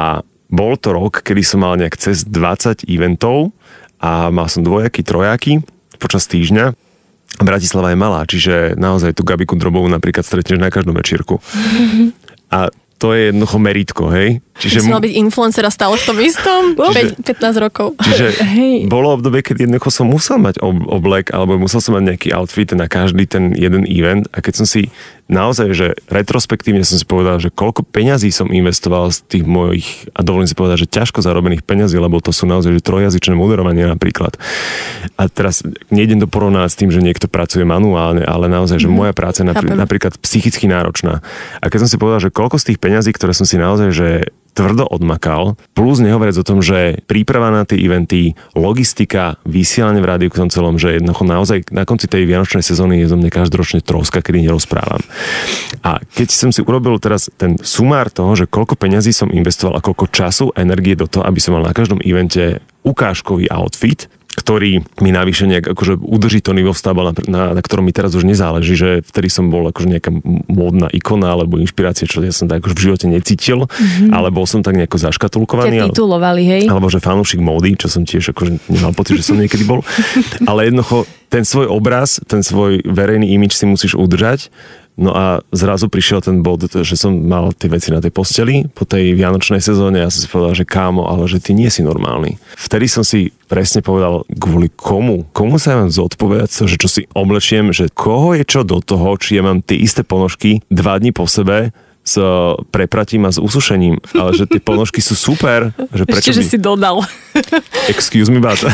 bol to rok, kedy som mal nejak cez 20 eventov a mal som dvojaky, trojaky počas týždňa. Bratislava je malá, čiže naozaj tú Gabiku Drobovú napríklad stretneš na každom večírku. A to je jednoducho meritko, hej? Čiže mal byť influencer a stále v tom istom 15 rokov. Čiže bolo obdobie, keď jednoducho som musel mať oblek alebo musel som mať nejaký outfit na každý ten jeden event a keď som si naozaj, že retrospektívne som si povedal, že koľko peňazí som investoval z tých mojich, a dovolím si povedať, že ťažko zarobených peňazí, lebo to sú naozaj že trojjazyčné moderovanie napríklad. A teraz nejdem to porovnať s tým, že niekto pracuje manuálne, ale naozaj, že moja práca je napríklad psychicky náročná. A keď som si povedal, že koľko z tých peňazí, ktoré som si naozaj, že tvrdo odmakal, plus nehovoriac o tom, že príprava na tie eventy, logistika, vysielanie v rádiu k tom celom, že jednoducho naozaj na konci tej vianočnej sezóny je zo mňa každoročne troska, kedy nerozprávam. A keď som si urobil teraz ten sumár toho, že koľko peňazí som investoval a koľko času, energie do toho, aby som mal na každom evente ukážkový outfit, ktorý mi navyše nejak akože udrží to nivo vstavba, na ktorom mi teraz už nezáleží, že vtedy som bol akože nejaká módna ikona alebo inšpirácia, čo ja som tak akože v živote necítil, ale bol som tak nejako zaškatulkovaný. Ťa titulovali, hej? Alebo že fanúšik módy, čo som tiež akože nemal pocit, že som niekedy bol. Ale jednoducho ten svoj obraz, ten svoj verejný imidž si musíš udržať. No a zrazu prišiel ten bod, že som mal tie veci na tej posteli po tej vianočnej sezóne a ja som si povedal, že kámo, ale že ty nie si normálny. Vtedy som si presne povedal, kvôli komu sa ja mám zodpovedať, že čo si oblečiem, že koho je čo do toho, či ja mám tie isté ponožky 2 dni po sebe s prepratím a s usušením, ale že tie ponožky sú super. Že prečo ešte, že si dodal. Excuse me, but.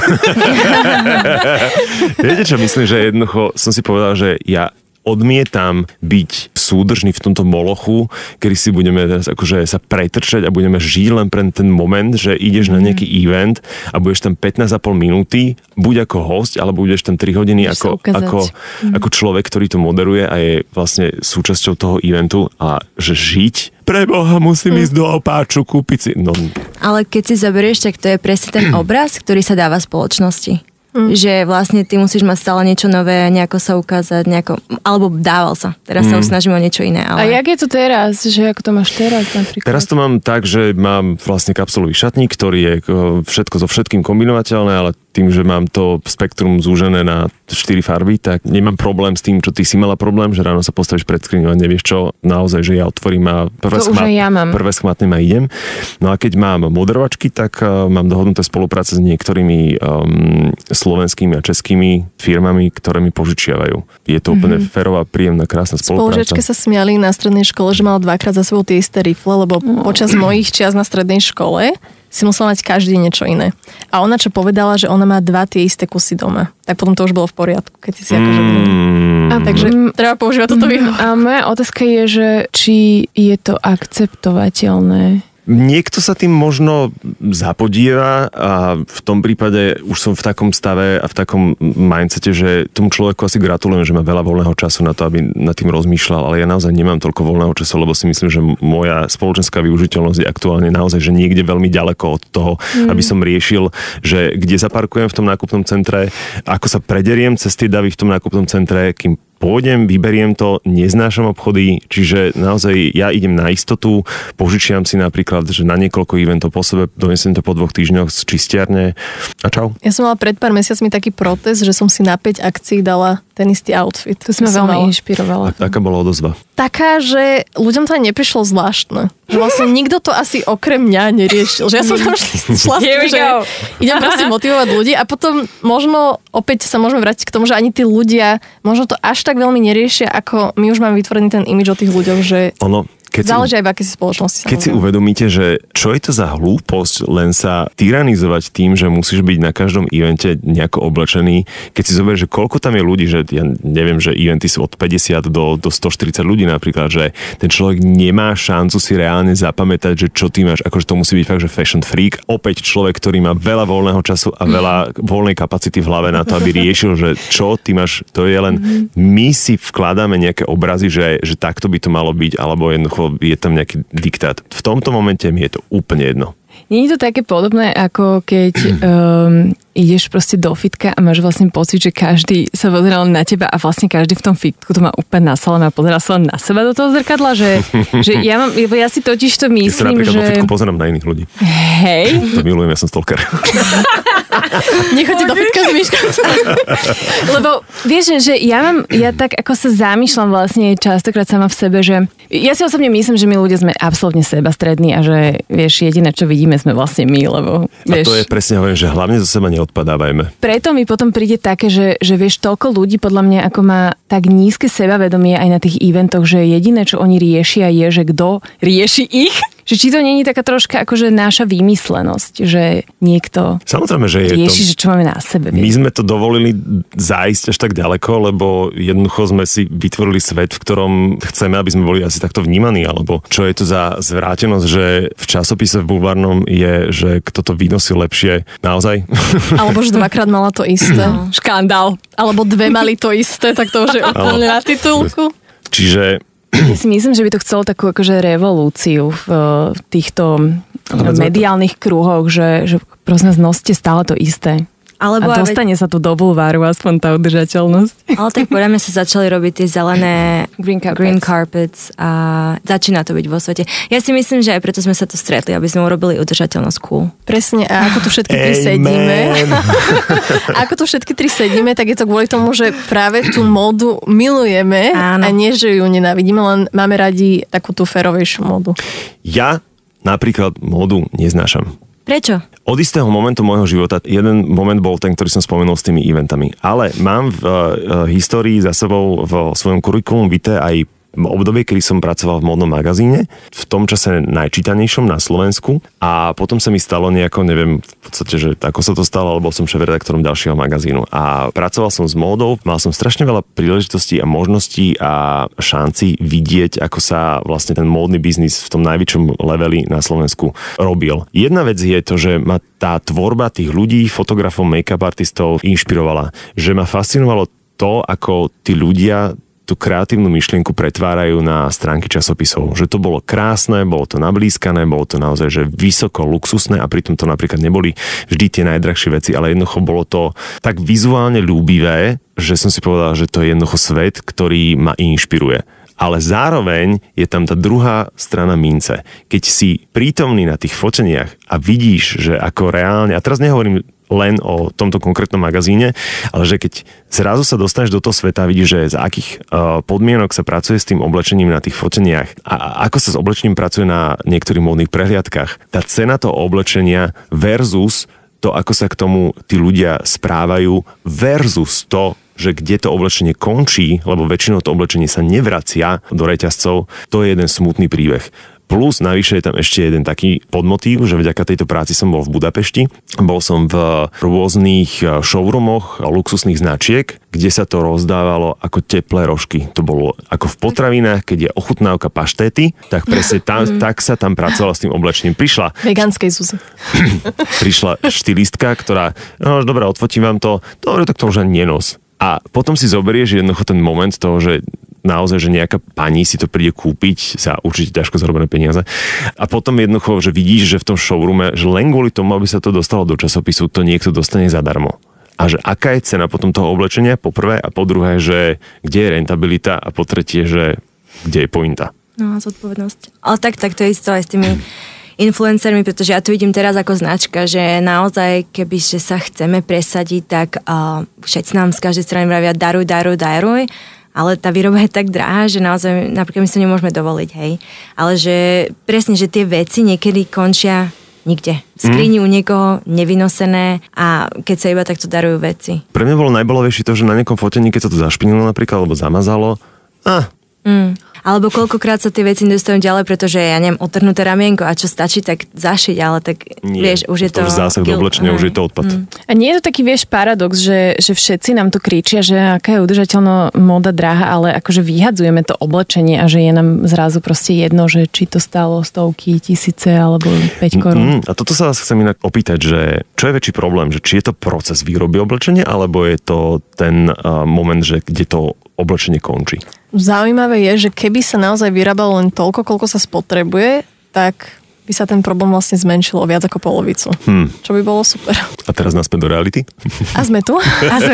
Viete, čo myslím, že jednoducho som si povedal, že ja odmietam byť súdržný v tomto molochu, kedy si budeme teraz akože sa pretrčať a budeme žiť len pre ten moment, že ideš na nejaký event a budeš tam 15,5 minúty, buď ako host, alebo budeš tam 3 hodiny ako človek, ktorý to moderuje a je vlastne súčasťou toho eventu a že žiť preboha, musím ísť do Opáču, kúpiť si. No. Ale keď si zoberieš, tak to je presne ten obraz, ktorý sa dáva spoločnosti. Že vlastne ty musíš mať stále niečo nové, nejako sa ukázať, alebo dával sa. Teraz sa už snažím o niečo iné. Ale... A jak je to teraz? Že ako to máš teraz napríklad? Teraz to mám tak, že mám vlastne kapsulový šatník, ktorý je všetko so všetkým kombinovateľné, ale tým, že mám to spektrum zúžené na 4 farby, tak nemám problém s tým, čo ty si mala problém, že ráno sa postavíš pred skriňou a nevieš čo, naozaj, že ja otvorím a prvé schmatnem a idem. No a keď mám moderovačky, tak mám dohodnuté spolupráce s niektorými slovenskými a českými firmami, ktoré mi požičiavajú. Je to úplne férová, príjemná, krásna spolupráca. Spolužiačke sa smiali na strednej škole, že mala 2-krát za sebou tie isté rifle, lebo počas mojich čias na strednej škole si musela mať každý niečo iné. A ona čo povedala, že ona má 2 tie isté kusy doma. Tak potom to už bolo v poriadku, keď si akože... Takže treba používať toto výhodu. A moja otázka je, že či je to akceptovateľné? Niekto sa tým možno zapodieva a v tom prípade už som v takom stave a v takom mindsete, že tomu človeku asi gratulujem, že má veľa voľného času na to, aby nad tým rozmýšľal, ale ja naozaj nemám toľko voľného času, lebo si myslím, že moja spoločenská využiteľnosť je aktuálne naozaj, že niekde veľmi ďaleko od toho, aby som riešil, že kde zaparkujem v tom nákupnom centre, ako sa prederiem cez tie davy v tom nákupnom centre, kým pôjdem, vyberiem to, neznášam obchody, čiže naozaj ja idem na istotu, požičiam si napríklad, že na niekoľko eventov po sebe, donesem to po 2 týždňoch z čistiarne a čau. Ja som mala pred pár mesiacmi taký protest, že som si na 5 akcií dala ten istý outfit. To sme veľmi inšpirovala. Aká bola odozva? Taká, že ľuďom to neprišlo zvláštne. Že vlastne nikto to asi okrem mňa neriešil. Že ja som tam šla že idem proste motivovať ľudí a potom možno opäť sa môžeme vrátiť k tomu, že ani tí ľudia možno to až tak veľmi neriešia, ako my už máme vytvorený ten imidž o tých ľuďoch, že záleží aj v akej spoločnosti. Keď si uvedomíte, že čo je to za hlúposť len sa tyranizovať tým, že musíš byť na každom evente nejako oblečený, keď si zoberieš, že koľko tam je ľudí, že ja neviem, že eventy sú od 50 do 140 ľudí napríklad, že ten človek nemá šancu si reálne zapamätať, že čo ty máš, akože to musí byť fakt, že fashion freak. Opäť človek, ktorý má veľa voľného času a veľa voľnej kapacity v hlave na to, aby riešil, že čo ty máš, to je len my si vkladáme nejaké obrazy, že takto by to malo byť, alebo jednoducho je tam nejaký diktát. V tomto momente mi je to úplne jedno. Nie je to také podobné, ako keď ideš proste do fitka a máš vlastne pocit, že každý sa pozeral na teba a vlastne každý v tom fitku to má úplne nasalené a pozerá sa len na seba do toho zrkadla, že ja si totiž to myslím, že... Ja sa napríklad vo fitku pozerám na iných ľudí. Hej. To milujem, ja som stalker. Nechoďte do fitka s Miškou. Lebo vieš, že ja tak ako sa zamýšľam vlastne častokrát sama v sebe, že ja si osobne myslím, že my ľudia sme absolútne sebastrední a že vieš, jediné, čo vidíme, sme vlastne my, lebo vieš... A to je presne, hovorím, že hlavne zo seba neodpadávajme. Preto mi potom príde také, že vieš, toľko ľudí podľa mňa ako má tak nízke sebavedomie aj na tých eventoch, že jediné, čo oni riešia je, že kto rieši ich. Že či to nie je taká troška akože naša vymyslenosť, že niekto samozrejme, že rieši, že čo máme na sebe. My sme to dovolili zájsť až tak ďaleko, lebo jednoducho sme si vytvorili svet, v ktorom chceme, aby sme boli asi takto vnímaní, alebo čo je to za zvrátenosť, že v časopise v bulvárnom je, že kto to vynosí lepšie. Naozaj? Alebo že dvakrát mala to isté. Škandál. Alebo dve mali to isté, tak to už je úplne na titulku. Čiže ja si myslím, že by to chcelo takú akože revolúciu v týchto mediálnych kruhoch, že prosím vás, noste stále to isté. Alebo a dostane sa tu do bulváru aspoň tá udržateľnosť. Ale tak podľa mňa sa začali robiť tie zelené green carpets a začína to byť vo svete. Ja si myslím, že aj preto sme sa tu stretli, aby sme urobili udržateľnosť cool. Presne, a ako tu všetky tri sedíme, ako tu všetky tri sedíme, tak je to kvôli tomu, že práve tú módu milujeme. Áno. A nie, že ju nenávidíme, len máme radi takú tú férovejšiu módu. Ja napríklad módu neznášam. Prečo? Od istého momentu môjho života, jeden moment bol ten, ktorý som spomenul s tými eventami, ale mám v histórii za sebou v svojom kurikulum vitae aj obdobie, kedy som pracoval v módnom magazíne, v tom čase najčítanejšom na Slovensku a potom sa mi stalo nejako, neviem v podstate, že ako sa to stalo, alebo som šéfredaktorom ďalšieho magazínu a pracoval som s módou, mal som strašne veľa príležitostí a možností a šanci vidieť, ako sa vlastne ten módny biznis v tom najväčšom leveli na Slovensku robil. Jedna vec je to, že ma tá tvorba tých ľudí, fotografov, make-up artistov inšpirovala, že ma fascinovalo to, ako tí ľudia tú kreatívnu myšlienku pretvárajú na stránky časopisov. Že to bolo krásne, bolo to nablískané, bolo to naozaj že vysoko luxusné a pritom to napríklad neboli vždy tie najdrahšie veci, ale jednoducho bolo to tak vizuálne ľúbivé, že som si povedal, že to je jednoducho svet, ktorý ma inšpiruje. Ale zároveň je tam tá druhá strana mince. Keď si prítomný na tých foteniach a vidíš, že ako reálne, a teraz nehovorím len o tomto konkrétnom magazíne, ale že keď zrazu sa dostaneš do toho sveta a vidíš, že za akých podmienok sa pracuje s tým oblečením na tých foteniach a ako sa s oblečením pracuje na niektorých módnych prehliadkach, tá cena toho oblečenia versus to, ako sa k tomu tí ľudia správajú versus to, že kde to oblečenie končí, lebo väčšinou to oblečenie sa nevracia do reťazcov, to je jeden smutný príbeh. Plus navyše je tam ešte jeden taký podmotív, že vďaka tejto práci som bol v Budapešti. Bol som v rôznych showroomoch luxusných značiek, kde sa to rozdávalo ako teplé rožky. To bolo ako v potravinách, keď je ochutnávka paštéty, tak presne tak sa tam pracovalo s tým oblečením. Veganskej Zuzi. Prišla štilistka, ktorá, no dobré, odfotím vám to, dobre, tak to už ani nenos. A potom si zoberieš jednoducho ten moment toho, že naozaj, že nejaká pani si to príde kúpiť za určite ťažko zarobené peniaze. A potom jednoducho, že vidíš, že v tom showroome, že len kvôli tomu, aby sa to dostalo do časopisu, to niekto dostane zadarmo. A že aká je cena potom toho oblečenia, po prvé, a po druhé, že kde je rentabilita a po tretie, že kde je pointa. No a zodpovednosť. Ale tak to je isto aj s tými influencermi, pretože ja to vidím teraz ako značka, že naozaj, keby že sa chceme presadiť, tak všetci nám z každej strany vravia daruj, ale tá výroba je tak drahá, že naozaj napríklad my si to nemôžeme dovoliť, hej. Ale že presne, že tie veci niekedy končia nikde. V skrini u niekoho nevynosené a keď sa iba takto darujú veci. Pre mňa bolo najbolavejšie to, že na nejakom fotení, keď sa to zašpinilo napríklad, alebo zamazalo, Alebo koľkokrát sa tie veci dostanú ďalej, pretože ja neviem, otrhnuté ramienko a čo stačí, tak zašiť, ale tak nie, vieš, už je to... zásah do oblečenia, už je to odpad. A nie je to taký, vieš, paradox, že všetci nám to kričia, že aká je udržateľná móda drahá, ale akože vyhadzujeme to oblečenie a že je nám zrazu proste jedno, že či to stálo stovky, tisíce alebo 5 korún. A toto sa vás chcem inak opýtať, že čo je väčší problém, že či je to proces výroby oblečenia, alebo je to ten moment, že kde to oblečenie končí? Zaujímavé je, že keby sa naozaj vyrábalo len toľko, koľko sa spotrebuje, tak by sa ten problém vlastne zmenšil o viac ako polovicu. Čo by bolo super. A teraz naspäť do reality? A sme tu.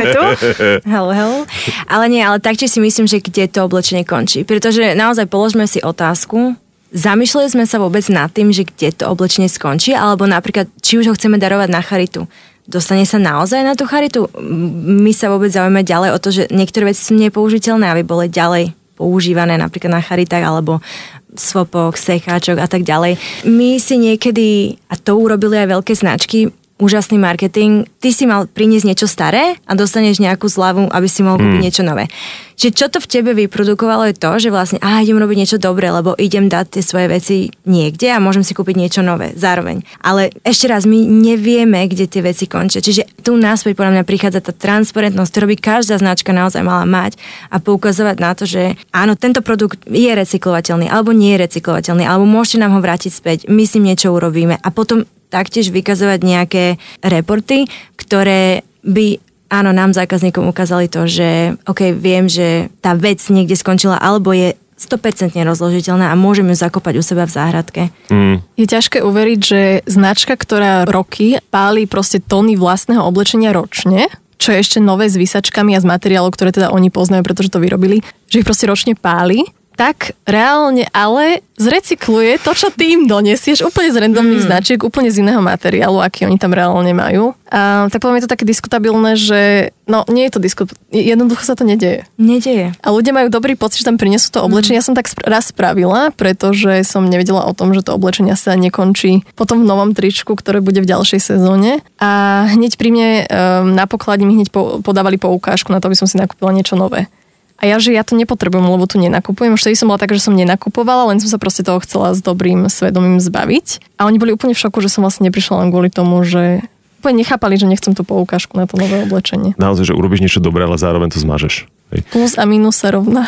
Hello. Ale nie, ale taktiež si myslím, že kde to oblečenie končí. Pretože naozaj položme si otázku, zamýšľali sme sa vôbec nad tým, že kde to oblečenie skončí, alebo napríklad, či už ho chceme darovať na charitu. Dostane sa naozaj na tú charitu? My sa vôbec zaujímame ďalej o to, že niektoré veci sú nepoužiteľné, aby boli ďalej používané napríklad na charitách alebo svopoch, secháčok a tak ďalej. My si niekedy, a to urobili aj veľké značky, úžasný marketing, ty si mal priniesť niečo staré a dostaneš nejakú zľavu, aby si mohol kúpiť niečo nové. Čiže čo to v tebe vyprodukovalo je to, že vlastne idem robiť niečo dobré, lebo idem dať tie svoje veci niekde a môžem si kúpiť niečo nové zároveň. Ale ešte raz, my nevieme, kde tie veci končia. Čiže tu naspäť podľa mňa prichádza tá transparentnosť, ktorú by každá značka naozaj mala mať a poukazovať na to, že áno, tento produkt je recyklovateľný alebo nie je recyklovateľný, alebo môžete nám ho vrátiť späť, my s ním niečo urobíme a potom taktiež vykazovať nejaké reporty, ktoré by, áno, nám zákazníkom ukázali to, že OK, viem, že tá vec niekde skončila, alebo je 100% rozložiteľná a môžem ju zakopať u seba v záhradke. Je ťažké uveriť, že značka, ktorá roky páli proste tony vlastného oblečenia ročne, čo je ešte nové s výsačkami a s materiálov, ktoré teda oni poznajú, pretože to vyrobili, že ich proste ročne páli, tak reálne ale zrecykluje to, čo ty im donesieš úplne z randomných značiek, úplne z iného materiálu, aký oni tam reálne majú. A tak podľa mňa je to také diskutabilné, že no nie je to jednoducho sa to nedeje. Nedeje. A ľudia majú dobrý pocit, že tam prinesú to oblečenie. Ja som tak raz spravila, pretože som nevedela o tom, že to oblečenie sa nekončí potom v novom tričku, ktoré bude v ďalšej sezóne. A hneď pri mne na pokladni mi hneď podávali poukážku na to, aby som si nakúpila niečo nové. A ja to nepotrebujem, lebo tu nenakupujem. Už vtedy som bola taká, že som nenakupovala, len som sa proste toho chcela s dobrým svedomím zbaviť. A oni boli úplne v šoku, že som vlastne neprišla len kvôli tomu, že úplne nechápali, že nechcem tú poukážku na to nové oblečenie. Naozaj, že urobíš niečo dobré, ale zároveň to zmažeš. Hej. Plus a minus sa rovná.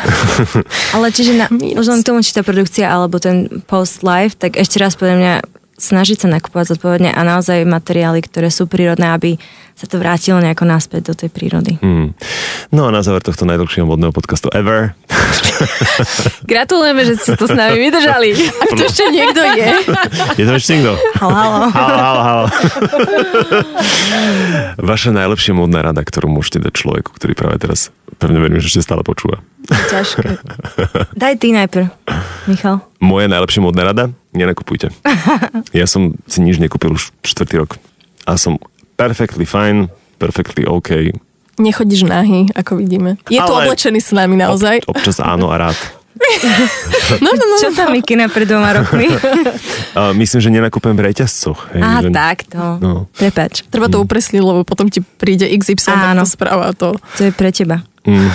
Ale čiže možno k tomu, či tá produkcia alebo ten post-life, tak ešte raz podľa mňa snažiť sa nakupovať zodpovedne a naozaj materiály, ktoré sú prírodné, aby sa to vrátilo nejako naspäť do tej prírody. No a na záver tohto najdlhšieho modného podcastu ever. Gratulujeme, že ste to s nami vydržali. Ak to ešte niekto je. Je to ešte niekto? Halo. Vaša najlepšia módna rada, ktorú môžete dať človeku, ktorý práve teraz, pevne verím, že ešte stále počúva. Ťažké. Daj ty najprv, Michal. Moja najlepšia módna rada? Nenakupujte. Ja som si nič nekúpil už 4. rok. A som perfectly fine, perfectly OK. Nechodíš nahý, ako vidíme. Je tu oblečený s nami naozaj. Občas áno a rád. No. Čo tam Mikina pred 2 rokmi? Myslím, že nenakúpem v reťazcoch. Takto. No. Prepáč. Treba to upresniť, lebo potom ti príde XY, tak to správa to. To je pre teba.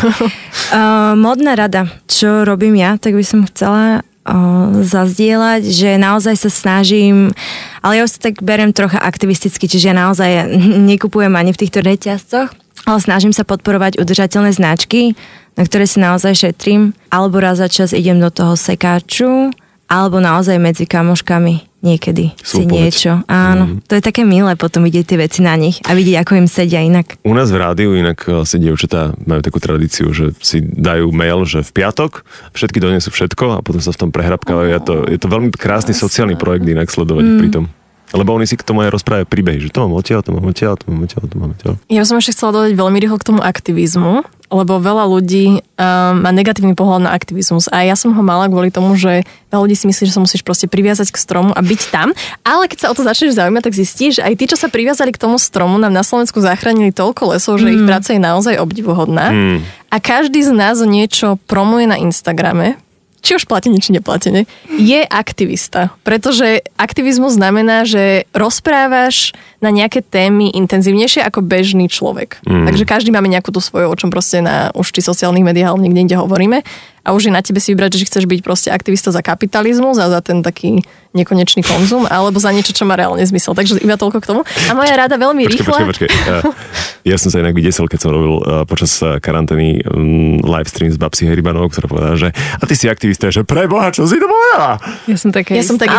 Modná rada. Čo robím ja, tak by som chcela zazdieľať, že naozaj sa snažím, ale ja už tak beriem trocha aktivisticky, čiže ja naozaj nekupujem ani v týchto reťazcoch, ale snažím sa podporovať udržateľné značky, na ktoré si naozaj šetrím, alebo raz za čas idem do toho sekáču, alebo naozaj medzi kamoškami niekedy si niečo. Áno, to je také milé potom vidieť tie veci na nich a vidieť, ako im sedia inak. U nás v rádiu inak si dievčatá majú takú tradíciu, že si dajú mail, že v piatok všetky donesú všetko a potom sa v tom prehrabkávajú. Je to veľmi krásny sociálny projekt inak sledovať pri tom. Lebo oni si k tomu aj rozprávajú príbehy, že to mám odtiaľ, to mám odtiaľ, to mám odtiaľ, to mám odtiaľ. Ja som ešte chcela dodať veľmi rýchlo k tomu aktivizmu, lebo veľa ľudí má negatívny pohľad na aktivizmus a ja som ho mala kvôli tomu, že veľa ľudí si myslí, že sa musíš proste priviazať k stromu a byť tam, ale keď sa o to začneš zaujímať, tak zistíš, že aj tí, čo sa priviazali k tomu stromu, nám na Slovensku zachránili toľko lesov, že ich práca je naozaj obdivuhodná a každý z nás niečo promuje na Instagrame, či už platené, či neplatené, je aktivista. Pretože aktivizmus znamená, že rozprávaš na nejaké témy intenzívnejšie ako bežný človek. Takže každý máme nejakú tú svoju, o čom proste na už či sociálnych médiách alebo niekde hovoríme. A už je na tebe si vybrať, že chceš byť proste aktivista za kapitalizmus a za ten taký nekonečný konzum, alebo za niečo, čo má reálne zmysel. Takže iba toľko k tomu. A moja rada veľmi rýchla. Počkej. Ja som sa inak vydesel, keď som robil počas karantény livestream s Babsi Heribanovou, ktorá povedala, že a ty si aktivista, že preboha, čo si to povedala? Ja som tak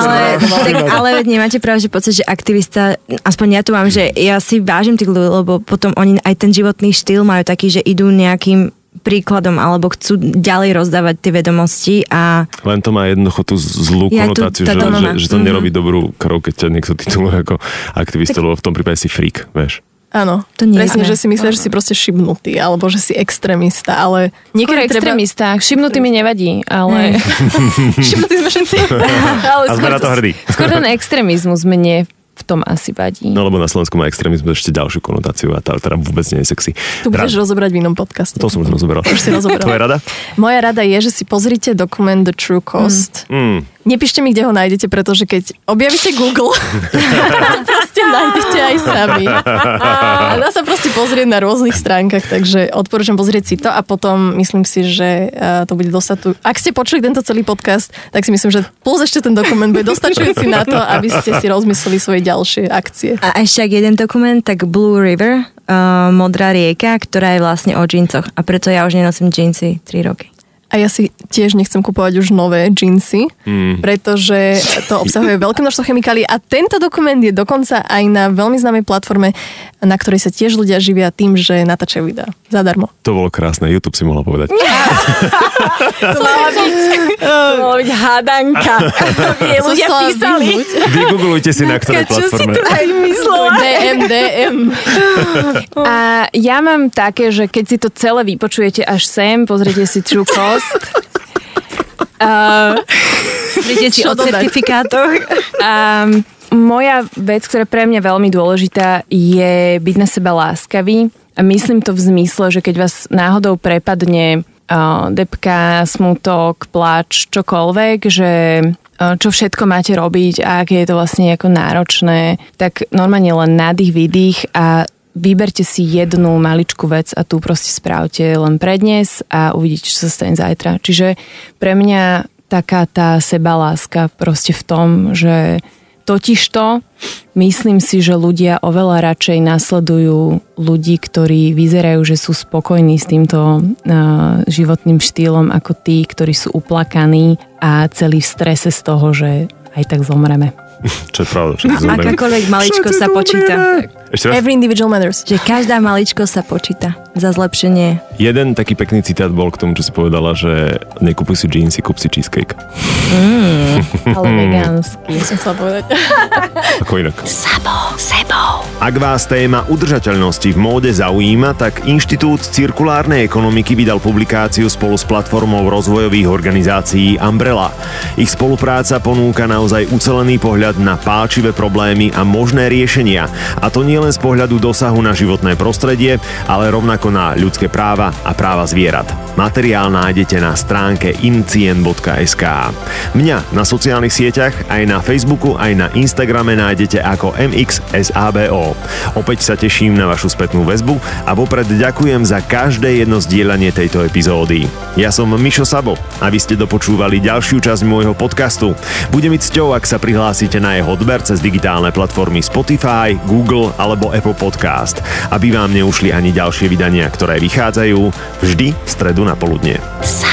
ale nemáte práve, že pocit, že aktivista, aspoň ja tu mám, že ja si vážim tých ľudí, lebo potom oni aj ten životný štýl majú taký, že idú nejakým príkladom alebo chcú ďalej rozdávať tie vedomosti a... Len to má jednoducho tú zlú konotáciu, že to nerobí dobrú krv, keď ťa niekto tituluje ako aktivista, lebo v tom prípade si freak, vieš. Áno, presne, že si myslíš, že si proste šibnutý, alebo že si extrémista, ale niekedy extrémista, šibnutý mi nevadí, ale... Šibnutý sme všetci. A sme na to hrdí. Skôr ten extrémizmus mne v tom asi vadí. No lebo na Slovensku má extrémizmus ešte ďalšiu konotáciu a tá teda vôbec nie je sexy. Tu budeš rozobrať v inom podcaste. To som už rozoberal. Už si rozoberal. Tvoja rada? Moja rada je, že si pozrite dokument The True Cost. Nepíšte mi, kde ho nájdete, pretože keď objavíte Google, to proste nájdete aj sami. A dá sa proste pozrieť na rôznych stránkach, takže odporúčam pozrieť si to a potom myslím si, že to bude dostať. Ak ste počuli tento celý podcast, tak si myslím, že plus ešte ten dokument bude dostačujúci na to, aby ste si rozmysleli svoje ďalšie akcie. A ešte ak jeden dokument, tak Blue River, modrá rieka, ktorá je vlastne o džíncoch. A preto ja už nenosím džínsy 3 roky. A ja si tiež nechcem kupovať už nové džínsy, pretože to obsahuje veľké množstvo chemikálií a tento dokument je dokonca aj na veľmi známej platforme, na ktorej sa tiež ľudia živia tým, že natáčajú videá zadarmo. To bolo krásne, YouTube si mohla povedať. To mala byť hádanka. Ľudia písali. Vygooglujte si, na ktorej platforme. Čo si tu aj myslela? DM. A ja mám také, že keď si to celé vypočujete až sem, pozrite si True Cost. Príde si o certifikátoch. Moja vec, ktorá je pre mňa veľmi dôležitá, je byť na seba láskavý. A myslím to v zmysle, že keď vás náhodou prepadne depka, smutok, plač, čokoľvek, že čo všetko máte robiť a aké je to vlastne ako náročné, tak normálne len nádych, výdych a vyberte si jednu maličkú vec a tu proste spravte len pre dnes a uvidíte, čo sa stane zajtra. Čiže pre mňa taká tá sebaláska proste v tom, že totižto myslím si, že ľudia oveľa radšej nasledujú ľudí, ktorí vyzerajú, že sú spokojní s týmto životným štýlom ako tí, ktorí sú uplakaní a celý v strese z toho, že aj tak zomreme. Čo je pravda. Akákoľvek maličko sa počíta. Every individual matters. Že každá maličko sa počíta za zlepšenie. Jeden taký pekný citát bol k tomu, čo si povedala, že nekúpuj si džínsy, kúp si cheesecake. Ale vegánsky. Ja som chcela povedať. Ako inak. Sebou. Ak vás téma udržateľnosti v móde zaujíma, tak Inštitút cirkulárnej ekonomiky vydal publikáciu spolu s platformou rozvojových organizácií Umbrella. Ich spolupráca ponúka naozaj ucelený pohľad na pálčivé problémy a možné riešenia. A to nie len z pohľadu dosahu na životné prostredie, ale rovnako na ľudské práva a práva zvierat. Materiál nájdete na stránke incien.sk. Mňa na sociálnych sieťach, aj na Facebooku, aj na Instagrame nájdete ako MXSABO. Opäť sa teším na vašu spätnú väzbu a vopred ďakujem za každé jedno zdieľanie tejto epizódy. Ja som Mišo Sabo a vy ste dopočúvali ďalšiu časť môjho podcastu. Bude mi cťou, ak sa prihlásite na jeho odber cez digitálne platformy Spotify, Google alebo Apple Podcast, aby vám neušli ani ďalšie vydania, ktoré vychádzajú vždy v stredu na poludnie.